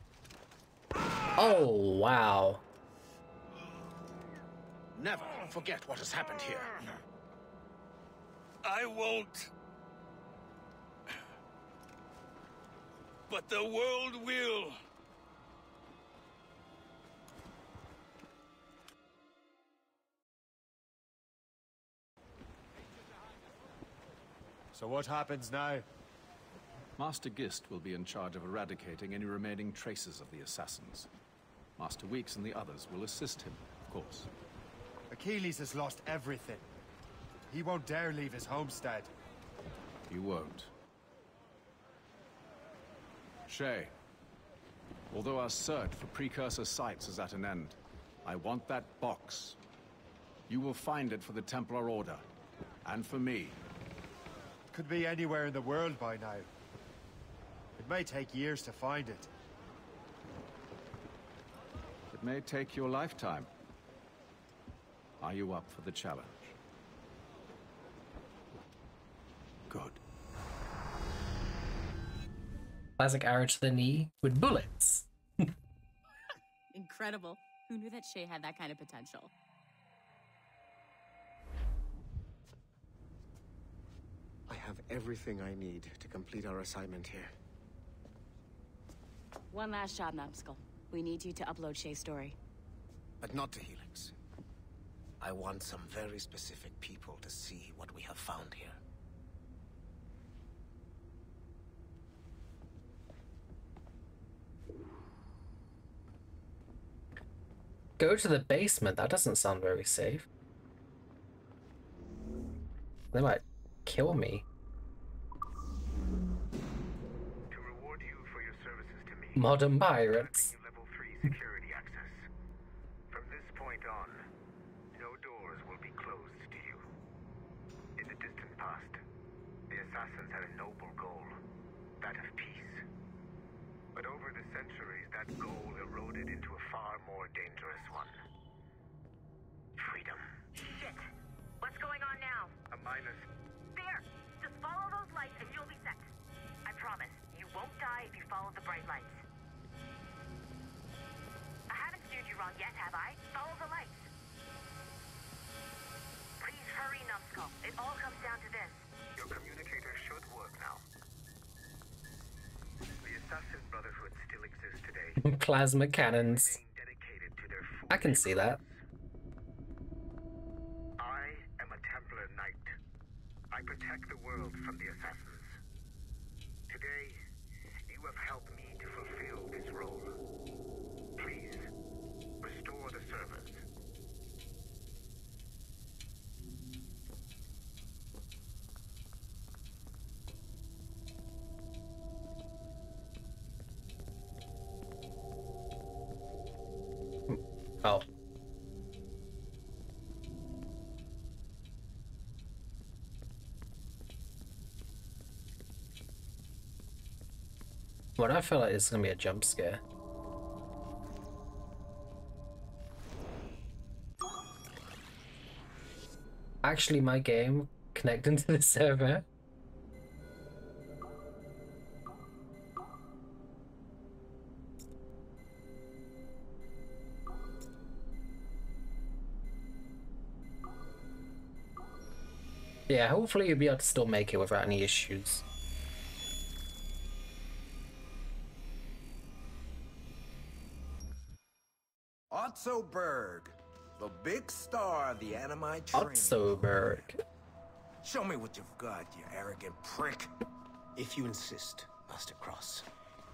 Oh, wow. Never forget what has happened here. I won't. But the world will. So what happens now? Master Gist will be in charge of eradicating any remaining traces of the assassins. Master Weeks and the others will assist him, of course. Achilles has lost everything. He won't dare leave his homestead. He won't. Shay, although our search for precursor sites is at an end, I want that box. You will find it for the Templar Order, and for me. Could be anywhere in the world by now. It may take years to find it. It may take your lifetime. Are you up for the challenge? Good. Classic arrow to the knee with bullets. Incredible. Who knew that Shay had that kind of potential? I have everything I need to complete our assignment here. One last job, Numbskull. We need you to upload Shay's story. But not to Helix. I want some very specific people to see what we have found here. Go to the basement? That doesn't sound very safe. They might kill me. To reward you for your services to me, Modern pirates. level 3 security access. From this point on, no doors will be closed to you. In the distant past, the assassins had a noble goal, that of peace. But over the centuries, that goal eroded into a far more dangerous one. Freedom. Shit. What's going on now? A minus. There! Just follow those lights and you'll be set. I promise, you won't die if you follow the bright lights. I haven't steered you wrong yet, have I? Follow the lights. Please hurry, Numbskull. It all comes down to this. Your communicator should work now. The Assassin Brotherhood still exists today. Plasma cannons. Dedicated to their I can see that. I am a Templar Knight. I protect the world from the assassins. Today, you have helped me to fulfill this role. Please, restore the servers. Oh. What I feel like it's gonna be a jump scare. Actually, my game connecting to the server. Yeah, hopefully you'll be able to still make it without any issues. Otso Berg, the big star of the Animi training. Otso Berg. Show me what you've got, you arrogant prick. If you insist, Master Cross.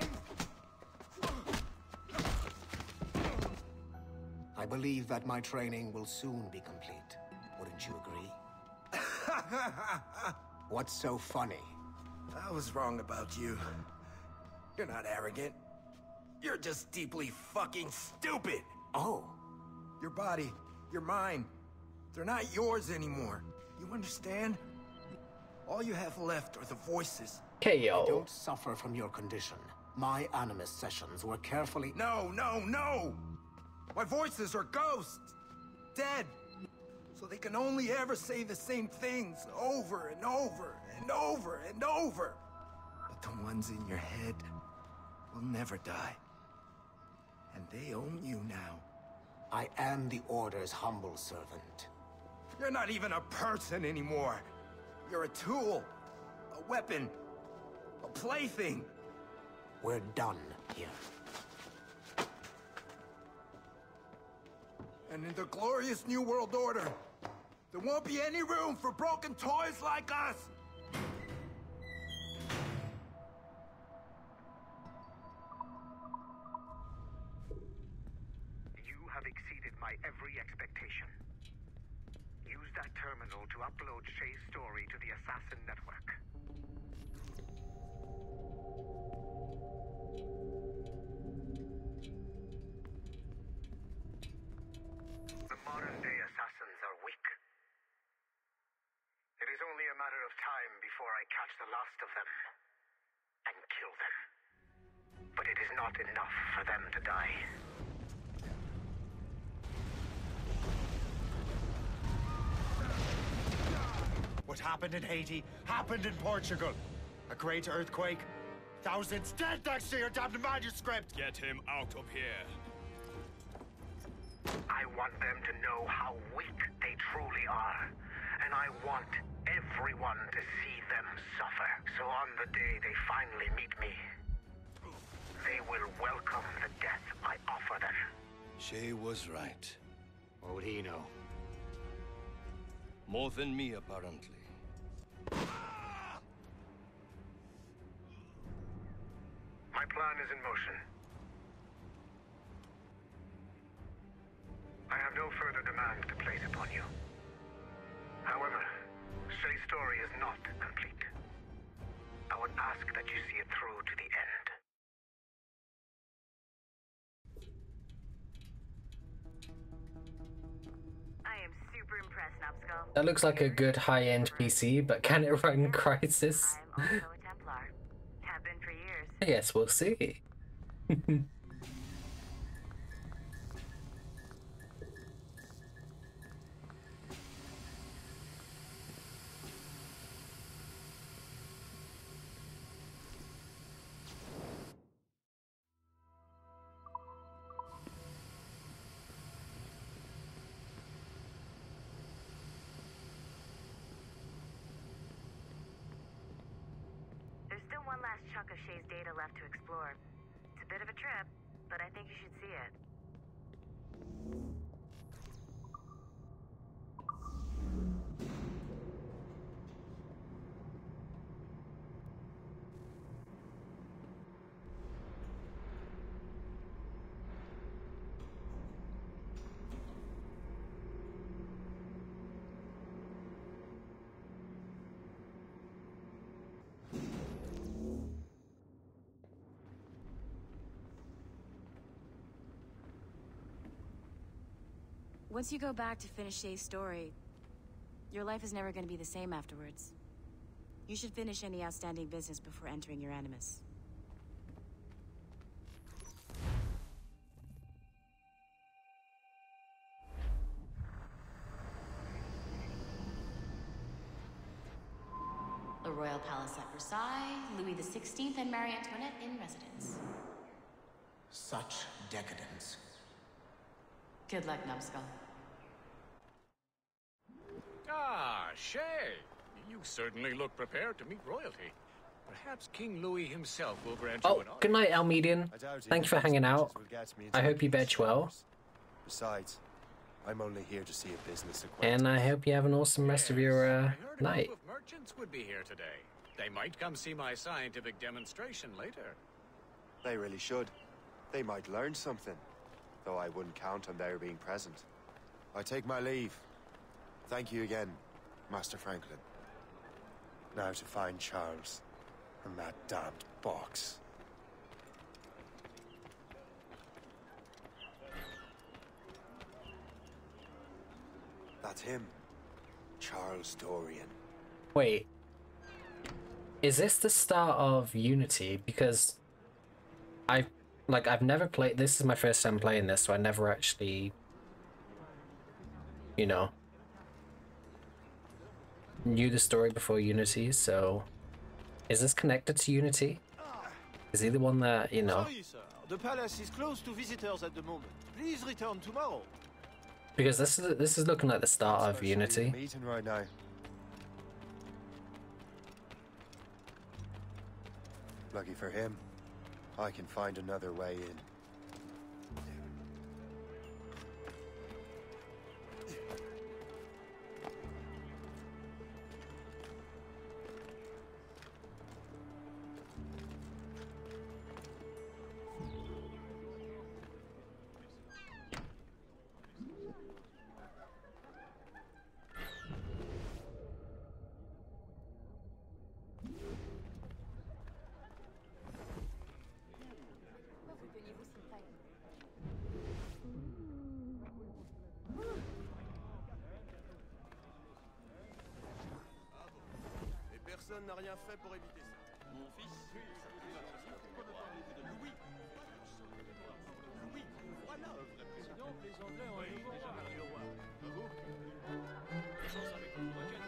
I believe that my training will soon be complete. Wouldn't you agree? What's so funny? I was wrong about you. You're not arrogant. You're just deeply fucking stupid. Oh. Your body, your mind, they're not yours anymore. You understand? All you have left are the voices. KO. I don't suffer from your condition. My Animus sessions were carefully... No, no, no! My voices are ghosts! Dead! So they can only ever say the same things over and over and over and over. But the ones in your head will never die. And they own you now. I am the Order's humble servant. You're not even a person anymore. You're a tool, a weapon, a plaything. We're done here. And in the glorious New World Order, there won't be any room for broken toys like us! You have exceeded my every expectation. Use that terminal to upload Shay's story to the Assassin Network. The modern-day assassins are weak. It is only a matter of time before I catch the last of them and kill them. But it is not enough for them to die. What happened in Haiti happened in Portugal. A great earthquake. Thousands dead thanks to your damned manuscript. Get him out of here. I want them to know how weak they truly are. And I want everyone to see them suffer. So on the day they finally meet me, they will welcome the death I offer them. Shay was right. What would he know? More than me, apparently. My plan is in motion. I have no further demands to place upon you. However, Shay's story is not complete. I would ask that you see it through to the end. I am super impressed, Numbskull. That looks like a good high-end PC, but can it run Crysis? I'm also a Templar. Have been for years. I guess we'll see. There's still one last chunk of Shay's data left to explore. It's a bit of a trip, but I think you should see it. Once you go back to finish Shay's story, your life is never going to be the same afterwards. You should finish any outstanding business before entering your Animus. The Royal Palace at Versailles, Louis XVI and Marie Antoinette in residence. Such decadence. Good luck, Numbskull. Ah, Shay. You certainly look prepared to meet royalty. Perhaps King Louis himself will grant you Oh, an honor. good night, Almedian. Thank you for hanging out. I hope you bet well. Besides, I'm only here to see a business acquaintance. And I hope you have an awesome rest of your night. Merchants would be here today. They might come see my scientific demonstration later. They really should. They might learn something. Though I wouldn't count on their being present. I take my leave. Thank you again, Master Franklin. Now to find Charles and that damned box. That's him. Charles Dorian. Wait. Is this the start of Unity? Because I've never played, this is my first time playing this, so I never actually, you know, knew the story before Unity, so is this connected to Unity? Is he the one that, you know? Sorry, sir. The palace is closed to visitors at the moment. Please return tomorrow. Because this is looking like the start of Unity. Meeting right now. Lucky for him, I can find another way in. Et personne n'a rien fait pour éviter ça. Mon fils, Louis. Louis, voilà un vrai président. Les Anglais ont déjà parlé au roi. À vous. Chance avec le convoqué.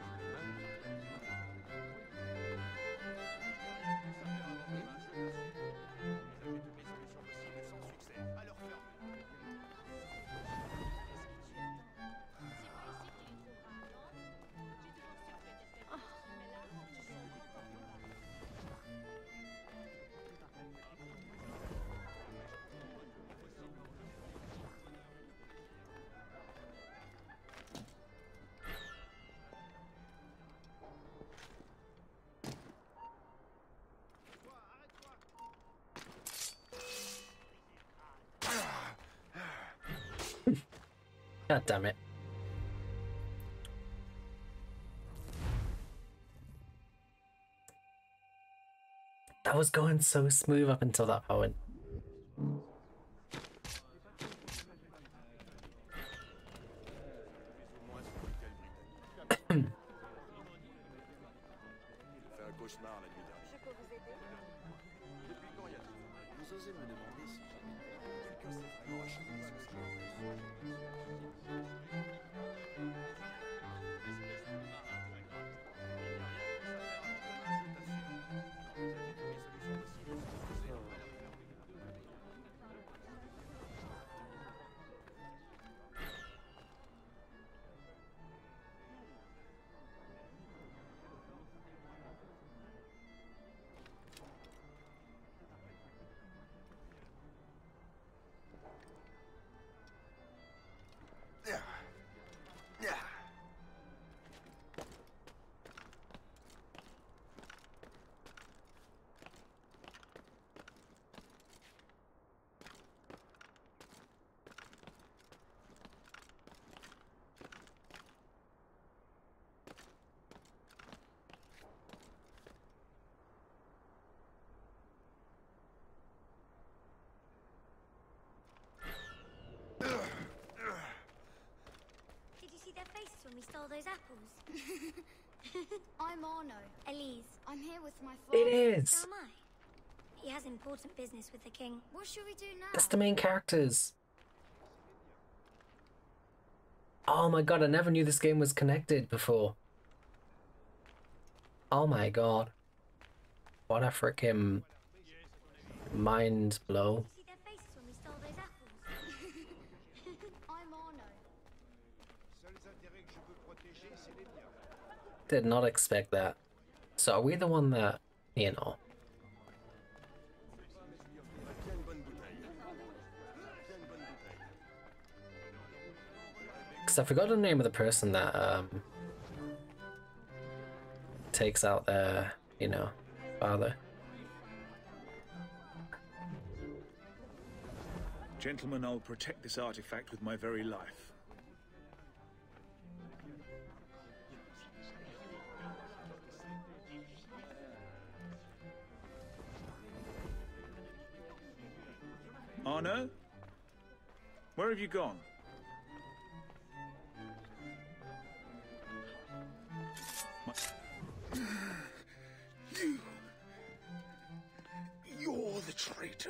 God damn it. That was going so smooth up until that point. When we stole those apples. I'm Arno. Elise. I'm here with my father. It is. So am I. He has important business with the king. What should we do now? That's the main characters. Oh my god, I never knew this game was connected before. Oh my god. What a freaking mind blow. See their faces when we stole those apples. I'm Arno. Did not expect that. So are we the one that, you know? Because I forgot the name of the person that takes out their you know, father. Gentlemen, I'll protect this artifact with my very life. Arno? Where have you gone? You're the traitor.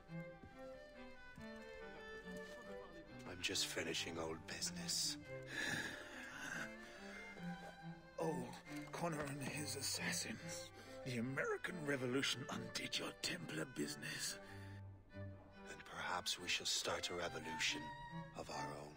I'm just finishing old business. Old Connor and his assassins. The American Revolution undid your Templar business. Then perhaps we shall start a revolution of our own.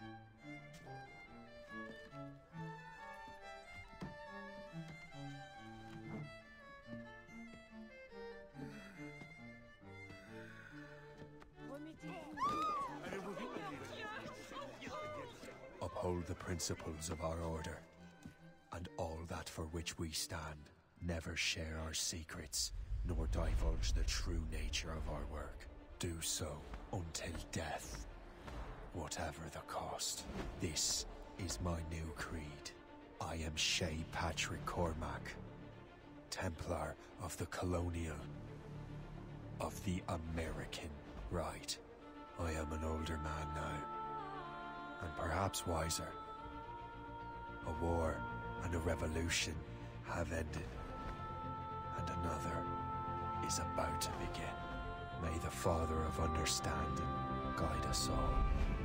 Uphold the principles of our order, and all that for which we stand. Never share our secrets, nor divulge the true nature of our work. Do so until death, whatever the cost. This is my new creed. I am Shay Patrick Cormac, Templar of the Colonial, of the American right. I am an older man now, and perhaps wiser. A war and a revolution have ended, and another is about to begin. May the Father of Understanding guide us all.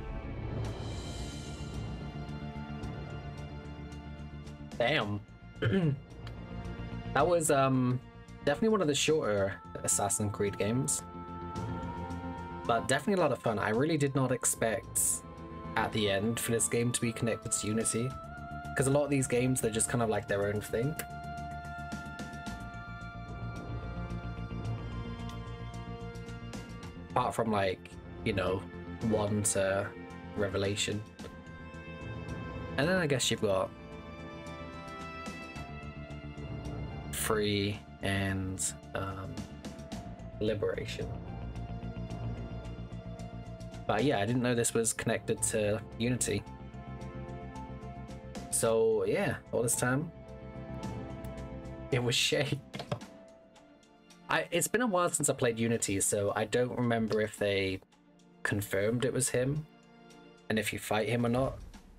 Damn. That was definitely one of the shorter Assassin's Creed games, but definitely a lot of fun. I really did not expect at the end for this game to be connected to Unity, because a lot of these games, they're just kind of like their own thing. Apart from, like, you know, 1 to Revelation. And then I guess you've got 3 and Liberation. But yeah, I didn't know this was connected to Unity. So yeah, all this time, it was Shay. It's been a while since I played Unity, so I don't remember if they confirmed it was him, and if you fight him or not.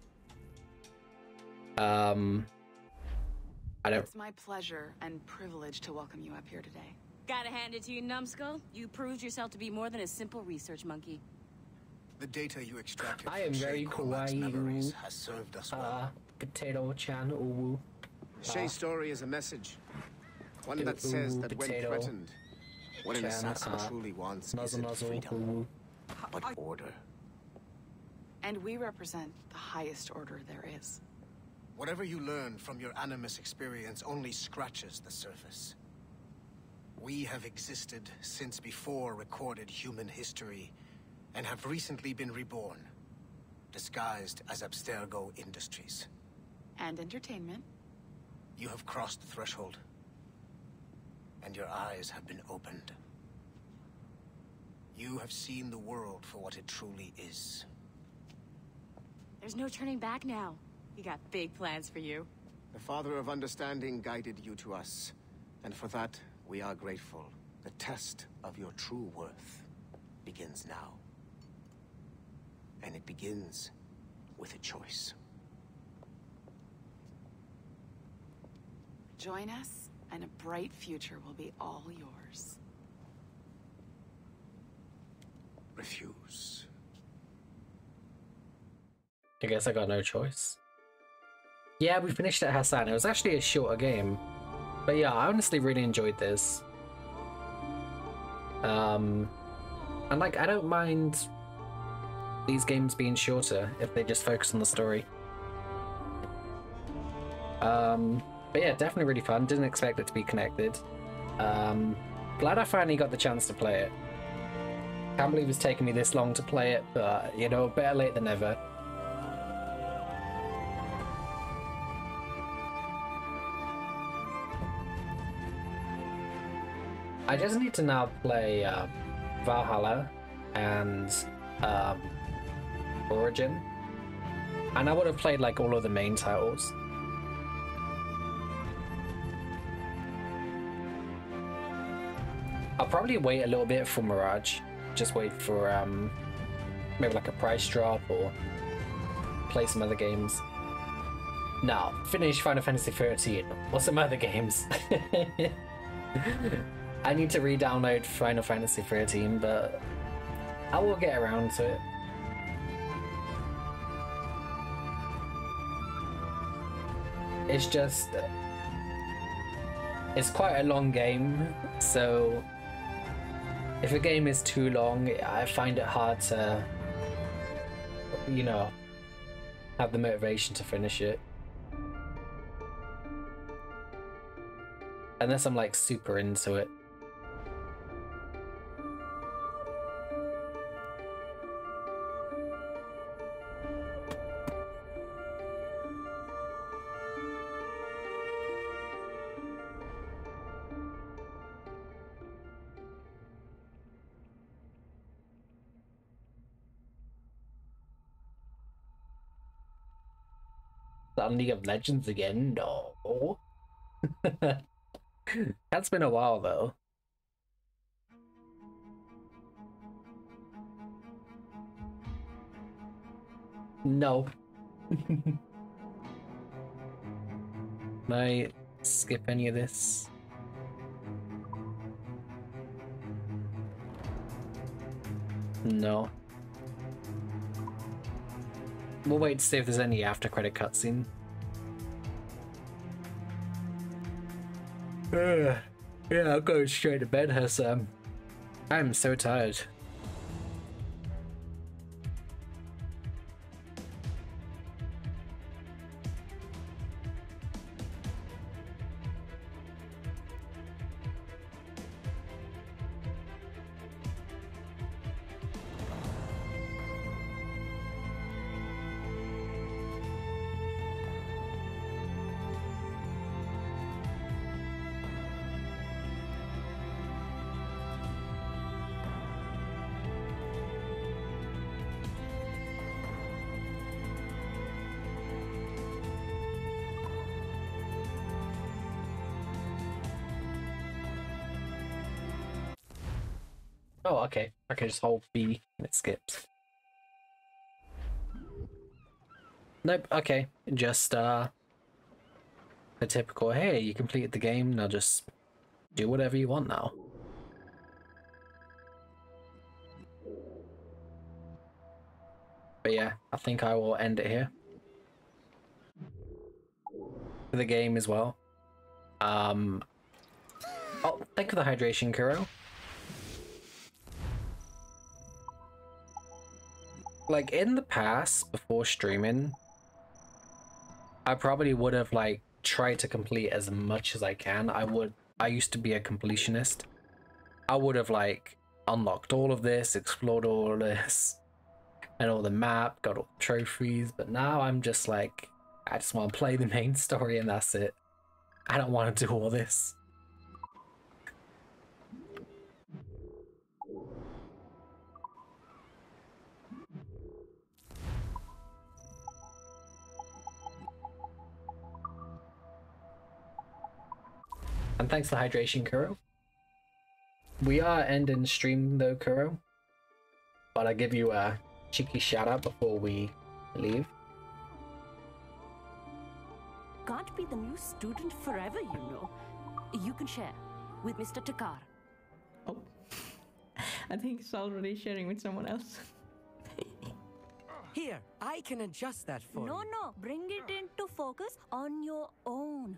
I don't. It's my pleasure and privilege to welcome you up here today. Gotta hand it to you, numbskull. You proved yourself to be more than a simple research monkey. The data you extracted I am from very Shay Cormac's kawaii. memories has served us well. Potato-chan, ooh. Shay's story is a message. One that says that when potato. threatened, what an Chan, assassin truly wants nuzzle, isn't freedom, ooh. but order. And we represent the highest order there is. Whatever you learned from your Animus experience only scratches the surface. We have existed since before recorded human history, and have recently been reborn, disguised as Abstergo Industries. And entertainment. You have crossed the threshold, and your eyes have been opened. You have seen the world for what it truly is. There's no turning back now. We got big plans for you. The Father of Understanding guided you to us, and for that, we are grateful. The test of your true worth begins now. And it begins with a choice. Join us, and a bright future will be all yours. Refuse. I guess I got no choice. Yeah, we finished at Hassan. It was actually a shorter game. But yeah, I honestly really enjoyed this. And like, I don't mind these games being shorter if they just focus on the story. But yeah, definitely really fun. Didn't expect it to be connected. Glad I finally got the chance to play it. Can't believe it's taken me this long to play it, but you know, better late than never. I just need to now play Valhalla and Origin. And I would have played like all of the main titles. I'll probably wait a little bit for Mirage. Just wait for maybe like a price drop or play some other games. Now, finish Final Fantasy 13 or some other games. I need to re-download Final Fantasy 13, but I will get around to it. It's just, it's quite a long game, so if a game is too long, I find it hard to, you know, have the motivation to finish it. Unless I'm like super into it. On League of Legends again? No. That's been a while though. No. Can I skip any of this? No. We'll wait to see if there's any after credit cutscene. Yeah, I'll go straight to bed, Hassan. I'm so tired. Oh, okay. I can just hold B and it skips. Nope, okay. Just, the typical, hey, you completed the game, now just do whatever you want now. But yeah, I think I will end it here. For the game as well. Oh, thank you for the hydration, Kuro. Like, in the past, before streaming, I probably would have, like, tried to complete as much as I can. I used to be a completionist. I would have, like, unlocked all of this, explored all of this, and all the map, got all the trophies, but now I'm just like, I just want to play the main story and that's it. I don't want to do all this. And thanks for hydration, Kuro. We are ending stream though, Kuro. But I'll give you a cheeky shout out before we leave. Can't be the new student forever, you know. You can share with Mr. Takar. Oh. I think he's already sharing with someone else. Here, I can adjust that for you. No, bring it into focus on your own.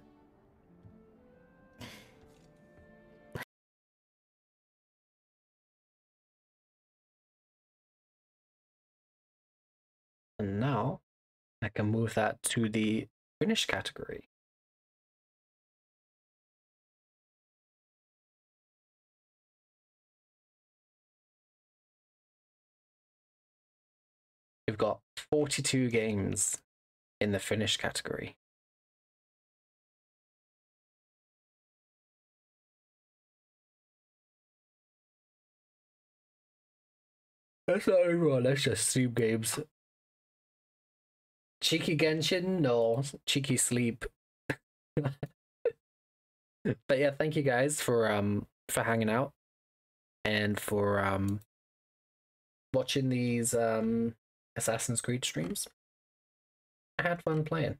And now I can move that to the finish category. We've got 42 games in the finish category. That's not everyone, let's just stream games. Cheeky Genshin? No, cheeky sleep. But yeah, thank you guys for hanging out and for watching these Assassin's Creed streams. I had fun playing.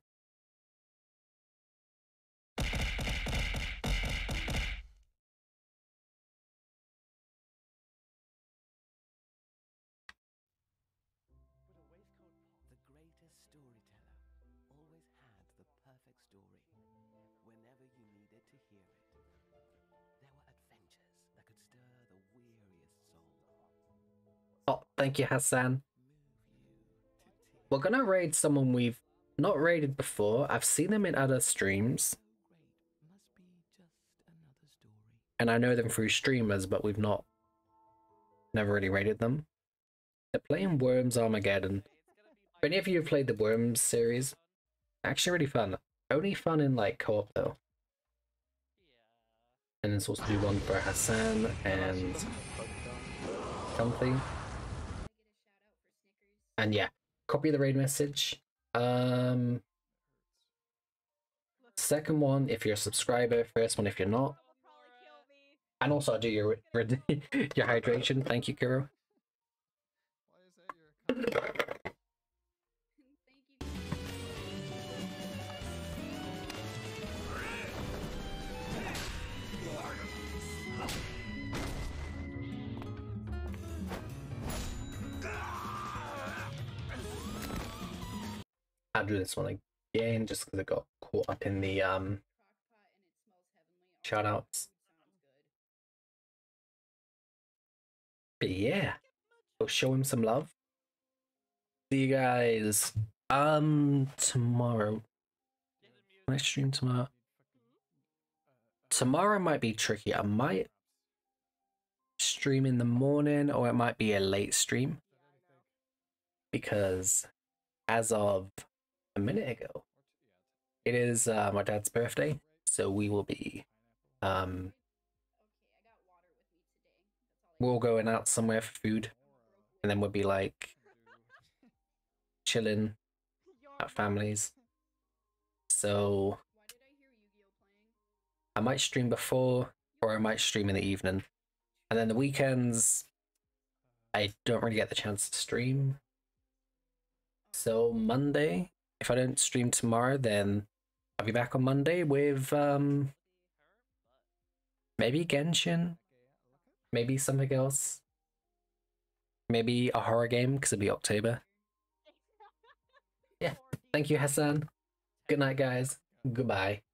Oh, thank you, Hassan. We're gonna raid someone we've not raided before. I've seen them in other streams. And I know them through streamers, but we've never really raided them. They're playing Worms Armageddon. If any of you have played the Worms series, actually really fun. Only fun in like co-op though. And it's also do one for Hassan and Comfy. And yeah, copy the raid message. Second one if you're a subscriber, first one if you're not. And also do your your hydration. Thank you, Kuro. I'll do this one again just because I got caught up in the shoutouts. But yeah, we'll show him some love. See you guys tomorrow. Can I stream tomorrow? Tomorrow might be tricky. I might stream in the morning or it might be a late stream because as of a minute ago, it is my dad's birthday, so we will be we're all going out somewhere for food, and then we'll be like chilling at families. So I might stream before or I might stream in the evening, and then the weekends I don't really get the chance to stream. So Monday, if I don't stream tomorrow, then I'll be back on Monday with maybe Genshin, maybe something else, maybe a horror game because it'll be October. Yeah, thank you, Hassan. Good night, guys. Goodbye.